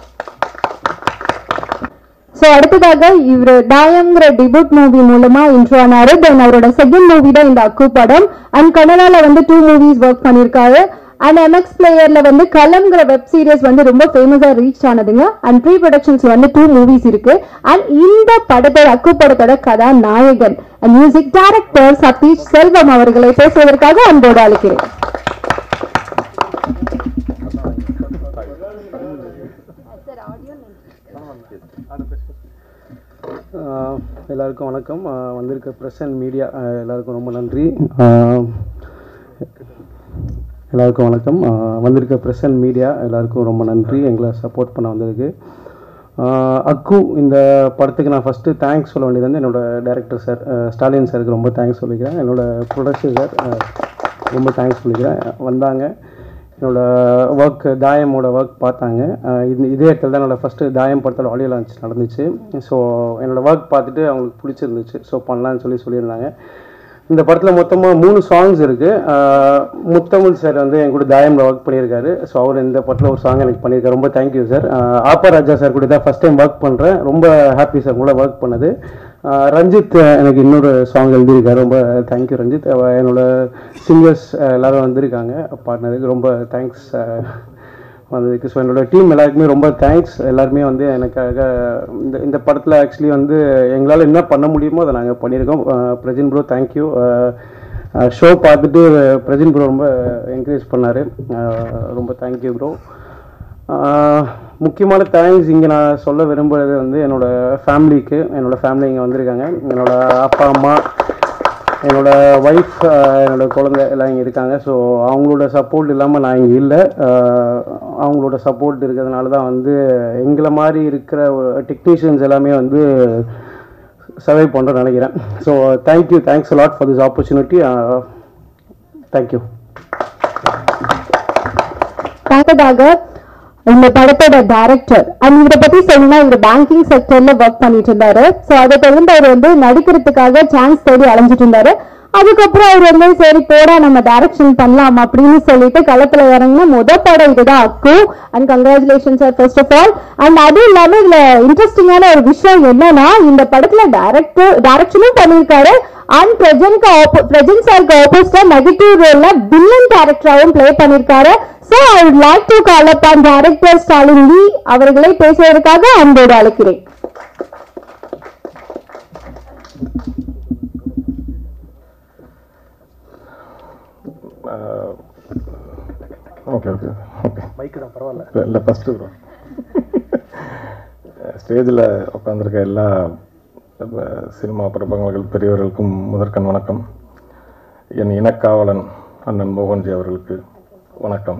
So அடுத்ததாக இவர் தாயம்ங்கிற டிபுட் மூவி மூலமா இன்ட்ரோ ஆனாரு. தென் அவரோட செகண்ட் மூவி தான் இந்த அக்கு படம். அண்ட் கன்னடால வந்து 2 மூவிஸ் ஒர்க் பண்ணிருக்காரு. அண்ட் MX பிளேயர்ல வந்து கலம்ங்கிற வெப் சீரிஸ் வந்து ரொம்ப ஃபேமஸா ரீச் ஆனதுங்க. அண்ட் ப்ரீ ப்ரொடக்ஷன்ஸ்ல வந்து 2 மூவிஸ் இருக்கு. அண்ட் இந்த படத்தோட அக்கு படத்தோட கதாநாயகன் மியூசிக் டைரக்டர் சதீஷ் செல்வம் அவர்களை பேசுவதற்காக அன்போடு அழைக்கிறேன். எல்லாருக்கும் வணக்கம். வந்திருக்க ப்ரெஸ் அண்ட் மீடியா எல்லாருக்கும் ரொம்ப நன்றி. எல்லாருக்கும் வணக்கம். வந்திருக்க ப்ரெஸ் அண்ட் மீடியா எல்லாருக்கும் ரொம்ப நன்றி எங்களை சப்போர்ட் பண்ண வந்ததுக்கு. அக்கு இந்த படத்துக்கு நான் ஃபஸ்ட்டு தேங்க்ஸ் சொல்ல வேண்டியது வந்து என்னோடய டைரக்டர் சார் ஸ்டாலின் சாருக்கு ரொம்ப தேங்க்ஸ் சொல்லிக்கிறேன். என்னோடய ப்ரொடக்ஷன் சார் ரொம்ப தேங்க்ஸ் சொல்லிக்கிறேன். வந்தாங்க, என்னோடய ஒர்க் தாயமோட ஒர்க் பார்த்தாங்க. இதே இடத்துல தான் என்னோடய ஃபஸ்ட்டு தாயம் படத்தோட ஆடியோ லான்ச் நடந்துச்சு. ஸோ என்னோடய ஒர்க் பார்த்துட்டு அவங்களுக்கு பிடிச்சிருந்துச்சு. ஸோ பண்ணலான்னு சொல்லியிருந்தாங்க. இந்த படத்தில் மொத்தமாக 3 சாங்ஸ் இருக்குது. முத்தமிழ் சார் வந்து என் கூட தாயமில் ஒர்க் பண்ணியிருக்காரு. ஸோ அவர் இந்த படத்தில் ஒரு சாங் எனக்கு பண்ணியிருக்காரு. ரொம்ப தேங்க்யூ சார். ஆப்பா ராஜா சார் கூட தான் ஃபஸ்ட் டைம் ஒர்க் பண்ணுறேன். ரொம்ப ஹாப்பி சார் கூட ஒர்க் பண்ணது. ரஞ்சித் எனக்கு இன்னொரு சாங் எழுதியிருக்காரு. ரொம்ப தேங்க்யூ ரஞ்சித். என்னோட சிங்கர்ஸ் எல்லோரும் வந்திருக்காங்க பாடினதுக்கு ரொம்ப தேங்க்ஸ் வந்ததுக்கு. ஸோ என்னோடய டீம் எல்லாருக்குமே ரொம்ப தேங்க்ஸ். எல்லாருமே வந்து எனக்காக இந்த படத்தில் ஆக்சுவலி வந்து எங்களால் என்ன பண்ண முடியுமோ அதை நாங்கள் பண்ணியிருக்கோம். Prajin bro thank you. ஷோ பார்த்துட்டு பிரஜின் ப்ரோ ரொம்ப என்கரேஜ் பண்ணார். ரொம்ப தேங்க்யூ ப்ரோ. முக்கியமான தேங்க்ஸ் இங்கே நான் சொல்ல விரும்புகிறது வந்து என்னோடய ஃபேமிலிக்கு. என்னோடய ஃபேமிலி இங்கே வந்திருக்காங்க. என்னோடய அப்பா அம்மா, என்னோடய ஒய்ஃப், என்னோடய குழந்தை எல்லாம் இங்கே இருக்காங்க. ஸோ அவங்களோட சப்போர்ட் இல்லாமல் நான் இங்கே இல்லை. அவங்களோட சப்போர்ட் இருக்கிறதுனால தான் வந்து எங்களை மாதிரி இருக்கிற டெக்னீஷியன்ஸ் எல்லாமே வந்து சர்வை பண்ணுறேன்னு நினைக்கிறேன். So thanks a lot for this opportunity. Thank you. இந்த படத்தோட டைரக்டர் அண்ட் இவரை பத்தி சொல்லணும்னா இவர் பேங்கிங் செக்டர்ல ஒர்க் பண்ணிட்டு இருந்தாரு. ஸோ அதை தொடர்ந்து அவர் வந்து நடிக்கிறதுக்காக சான்ஸ் தேடி அலைஞ்சிட்டு இருந்தாரு. அதுக்கப்புறம் அவர் வந்து சரி போடா நம்ம டைரக்ஷன் பண்ணலாம் அப்படின்னு சொல்லிட்டு களத்துல இறங்கின படம் இதுதான் Akku. And congratulation sir first of all. And அதுவும் இல்லாம இதுல இன்ட்ரெஸ்டிங்கான ஒரு விஷயம் என்னன்னா இந்த படத்துல டைரக்ஷனும் பண்ணியிருக்காரு அண்ட் பிரஜன் சாருக்கு ஆப்போசிட்டா நெகட்டிவ் ரோல்ல வில்லன் கேரக்டராகவும் பிளே பண்ணியிருக்காரு. So I would like to call upon Director Stalin Lee அவர்களை பேசுவதற்காக அன்போடு அழைக்கிறேன். ஓகே மைக்கு தான் பரவாயில்ல. இல்லை ஃபஸ்ட்டு ப்ரோ ஸ்டேஜில் உட்காந்துருக்க எல்லா சினிமா பிரபலங்கள் பெரியவர்களுக்கும் முதற்கண் வணக்கம். என் இனக்காவலன் அண்ணன் மோகன்ஜி அவர்களுக்கு வணக்கம்.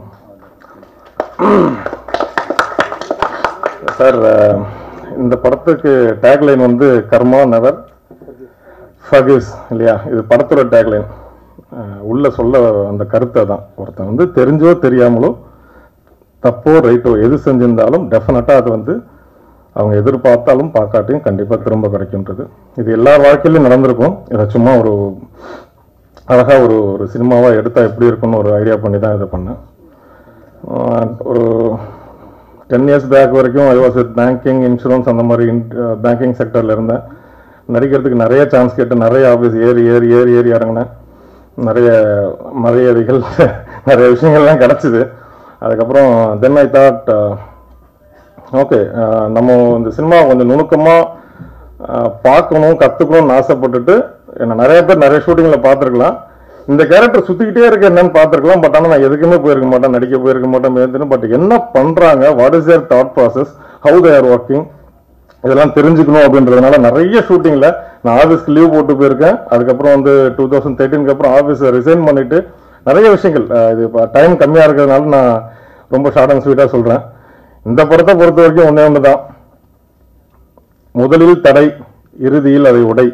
சார் இந்த படத்துக்கு டேக்லைன் வந்து கர்மா நெவர் ஃபர்கிவ்ஸ் இல்லையா? இது படத்தோட டேக்லைன். உள்ள சொல்ல அந்த கருத்தை தான் ஒருத்தன் வந்து தெரிஞ்சோ தெரியாமலோ தப்போ ரைட்டோ எது செஞ்சிருந்தாலும் டெஃபினட்டாக அது வந்து அவங்க எதிர்பார்த்தாலும் பார்க்காட்டியும் கண்டிப்பாக திரும்ப கிடைக்கின்றது. இது எல்லா வாழ்க்கையிலும் நடந்திருக்கும். இதை சும்மா ஒரு அழகாக ஒரு சினிமாவாக எடுத்தால் எப்படி இருக்குன்னு ஒரு ஐடியா பண்ணி தான் இதை பண்ணேன். ஒரு 10 years பேக் வரைக்கும் I was with banking, insurance அந்த மாதிரி பேங்கிங் செக்டரில் இருந்தேன். நடிக்கிறதுக்கு நிறைய சான்ஸ் கேட்டு நிறைய ஆஃபீஸ் ஏறி இறங்கினேன். நிறைய மரியாதைகள் நிறைய விஷயங்கள்லாம் கிடச்சிது. அதுக்கப்புறம் தென் ஐ தாட் ஓகே நம்ம இந்த சினிமா கொஞ்சம் நுணுக்கமாக பார்க்கணும் கற்றுக்கணும்னு ஆசைப்பட்டுட்டு என்ன நிறைய பேர் நிறைய ஷூட்டிங்கில் பார்த்துருக்கலாம். இந்த கேரக்டர் சுற்றிக்கிட்டே இருக்க என்னன்னு பார்த்துருக்கலாம். பட் ஆனால் நான் எதுக்குமே போயிருக்க மாட்டேன், நடிக்க போயிருக்க மாட்டேன் மேந்துன்னு. பட் என்ன பண்ணுறாங்க, what is their thought process, how they are working, இதெல்லாம் தெரிஞ்சுக்கணும் அப்படின்றதுனால நிறைய ஷூட்டிங்கில் நான் ஆஃபீஸ்க்கு லீவ் போட்டு போயிருக்கேன். அதுக்கப்புறம் வந்து 2013 அப்புறம் ஆஃபீஸை ரிசைன் பண்ணிட்டு நிறைய விஷயங்கள் இது இப்போ டைம் கம்மியாக இருக்கிறதுனால நான் ரொம்ப ஷார்ட் அண்ட் ஸ்வீட்டாக சொல்கிறேன். இந்த படத்தை பொறுத்த வரைக்கும் ஒன்று தான், முதலில் தடை, இறுதியில் அதை உடை.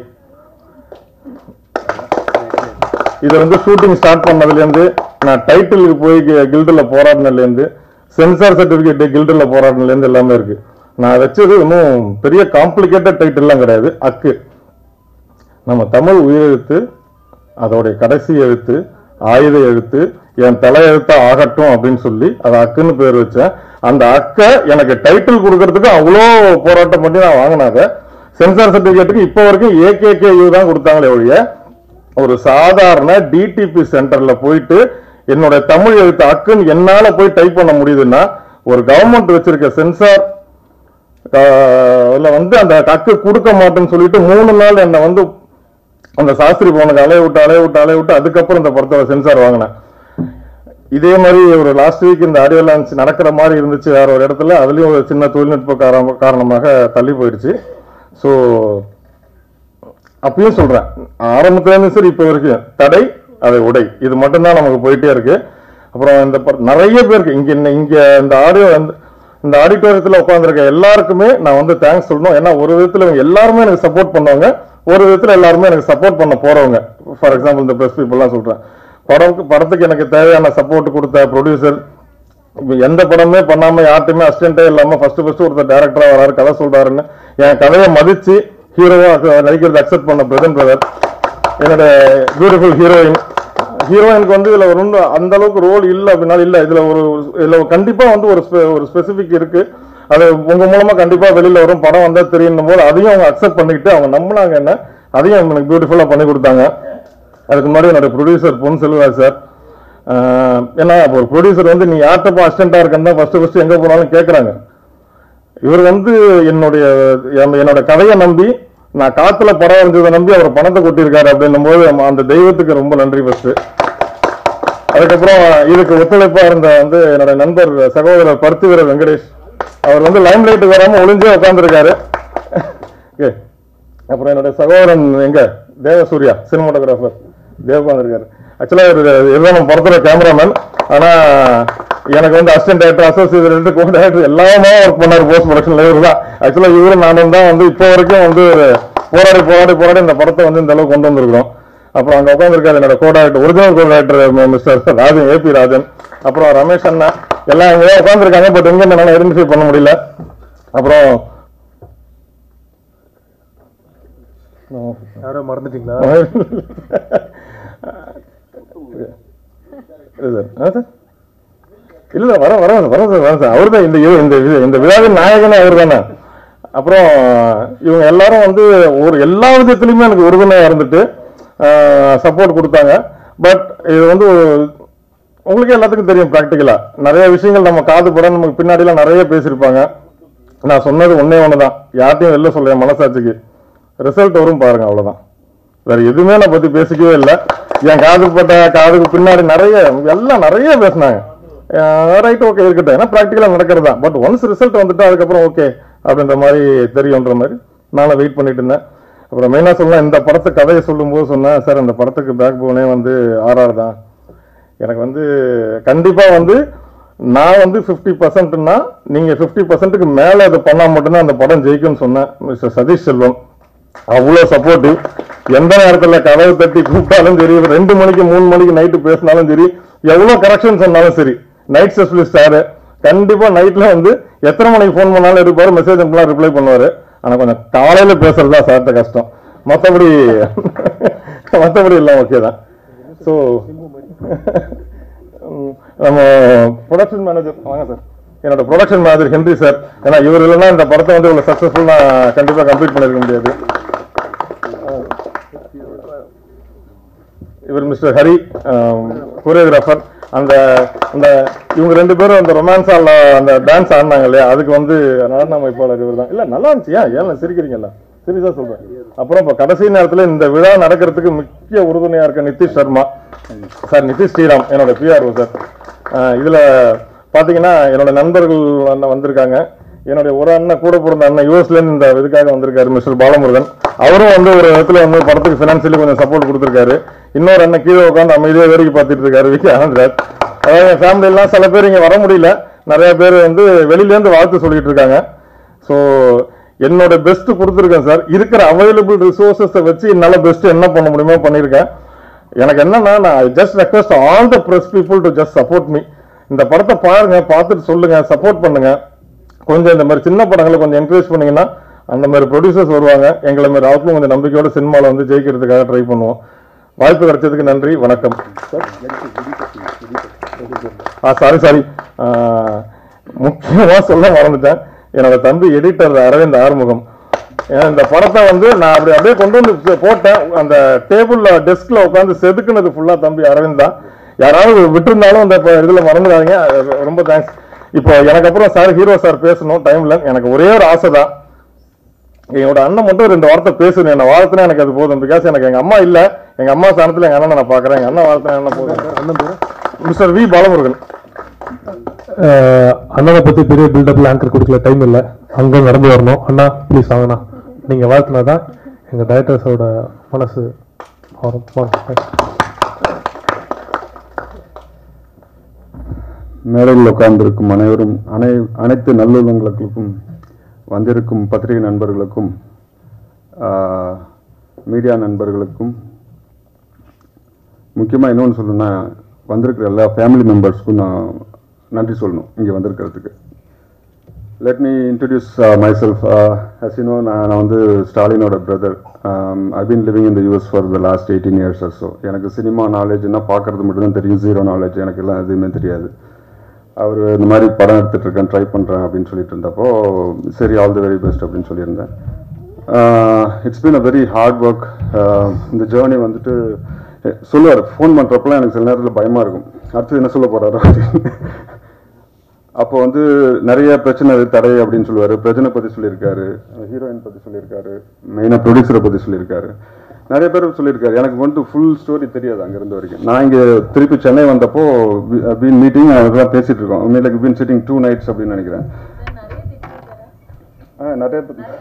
இதை வந்து ஷூட்டிங் ஸ்டார்ட் பண்ணதுலேருந்து நான் டைட்டிலுக்கு போய் கில்டில் போராடினதுலேருந்து சென்சார் சர்டிஃபிகேட் கில்டில் போராடினதுலேருந்து எல்லாமே இருக்கு. நான் வச்சது இன்னும் பெரிய காம்ப்ளிகேட்டட் டைட்டில்லாம் கிடையாது. அக்கு நம்ம தமிழ் உயிரெழுத்து, அதோடைய கடைசி எழுத்து ஆயுத எழுத்து, என் தலையெழுத்தா ஆகட்டும் அப்படின்னு சொல்லி அது அக்குன்னு பேர் வச்சேன். அந்த அக்கை எனக்கு டைட்டில் கொடுக்கறதுக்கு அவ்வளோ போராட்டம் பண்ணி நான் வாங்கினாங்க. சென்சார் சர்டிபிகேட்டுக்கு இப்போ வரைக்கும் AKKU தான் கொடுத்தாங்களே ஒழிய ஒரு சாதாரண டிடிபி சென்டர்ல போயிட்டு என்னோட தமிழ் எழுத்து அக்குன்னு என்னால போய் டைப் பண்ண முடியுதுன்னா ஒரு கவர்மெண்ட் வச்சிருக்க சென்சார் வந்து அந்த அக்கு கொடுக்க மாட்டேன்னு சொல்லிட்டு 3 நாள் என்னை வந்து அந்த சாஸ்திரி போனுக்கு அலைய விட்டு அதுக்கப்புறம் இந்த படத்தோட சென்சார் வாங்கினேன். இதே மாதிரி ஒரு லாஸ்ட் வீக் இந்த ஆடியோ லான்ச் நடக்கிற மாதிரி இருந்துச்சு வேற ஒரு இடத்துல. அதுலயும் ஒரு சின்ன தொழில்நுட்ப காரணமாக தள்ளி போயிடுச்சு. ஸோ அப்பயும் சொல்றேன், ஆரம்பத்துல இருந்து சரி இப்போ வரைக்கும் தடை அதை உடை, இது மட்டும்தான் நமக்கு போயிட்டே இருக்கு. அப்புறம் இந்த நிறைய பேருக்கு இங்க இந்த இந்த ஆடிட்டோரியத்தில் உட்காந்துருக்க எல்லாருக்குமே நான் வந்து தேங்க்ஸ் சொல்லணும். ஏன்னா ஒரு விதத்துல இவங்க எல்லாருமே எனக்கு சப்போர்ட் பண்ணவங்க, ஒரு விதத்துல எல்லாருமே எனக்கு சப்போர்ட் பண்ண போறவங்க. ஃபார் எக்ஸாம்பிள் இந்த பிரஸ் பீப்புள்லாம் சொல்றேன், படத்துக்கு எனக்கு தேவையான சப்போர்ட் கொடுத்த ப்ரொடியூசர், எந்த படமே பண்ணாம யார்ட்டுமே அசிஸ்டன்டே இல்லாம ஃபர்ஸ்ட் ஒருத்தர் டைரக்டரா வராரு, கதை சொல்றாருன்னு என் கதையை மதிச்சு ஹீரோவா நடிக்கிறது அக்செப்ட் பண்ண பிரதன் பிரதர், என்னோட பியூட்டிஃபுல் ஹீரோயினுக்கு வந்து இதுல ஒரு அந்த அளவுக்கு ரோல் இல்லை அப்படின்னாலும் இல்ல, இதுல கண்டிப்பா வந்து ஒரு ஸ்பெசிபிக் இருக்கு, அது உங்க மூலமா கண்டிப்பா வெளியில வரும், படம் வந்தா தெரியும் போது அதையும் அவங்க அக்செப்ட் பண்ணிக்கிட்டு அவங்க நம்பினாங்க என்ன, அதையும் எனக்கு பியூட்டிஃபுல்லா பண்ணி கொடுத்தாங்க. அதுக்கு முன்னாடி என்னோட ப்ரொடியூசர் பொன் செல்வராஜ் சார், ஏன்னா ஒரு ப்ரொடியூசர் வந்து நீ யார்கிட்ட அசிஸ்டண்டா இருக்கன்னு தான் ஃபர்ஸ்ட் எங்க போனாலும் கேட்கறாங்க. இவர் வந்து என்னோட கதையை நம்பி, நான் காத்துல படம் வரைஞ்சதை நம்பி அவர் பணத்தை கொட்டியிருக்காரு அப்படின்னும் போது அந்த தெய்வத்துக்கு ரொம்ப நன்றி ஃபர்ஸ்ட். அதுக்கப்புறம் இதுக்கு ஒத்துழைப்பா இருந்த வந்து என்னோட நண்பர் சகோதரர் பருத்திவீரர் வெங்கடேஷ், அவர் வந்து லைம் லைட்டுக்கு வராம ஒளிஞ்சே உட்காந்துருக்காரு. அப்புறம் என்னோட சகோதரன் தேவசூர்யா சினிமாட்டோகிராஃபர் தேவகாந்திருக்காரு. ஆக்சுவலா இதுதான் நம்ம படத்துல கேமராமேன், ஆனா எனக்கு வந்து assistant director, associate director, co director எல்லாமே ஒர்க் பண்ணாரு போஸ்ட் ப்ரொடக்ஷன்ல. இவர் தான் ஆக்சுவலா இவரும் நானும் தான் வந்து இப்போ வரைக்கும் வந்து போராடி இந்த படத்தை வந்து இந்த அளவுக்கு கொண்டு வந்திருக்கிறோம். அப்புறம் அங்க உட்காந்துருக்காரு என்னோட co director, original co director mister Rajan, AB Rajan, அப்புறம் ரமேஷ் அண்ணா, எல்லாம் இங்கே உட்காந்துருக்காங்க. பட் எங்க என்னால ஐடென்டிஃபை பண்ண முடியல. அப்புறம் யாரோ மறந்துட்டீங்களா? இல்ல வரேன் சார், அவர் தான் இந்த விழாவின் நாயகனே அவர் தானே. அப்புறம் இவங்க எல்லாரும் வந்து எல்லா விதத்திலுமே எனக்கு உறுதுணையா இருந்துட்டு சப்போர்ட் கொடுத்தாங்க. பட் இது வந்து உங்களுக்கு எல்லாத்துக்கும் தெரியும், பிராக்டிக்கலா நிறைய விஷயங்கள் நம்ம காது படம் நமக்கு பின்னாடி எல்லாம் நிறைய பேசியிருப்பாங்க. நான் சொன்னது ஒண்ணுதான், யார்ட்டையும் வெளில சொல்ல மனசாட்சிக்கு, ரிசல்ட் வரும் பாருங்க, அவ்வளவுதான். வேற எதுவுமே நான் பத்தி பேசிக்கவே இல்லை. என் காதுக்கு பின்னாடி நிறைய பேசினாங்க. ரைட், ஓகே இருக்கட்டும், ஏன்னா பிராக்டிகலா நடக்கிறது தான். பட் ஒன்ஸ் ரிசல்ட் வந்துட்டு அதுக்கப்புறம் ஓகே அப்படின்ற மாதிரி தெரியும்ன்ற மாதிரி நானும் வெயிட் பண்ணிட்டு இருந்தேன். அப்புறம் மெயினா சொல்லலாம், இந்த படத்தை கதையை சொல்லும் போது சொன்னேன், சார் இந்த படத்துக்கு பேக் போனே வந்து ஆர்ஆர் தான். எனக்கு வந்து கண்டிப்பா வந்து நான் வந்து 50%னா நீங்க 50%க்கு மேல அதை பண்ணா மட்டும்தான் அந்த படம் ஜெயிக்கும்னு சொன்னேன். மிஸ்டர் சதீஷ் செல்வம் அவ்வளவு சப்போர்ட்டிவ். எந்த நேரத்துல கதவை தட்டி கூப்பிட்டாலும் சரி, 2 மணிக்கு 3 மணிக்கு நைட்டு பேசினாலும் சரி, எவ்வளவு கரெக்ஷன் சொன்னாலும் சரி, நைட் ஸ்பெஷலிஸ்ட் சார் கண்டிப்பா நைட்ல வந்து எத்தனை மணிக்கு போன் பண்ணாலும் இருப்பாரு, மெசேஜ் அனுப்பலாம் ரிப்ளை பண்ணுவாரு. ஆனா கொஞ்சம் காலையில பேசுறதுதான் சார்ட்ட கஷ்டம், மற்றபடி எல்லாம் ஓகே தான். ஸோ நம்ம ப்ரொடக்ஷன் மேனேஜர் வாங்க சார், என்னோட ப்ரொடக்ஷன் மேனேஜர் ஹென்றி சார். ஏன்னா இவர் இல்லைன்னா இந்த படத்தை வந்து இவ்வளவு சக்சஸ்ஃபுல்லா கண்டிப்பா கம்ப்ளீட் பண்ணிருக்க முடியாது. இவர் மிஸ்டர் ஹரி கோரியோகிராஃபர். அந்த இவங்க 2 பேரும் அந்த ரொமான்ஸ் அந்த டான்ஸ் ஆடினாங்க இல்லையா, அதுக்கு வந்து நடன அமைப்பாளர் இவர் தான். இல்ல நல்லா இருந்துச்சு, ஏன் சிரிக்கிறீங்கல்ல, சீரியஸா சொல்றேன். அப்புறம் இப்ப கடைசி நேரத்துல இந்த விழா நடக்கிறதுக்கு முக்கிய உறுதுணையா இருக்க நிதிஷ் சர்மா சார், நிதிஷ் ஸ்ரீராம் என்னோட பிஆர்ஓ சார். இதுல பாத்தீங்கன்னா என்னோட நண்பர்கள் அண்ணன் வந்திருக்காங்க. என்னுடைய ஒரு அண்ணன் கூட பிறந்த அண்ணன் யூஎஸ்ல இருந்து இந்த இதுக்காக வந்திருக்காரு, மிஸ்டர் பாலமுருகன். அவரும் வந்து ஒரு இடத்துல வந்து படத்துக்கு பினான்சியலி கொஞ்சம் சப்போர்ட் கொடுத்திருக்காரு. இன்னொரு அண்ணன் கீழே உட்காந்து அமைதியா வேடிக்கை பார்த்துட்டு இருக்காரு, விக்கி ஆனந்த்ராஜ். அதாவது என் ஃபேமிலி எல்லாம் சில பேர் இங்க வர முடியல, நிறைய பேர் வந்து வெளியில இருந்து வாழ்த்து சொல்லிட்டு இருக்காங்க. ஸோ என்னோட பெஸ்ட் கொடுத்துருக்கேன் சார். இருக்கிற அவைலபிள் ரிசோர்சஸை வச்சு என்னால பெஸ்ட் என்ன பண்ண முடியுமோ பண்ணிருக்கேன். எனக்கு என்னன்னா, நான் just request all the press people to just support me. இந்த படத்தை பாருங்க, பார்த்துட்டு சொல்லுங்க, சப்போர்ட் பண்ணுங்க. கொஞ்சம் இந்த மாதிரி சின்ன படங்களை கொஞ்சம் என்கரேஜ் பண்ணீங்கன்னா அந்த மாதிரி ப்ரொடியூசர்ஸ் வருவாங்க. எங்களை மாதிரி ஆட்களும் கொஞ்சம் நம்பிக்கையோட சினிமாவில் வந்து ஜெயிக்கிறதுக்காக ட்ரை பண்ணுவோம். வாய்ப்பு கிடைச்சதுக்கு நன்றி, வணக்கம். சாரி முக்கியமா சொல்ல மறந்துட்டேன், என்னோட தம்பி எடிட்டர் அரவிந்த் ஆறுமுகம். இந்த படத்தை வந்து நான் அப்படியே கொண்டு வந்து போட்டேன். அந்த டேபிள்ல டெஸ்க்ல உட்காந்து செதுக்குனது ஃபுல்லா தம்பி அரவிந்த் தான். யாராவது விட்டுருந்தாலும் அந்த இதுல மறந்துடாதீங்க, ரொம்ப தேங்க்ஸ். இப்போ எனக்கு அப்புறம் சார் ஹீரோ சார் பேசணும் டைம்ல. எனக்கு ஒரே ஒரு ஆசை தான், என்னோட அண்ணன் மட்டும் 2 வார்த்தை பேசணும். என்ன வாழ்த்துனா எனக்கு அது போதும். பிகாஸ் எனக்கு எங்க அம்மா இல்ல, எங்க அம்மா ஸ்தானத்துல எங்க அண்ணன் நான் பாக்குறேன். எங்க அண்ணன் வாழ்த்துனா என்ன போதும். Mister V Balamurugan. அண்ணனை பத்தி பெரிய பில்டப்ல ஆங்கர் கொடுக்கல, டைம் இல்லை, அங்க நடந்து வரணும். அண்ணா ப்ளீஸ் வாங்கண்ணா, நீங்க வாழ்த்துனாதான் எங்கள் டைரக்டர்ஸோட மனசு மேடையில் உட்கார்ந்திருக்கும் அனைவரும் அனைத்து நல்லுள்ளங்களுக்கும் வந்திருக்கும் பத்திரிகை நண்பர்களுக்கும் மீடியா நண்பர்களுக்கும் முக்கியமாக இன்னொன்று சொல்லணும்னா வந்திருக்கிற எல்லா ஃபேமிலி மெம்பர்ஸ்க்கும் நான் நன்றி சொல்லணும் இங்கே வந்திருக்கிறதுக்கு. Let me introduce myself. As you know, நான் வந்து ஸ்டாலினோட brother. I've been living in the US for the last 18 years or so. எனக்கு சினிமா நாலேஜ்னா பார்க்கறது மட்டும்தான் தெரியும், ஜீரோ நாலேஜ், எனக்கு எல்லாம் எதுவுமே தெரியாது. அவர் இந்த மாதிரி படம் எடுத்துட்டு இருக்கேன், ட்ரை பண்ணுறேன் அப்படின்னு சொல்லிட்டு இருந்தப்போ சரி ஆல் தி வெரி பெஸ்ட் அப்படின்னு சொல்லியிருந்தேன். It's been a very hard work. இந்த ஜேர்னி வந்துட்டு சொல்லுவார், ஃபோன் பண்ணுறப்பெல்லாம் எனக்கு சில நேரத்தில் பயமாக இருக்கும், அடுத்து என்ன சொல்ல போகிறாரோ அப்படின்னு. அப்போ வந்து நிறைய பிரச்சனை தடை அப்படின்னு சொல்லுவார். பிரச்சனை பற்றி சொல்லியிருக்காரு, ஹீரோயின் பற்றி சொல்லியிருக்காரு, மெயினாக ப்ரொடியூசரை பற்றி சொல்லியிருக்காரு, நிறைய பேர் சொல்லியிருக்காரு. எனக்கு வந்து ஃபுல் ஸ்டோரி தெரியாது அங்கேருந்து வரைக்கும். நான் இங்கே திருப்பி சென்னை வந்தப்போ பீன் மீட்டிங் அதெல்லாம் பேசிகிட்டு இருக்கோம். லைக் பீன் சிட்டிங் 2 nights அப்படின்னு நினைக்கிறேன். நிறைய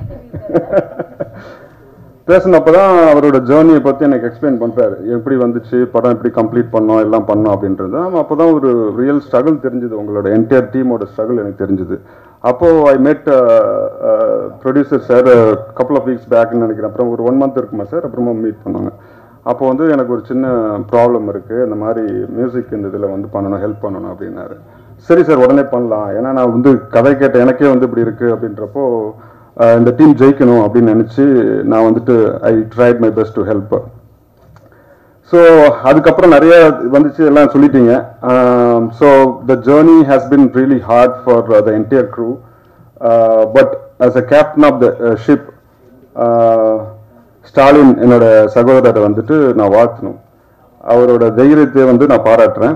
பேசினப்போ தான் அவரோட ஜேர்னியை பற்றி எனக்கு எக்ஸ்பிளைன் பண்ணுறாரு, எப்படி வந்துச்சு படம், எப்படி கம்ப்ளீட் பண்ணோம், எல்லாம் பண்ணோம் அப்படின்றது. அப்போ தான் ஒரு ரியல் ஸ்ட்ரகிள் தெரிஞ்சுது, உங்களோட என்டையர் டீமோட ஸ்ட்ரகிள் எனக்கு தெரிஞ்சுது. அப்போது I made producer sir couple of weeks பேக்னு நினைக்கிறேன். அப்புறம் ஒரு 1 month இருக்குமா சார், அப்புறமா மீட் பண்ணாங்க. அப்போ வந்து எனக்கு ஒரு சின்ன ப்ராப்ளம் இருக்குது, இந்த மாதிரி மியூசிக் இந்த இதில் வந்து பண்ணணும், ஹெல்ப் பண்ணணும் அப்படின்னாரு. சரி சார் உடனே பண்ணலாம், ஏன்னா நான் வந்து கதை கேட்ட எனக்கே வந்து இப்படி இருக்குது அப்படின்றப்போ இந்த டீம் ஜெயிக்கணும் அப்படின்னு நினச்சி நான் வந்துட்டு I tried my best to help. So அதுக்கப்புறம் நிறைய வந்துச்சு, எல்லாம் சொல்லிட்டீங்க. So the journey has been really hard for the entire crew. But as a captain of the ship Stalin என்னோட சகோதரரை வந்துட்டு நான் வாழ்த்தணும். அவரோட தைரியத்தை வந்து நான் பாராட்டுறேன்.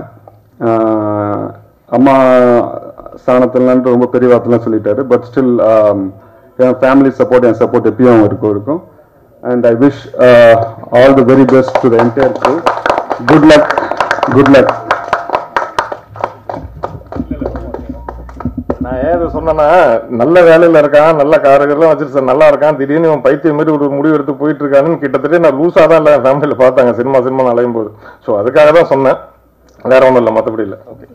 அம்மா ஸ்தானத்துலன்ட்டு ரொம்ப பெரிய வார்த்தைலாம் சொல்லிட்டாரு. பட் ஸ்டில் என் ஃபேமிலி சப்போர்ட், என் சப்போர்ட் எப்பயும் இருக்கும். And I wish all the very best to the entire crew. Good luck. நான் ஏது சொன்னேன்னா, நல்ல வேலையில் இருக்கான், நல்ல காரகர்லாம் வச்சுட்டு சார் நல்லா இருக்கான், திடீர்னு இவன் பைத்தியம் மாதிரி ஒரு முடிவு எடுத்து போயிட்டு இருக்கான்னு கிட்டத்தட்ட நான் லூஸாக தான் இல்லை என் ஃபேமிலியில் பார்த்தாங்க சினிமா அலையும் போது. ஸோ அதுக்காக தான் சொன்னேன், வேற ஒன்றும் இல்லை, மற்றபடி இல்லை. Okay.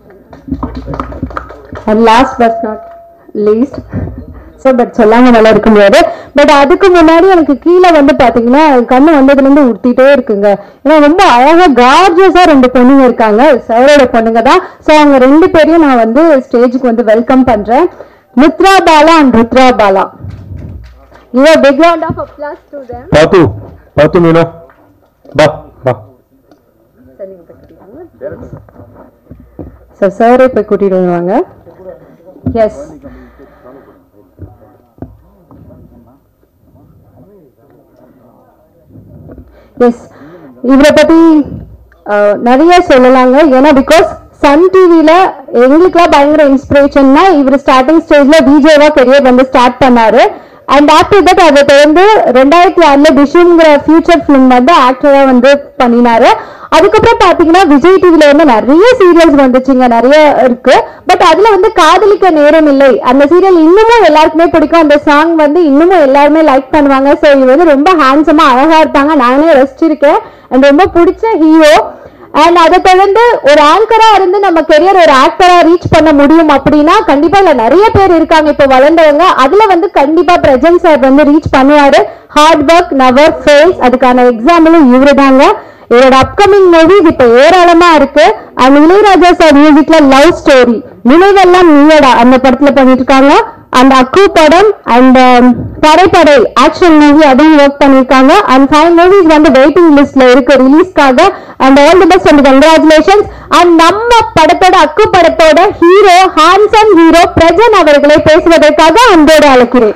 And last but not least, but சொல்லாம நல்லா இருக்க முடியாது. பட் அதுக்கு முன்னாடி எனக்கு கீழே வந்து பாத்தீங்கன்னா கண்ணு வந்ததுல இருந்து உடுத்திட்டே இருக்குங்க. ஏன்னா ரொம்ப அழகா கார்ஜியஸா 2 பொண்ணுங்க இருக்காங்க, சாரோட பொண்ணுங்க தான். ஸோ அவங்க 2 பேரையும் நான் வந்து ஸ்டேஜுக்கு வந்து வெல்கம் பண்றேன். Mithra Bala and Rudra Bala. Give a big round of applause to them. பாத்து மீனா பா பா. சாரே போய் கூட்டிட்டு வருவாங்க. எஸ், எஸ், இவரை பத்தி நிறைய சொல்லலாங்க. ஏன்னா பிகாஸ் சன் டிவில எங்களுக்குலாம் பயங்கர இன்ஸ்பிரேஷன்னா இவர் ஸ்டார்டிங் ஸ்டேஜ்ல விஜேவா கெரியர் வந்து ஸ்டார்ட் பண்ணாரு. அண்ட் ஆஃப்டர் தட் அதை தொடர்ந்து 2006 டிஷ்யூங்கிற ஃபியூச்சர் ஃபிலிம் வந்து ஆக்டரா வந்து பண்ணினாரு. அதுக்கப்புறம் பாத்தீங்கன்னா விஜய் டிவில வந்து நிறைய சீரியல்ஸ் வந்துச்சுங்க, நிறைய இருக்கு. பட் அதுல வந்து காதலிக்க நேரம் இல்லை அந்த சீரியல் இன்னமும் எல்லாருக்குமே பிடிக்கும். அந்த சாங் வந்து இன்னமும் எல்லாருமே லைக் பண்ணுவாங்க. ஸோ இது வந்து ரொம்ப ஹேண்ட்ஸமா அழகா இருப்பாங்க, நானே ரசிச்சிருக்கேன். அண்ட் ரொம்ப பிடிச்ச ஹீரோ. அண்ட் அதை தொடர்ந்து ஒரு ஆங்கரா இருந்து நம்ம கெரியர் ஒரு ஆக்டரா ரீச் பண்ண முடியும் அப்படின்னா கண்டிப்பா இல்ல நிறைய பேர் இருக்காங்க இப்போ வளர்ந்தவங்க. அதுல வந்து கண்டிப்பா பிரஜன் சார் வந்து ரீச் பண்ணுவாரு. ஹார்ட் ஒர்க் நெவர் ஃபெயில்ஸ், அதுக்கான எக்ஸாம்பிளும் இவரு தாங்க. இவரோட அப்கமிங் மூவிஸ் இப்ப ஏராளமா இருக்கு. அண்ட் இளையராஜா சார் மியூசிக்ல லவ் ஸ்டோரி, நினைவெல்லாம் நீயடா அந்த படத்துல பண்ணிட்டு இருக்காங்க. அந்த அக்கு படம் அண்ட் தரைப்படை ஆக்ஷன் மூவி அதுவும் ஒர்க் பண்ணிருக்காங்க. அண்ட் 5 மூவிஸ் வந்து வெயிட்டிங் லிஸ்ட்ல இருக்கு ரிலீஸ்க்காக. And all the best and congratulations. And நம்ம படத்தோட அக்கு படத்தோட ஹீரோ, ஹான்சம் ஹீரோ பிரஜன் அவர்களை பேசுவதற்காக அன்போடு அழைக்கிறேன்.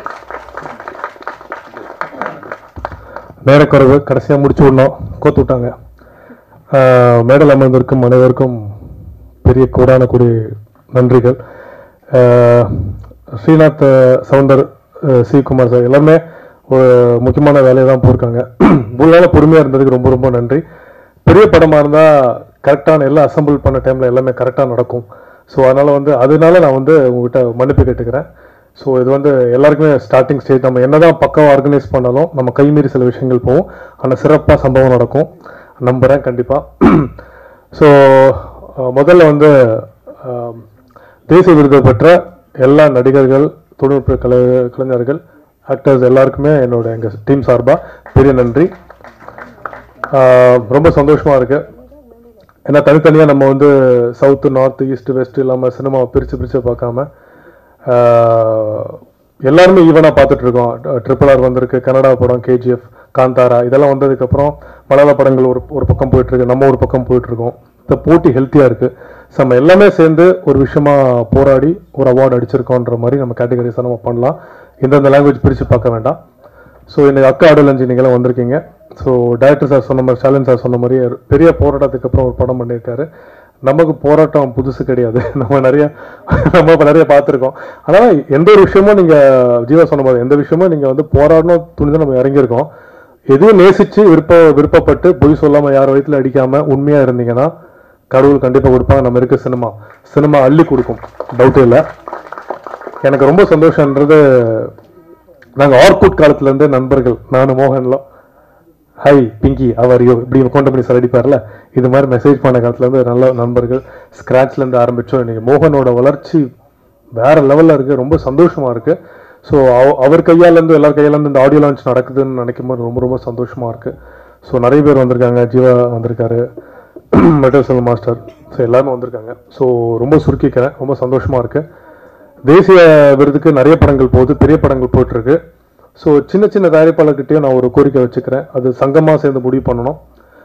நேரக்குறைவு, கடைசியாக முடிச்சு விடணும், கோத்து விட்டாங்க. மேடல் அமர்ந்திருக்கும் அனைவருக்கும் பெரிய கோடான கூடிய நன்றிகள். ஸ்ரீநாத், சவுந்தர், சி குமார் சார் எல்லாமே ஒரு முக்கியமான வேலையை தான் போயிருக்காங்க. முழுநாள் பொறுமையாக இருந்ததுக்கு ரொம்ப ரொம்ப நன்றி. பெரிய படமாக இருந்தால் கரெக்டான எல்லாம் அசம்பிள் பண்ண டைமில் எல்லாமே கரெக்டாக நடக்கும். ஸோ அதனால் வந்து அதனால நான் வந்து உங்கள்கிட்ட மன்னிப்பு கேட்டுக்கிறேன். ஸோ இது வந்து எல்லாருக்குமே ஸ்டார்டிங் ஸ்டேஜ். நம்ம என்னதான் பக்கம் ஆர்கனைஸ் பண்ணாலும் நம்ம கைமீறி சில விஷயங்கள் போகும். ஆனால் சிறப்பாக சம்பவம் நடக்கும் நம்புகிறேன் கண்டிப்பாக. ஸோ முதல்ல வந்து தேசிய விருது பெற்ற எல்லா நடிகர்கள், தொழில்நுட்ப கலைஞர்கள், ஆக்டர்ஸ் எல்லாருக்குமே என்னோட எங்கள் டீம் சார்பாக பெரிய நன்றி. ரொம்ப சந்தோஷமாக இருக்குது. ஏன்னா தனித்தனியாக நம்ம வந்து சவுத்து, நார்த்து, ஈஸ்ட்டு, வெஸ்ட் இல்லாமல் சினிமாவை பிரித்து பார்க்காம எல்லாருமே ஈவனாக பார்த்துட்ருக்கோம். RRR வந்திருக்கு, கன்னடா படம், KGF, காந்தாரா இதெல்லாம் வந்ததுக்கப்புறம் மலையாள படங்கள் ஒரு பக்கம் போயிட்டுருக்கு, நம்ம ஒரு பக்கம் போயிட்டுருக்கோம். இந்த போட்டி ஹெல்த்தியாக இருக்குது. ஸோ நம்ம எல்லாமே சேர்ந்து ஒரு விஷயமா போராடி ஒரு அவார்டு அடிச்சிருக்கோன்ற மாதிரி நம்ம கேட்டகரிஸாக நம்ம பண்ணலாம். இந்தந்த லாங்குவேஜ் பிரித்து பார்க்க வேண்டாம். ஸோ இன்னைக்கு அக்கா அடலஞ்சி நீங்களாம் வந்திருக்கீங்க. ஸோ டைரக்டர் சார் சொன்ன மாதிரி, ஸ்டாலின் சார் சொன்ன மாதிரி பெரிய போராட்டத்துக்கு அப்புறம் ஒரு படம் பண்ணியிருக்காரு. நமக்கு போராட்டம் புதுசு கிடையாது, நம்ம நிறைய பார்த்துருக்கோம். அதனால் எந்த ஒரு விஷயமும் நீங்கள் ஜீவா சொன்ன மாதிரி எந்த விஷயமும் நீங்கள் வந்து போராடணும் துணிதான் நம்ம இறங்கியிருக்கோம். எதுவும் நேசித்து விருப்பப்பட்டு பொய் சொல்லாமல் யார் வயிற்றுல அடிக்காமல் உண்மையாக இருந்தீங்கன்னா கடவுள் கண்டிப்பாக கொடுப்பாங்க. நம்ம இருக்க சினிமா அள்ளி கொடுக்கும், டவுட்டே இல்லை. எனக்கு ரொம்ப சந்தோஷன்றது, நாங்கள் ஆர்குட் காலத்துலேருந்து நண்பர்கள், நான் மோகன்லாம் ஹை பிங்கி அவரையோ இப்படி கொண்டபடி சார் அடிப்பார்ல, இது மாதிரி மெசேஜ் பண்ண காலத்துலேருந்து நல்ல நண்பர்கள். ஸ்க்ராட்ச்லேருந்து ஆரம்பித்தோம். இன்றைக்கி மோகனோட வளர்ச்சி வேறு லெவலில் இருக்குது. ரொம்ப சந்தோஷமாக இருக்குது. ஸோ அவர் கையாலேருந்து எல்லார் கையாலேருந்து இந்த ஆடியோ லான்ச் நடக்குதுன்னு நினைக்கும் போது ரொம்ப ரொம்ப சந்தோஷமாக இருக்குது. ஸோ நிறைய பேர் வந்திருக்காங்க. ஜீவா வந்திருக்காரு, மெட்டல் செல் மாஸ்டர், ஸோ எல்லாருமே வந்திருக்காங்க. ஸோ ரொம்ப சுருக்கிக்கிறேன், ரொம்ப சந்தோஷமாக இருக்குது. தேசிய விருதுக்கு நிறைய படங்கள் போகுது, பெரிய படங்கள் போயிட்டுருக்கு. ஸோ சின்ன சின்ன தயாரிப்பாளர்கிட்டையும் நான் ஒரு கோரிக்கை வச்சுக்கிறேன். அது சங்கமாக சேர்ந்து முடிவு பண்ணணும்.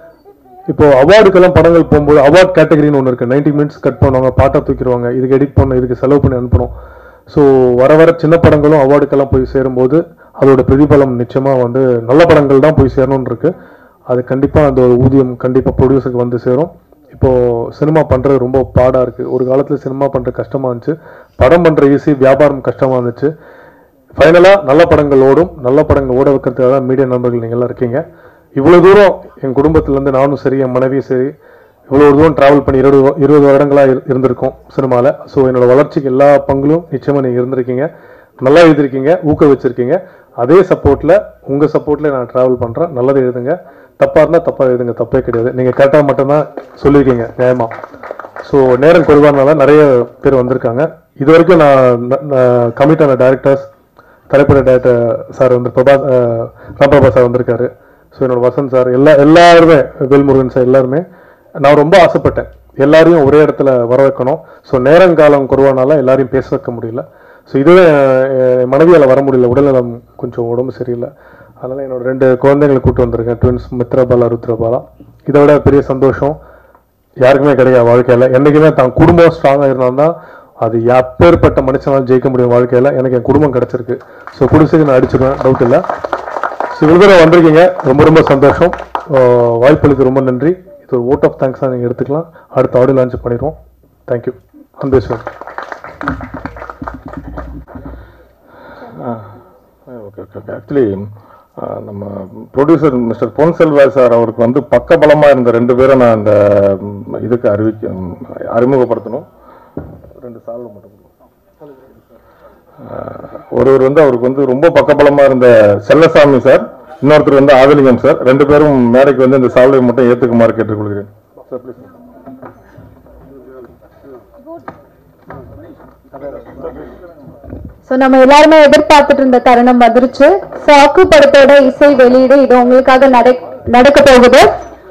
இப்போது அவார்டுக்கெல்லாம் படங்கள் போகும்போது அவார்ட் கேட்டகரின்னு ஒன்று இருக்குது. 90 மினிட்ஸ் கட் பண்ணுவாங்க, பாட்டை தூக்கிடுவாங்க, இதுக்கு எடிட் பண்ணணும், இதுக்கு செலவு பண்ணி அனுப்பணும். ஸோ வர சின்ன படங்களும் அவார்டுக்கெல்லாம் போய் சேரும்போது அதோட பிரதிபலம் நிச்சயமாக வந்து நல்ல படங்கள் தான் போய் சேரணும்னு இருக்குது. அது கண்டிப்பாக அந்த ஒரு ஊதியம் கண்டிப்பாக ப்ரொடியூசருக்கு வந்து சேரும். இப்போது சினிமா பண்ணுறது ரொம்ப பாடாக இருக்குது. ஒரு காலத்தில் சினிமா பண்ணுறது கஷ்டமாக இருந்துச்சு, படம் பண்ணுற ஈஸி, வியாபாரம் கஷ்டமாக இருந்துச்சு. ஃபைனலாக நல்ல படங்கள் ஓடும். நல்ல படங்கள் ஓட வைக்கிறதுக்காக தான் மீடியா நண்பர்கள் நீங்கள்லாம் இருக்கீங்க. இவ்வளோ தூரம் என் குடும்பத்துலேருந்து நானும் சரி, என் மனைவியும் சரி, இவ்வளோ தூரம் ட்ராவல் பண்ணி 20 வருடங்களாக இருந்திருக்கோம் சினிமாவில். ஸோ என்னோட வளர்ச்சிக்கு எல்லா பங்களும் நிச்சயமாக நீங்கள் இருந்திருக்கீங்க, நல்லா எழுதிருக்கீங்க, ஊக்குவிச்சிருக்கீங்க. அதே சப்போர்ட்டில், உங்கள் சப்போர்ட்டில் நான் ட்ராவல் பண்ணுறேன். நல்லது எழுதுங்க, தப்பாக இருந்தால் தப்பாக எழுதுங்க, தப்பே கிடையாது. நீங்கள் கரெக்டாக மட்டும்தான் சொல்லியிருக்கீங்க நியாயமாக. ஸோ நேரம் குறைவானால நிறைய பேர் வந்திருக்காங்க. இது வரைக்கும் நான் கமிட்டான டைரக்டர்ஸ், திரைப்பட டைரக்டர் சார் வந்து ராம்பிரபா சார் வந்திருக்காரு. ஸோ என்னோட வசந்த் சார், எல்லாருமே, வேல்முருகன் சார், எல்லாருமே நான் ரொம்ப ஆசைப்பட்டேன் எல்லாரையும் ஒரே இடத்துல வர வைக்கணும். ஸோ நேரங்காலம் குறைவானால எல்லாரையும் பேச வைக்க முடியல. ஸோ இதுவே மனைவியால் வர முடியல, உடல்நலம் கொஞ்சம் உடம்பு சரியில்லை. அதனால் என்னோட 2 குழந்தைங்களை கூப்பிட்டு வந்திருக்கேன், ட்வின்ஸ் மித்ரபாலா, ருத்ரபாலா. இதை விட பெரிய சந்தோஷம் யாருக்குமே கிடையாது வாழ்க்கையில். என்றைக்குமே தான் குடும்பம் ஸ்ட்ராங்காக இருந்தால் தான் அது எப்பேற்பட்ட மனுஷனாலும் ஜெயிக்க முடியும் வாழ்க்கையில். எனக்கு என் குடும்பம் கிடச்சிருக்கு. ஸோ குடிசைக்கு நான் அடிச்சிருவேன், டவுட் இல்லை. ஸோ இவ்வளோ தூரம் வந்திருக்கீங்க, ரொம்ப ரொம்ப சந்தோஷம். வாய்ப்புகளுக்கு ரொம்ப நன்றி. இது ஒரு ஓட் ஆஃப் தேங்க்ஸாக நீங்கள் எடுத்துக்கலாம். அடுத்த ஆடியோ லான்ச் பண்ணிடுவோம். Thank you. Anbeswar. Okay okay okay. Actually நம்ம producer mister Pon Selva sir அவருக்கு வந்து பக்கபலமாக இருந்த 2 பேரை நான் இந்த இதுக்கு அறிமுகப்படுத்தணும். 2 சால்வ் மட்டும். ஒருவர் வந்து அவருக்கு வந்து ரொம்ப பக்கபலமாக இருந்த செல்லசாமி சார், இன்னொருத்தர் வந்து ஆதிலிங்கம் சார். 2 பேரும் மேடைக்கு வந்து இந்த சால்வை மட்டும் ஏற்றுக்குமாறு கேட்டுக்கொள்கிறேன். ஸோ நம்ம எல்லாருமே எதிர்பார்த்துட்டு இருந்த தருணம் வந்துருச்சு. ஸோ அக்கு படத்தோட இசை வெளியீடு இது உங்களுக்காக நடக்க போகுது.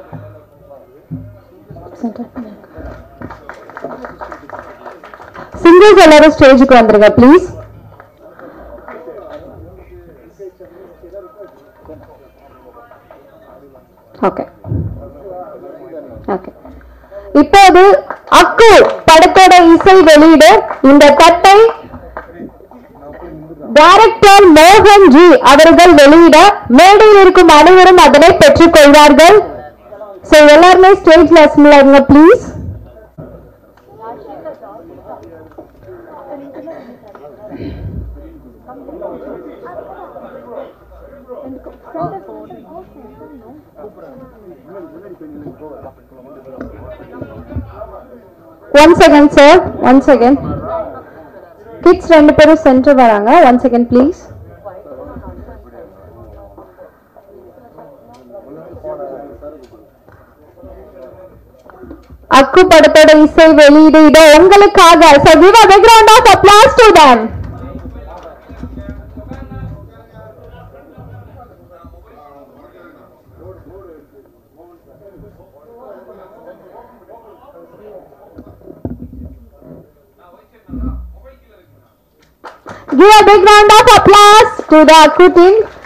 சிங்கர்ஸ் எல்லாரும் ஸ்டேஜுக்கு வந்துருங்க ப்ளீஸ். Okay okay. இப்போது அக்கு படத்தோட இசை வெளியீடு. இந்த தட்டை டைரக்டர் மோகன் ஜி அவர்கள் வெளியிட மேடையில் இருக்கும் அனைவரும் அதனை பெற்றுக் கொள்வார்கள். சோ எல்லாருமே ஸ்டேஜ்ல அசெம்பிள் ஆகுங்க please. One second, sir. One second. Kids ரெண்டு பேரும் சென்டர் வராங்க. 1 second ப்ளீஸ். அக்கு படத்தோட இசை வெளியீடு இதோ உங்களுக்காக. So give a big round of applause to them. Give a big round of applause to the Akku team.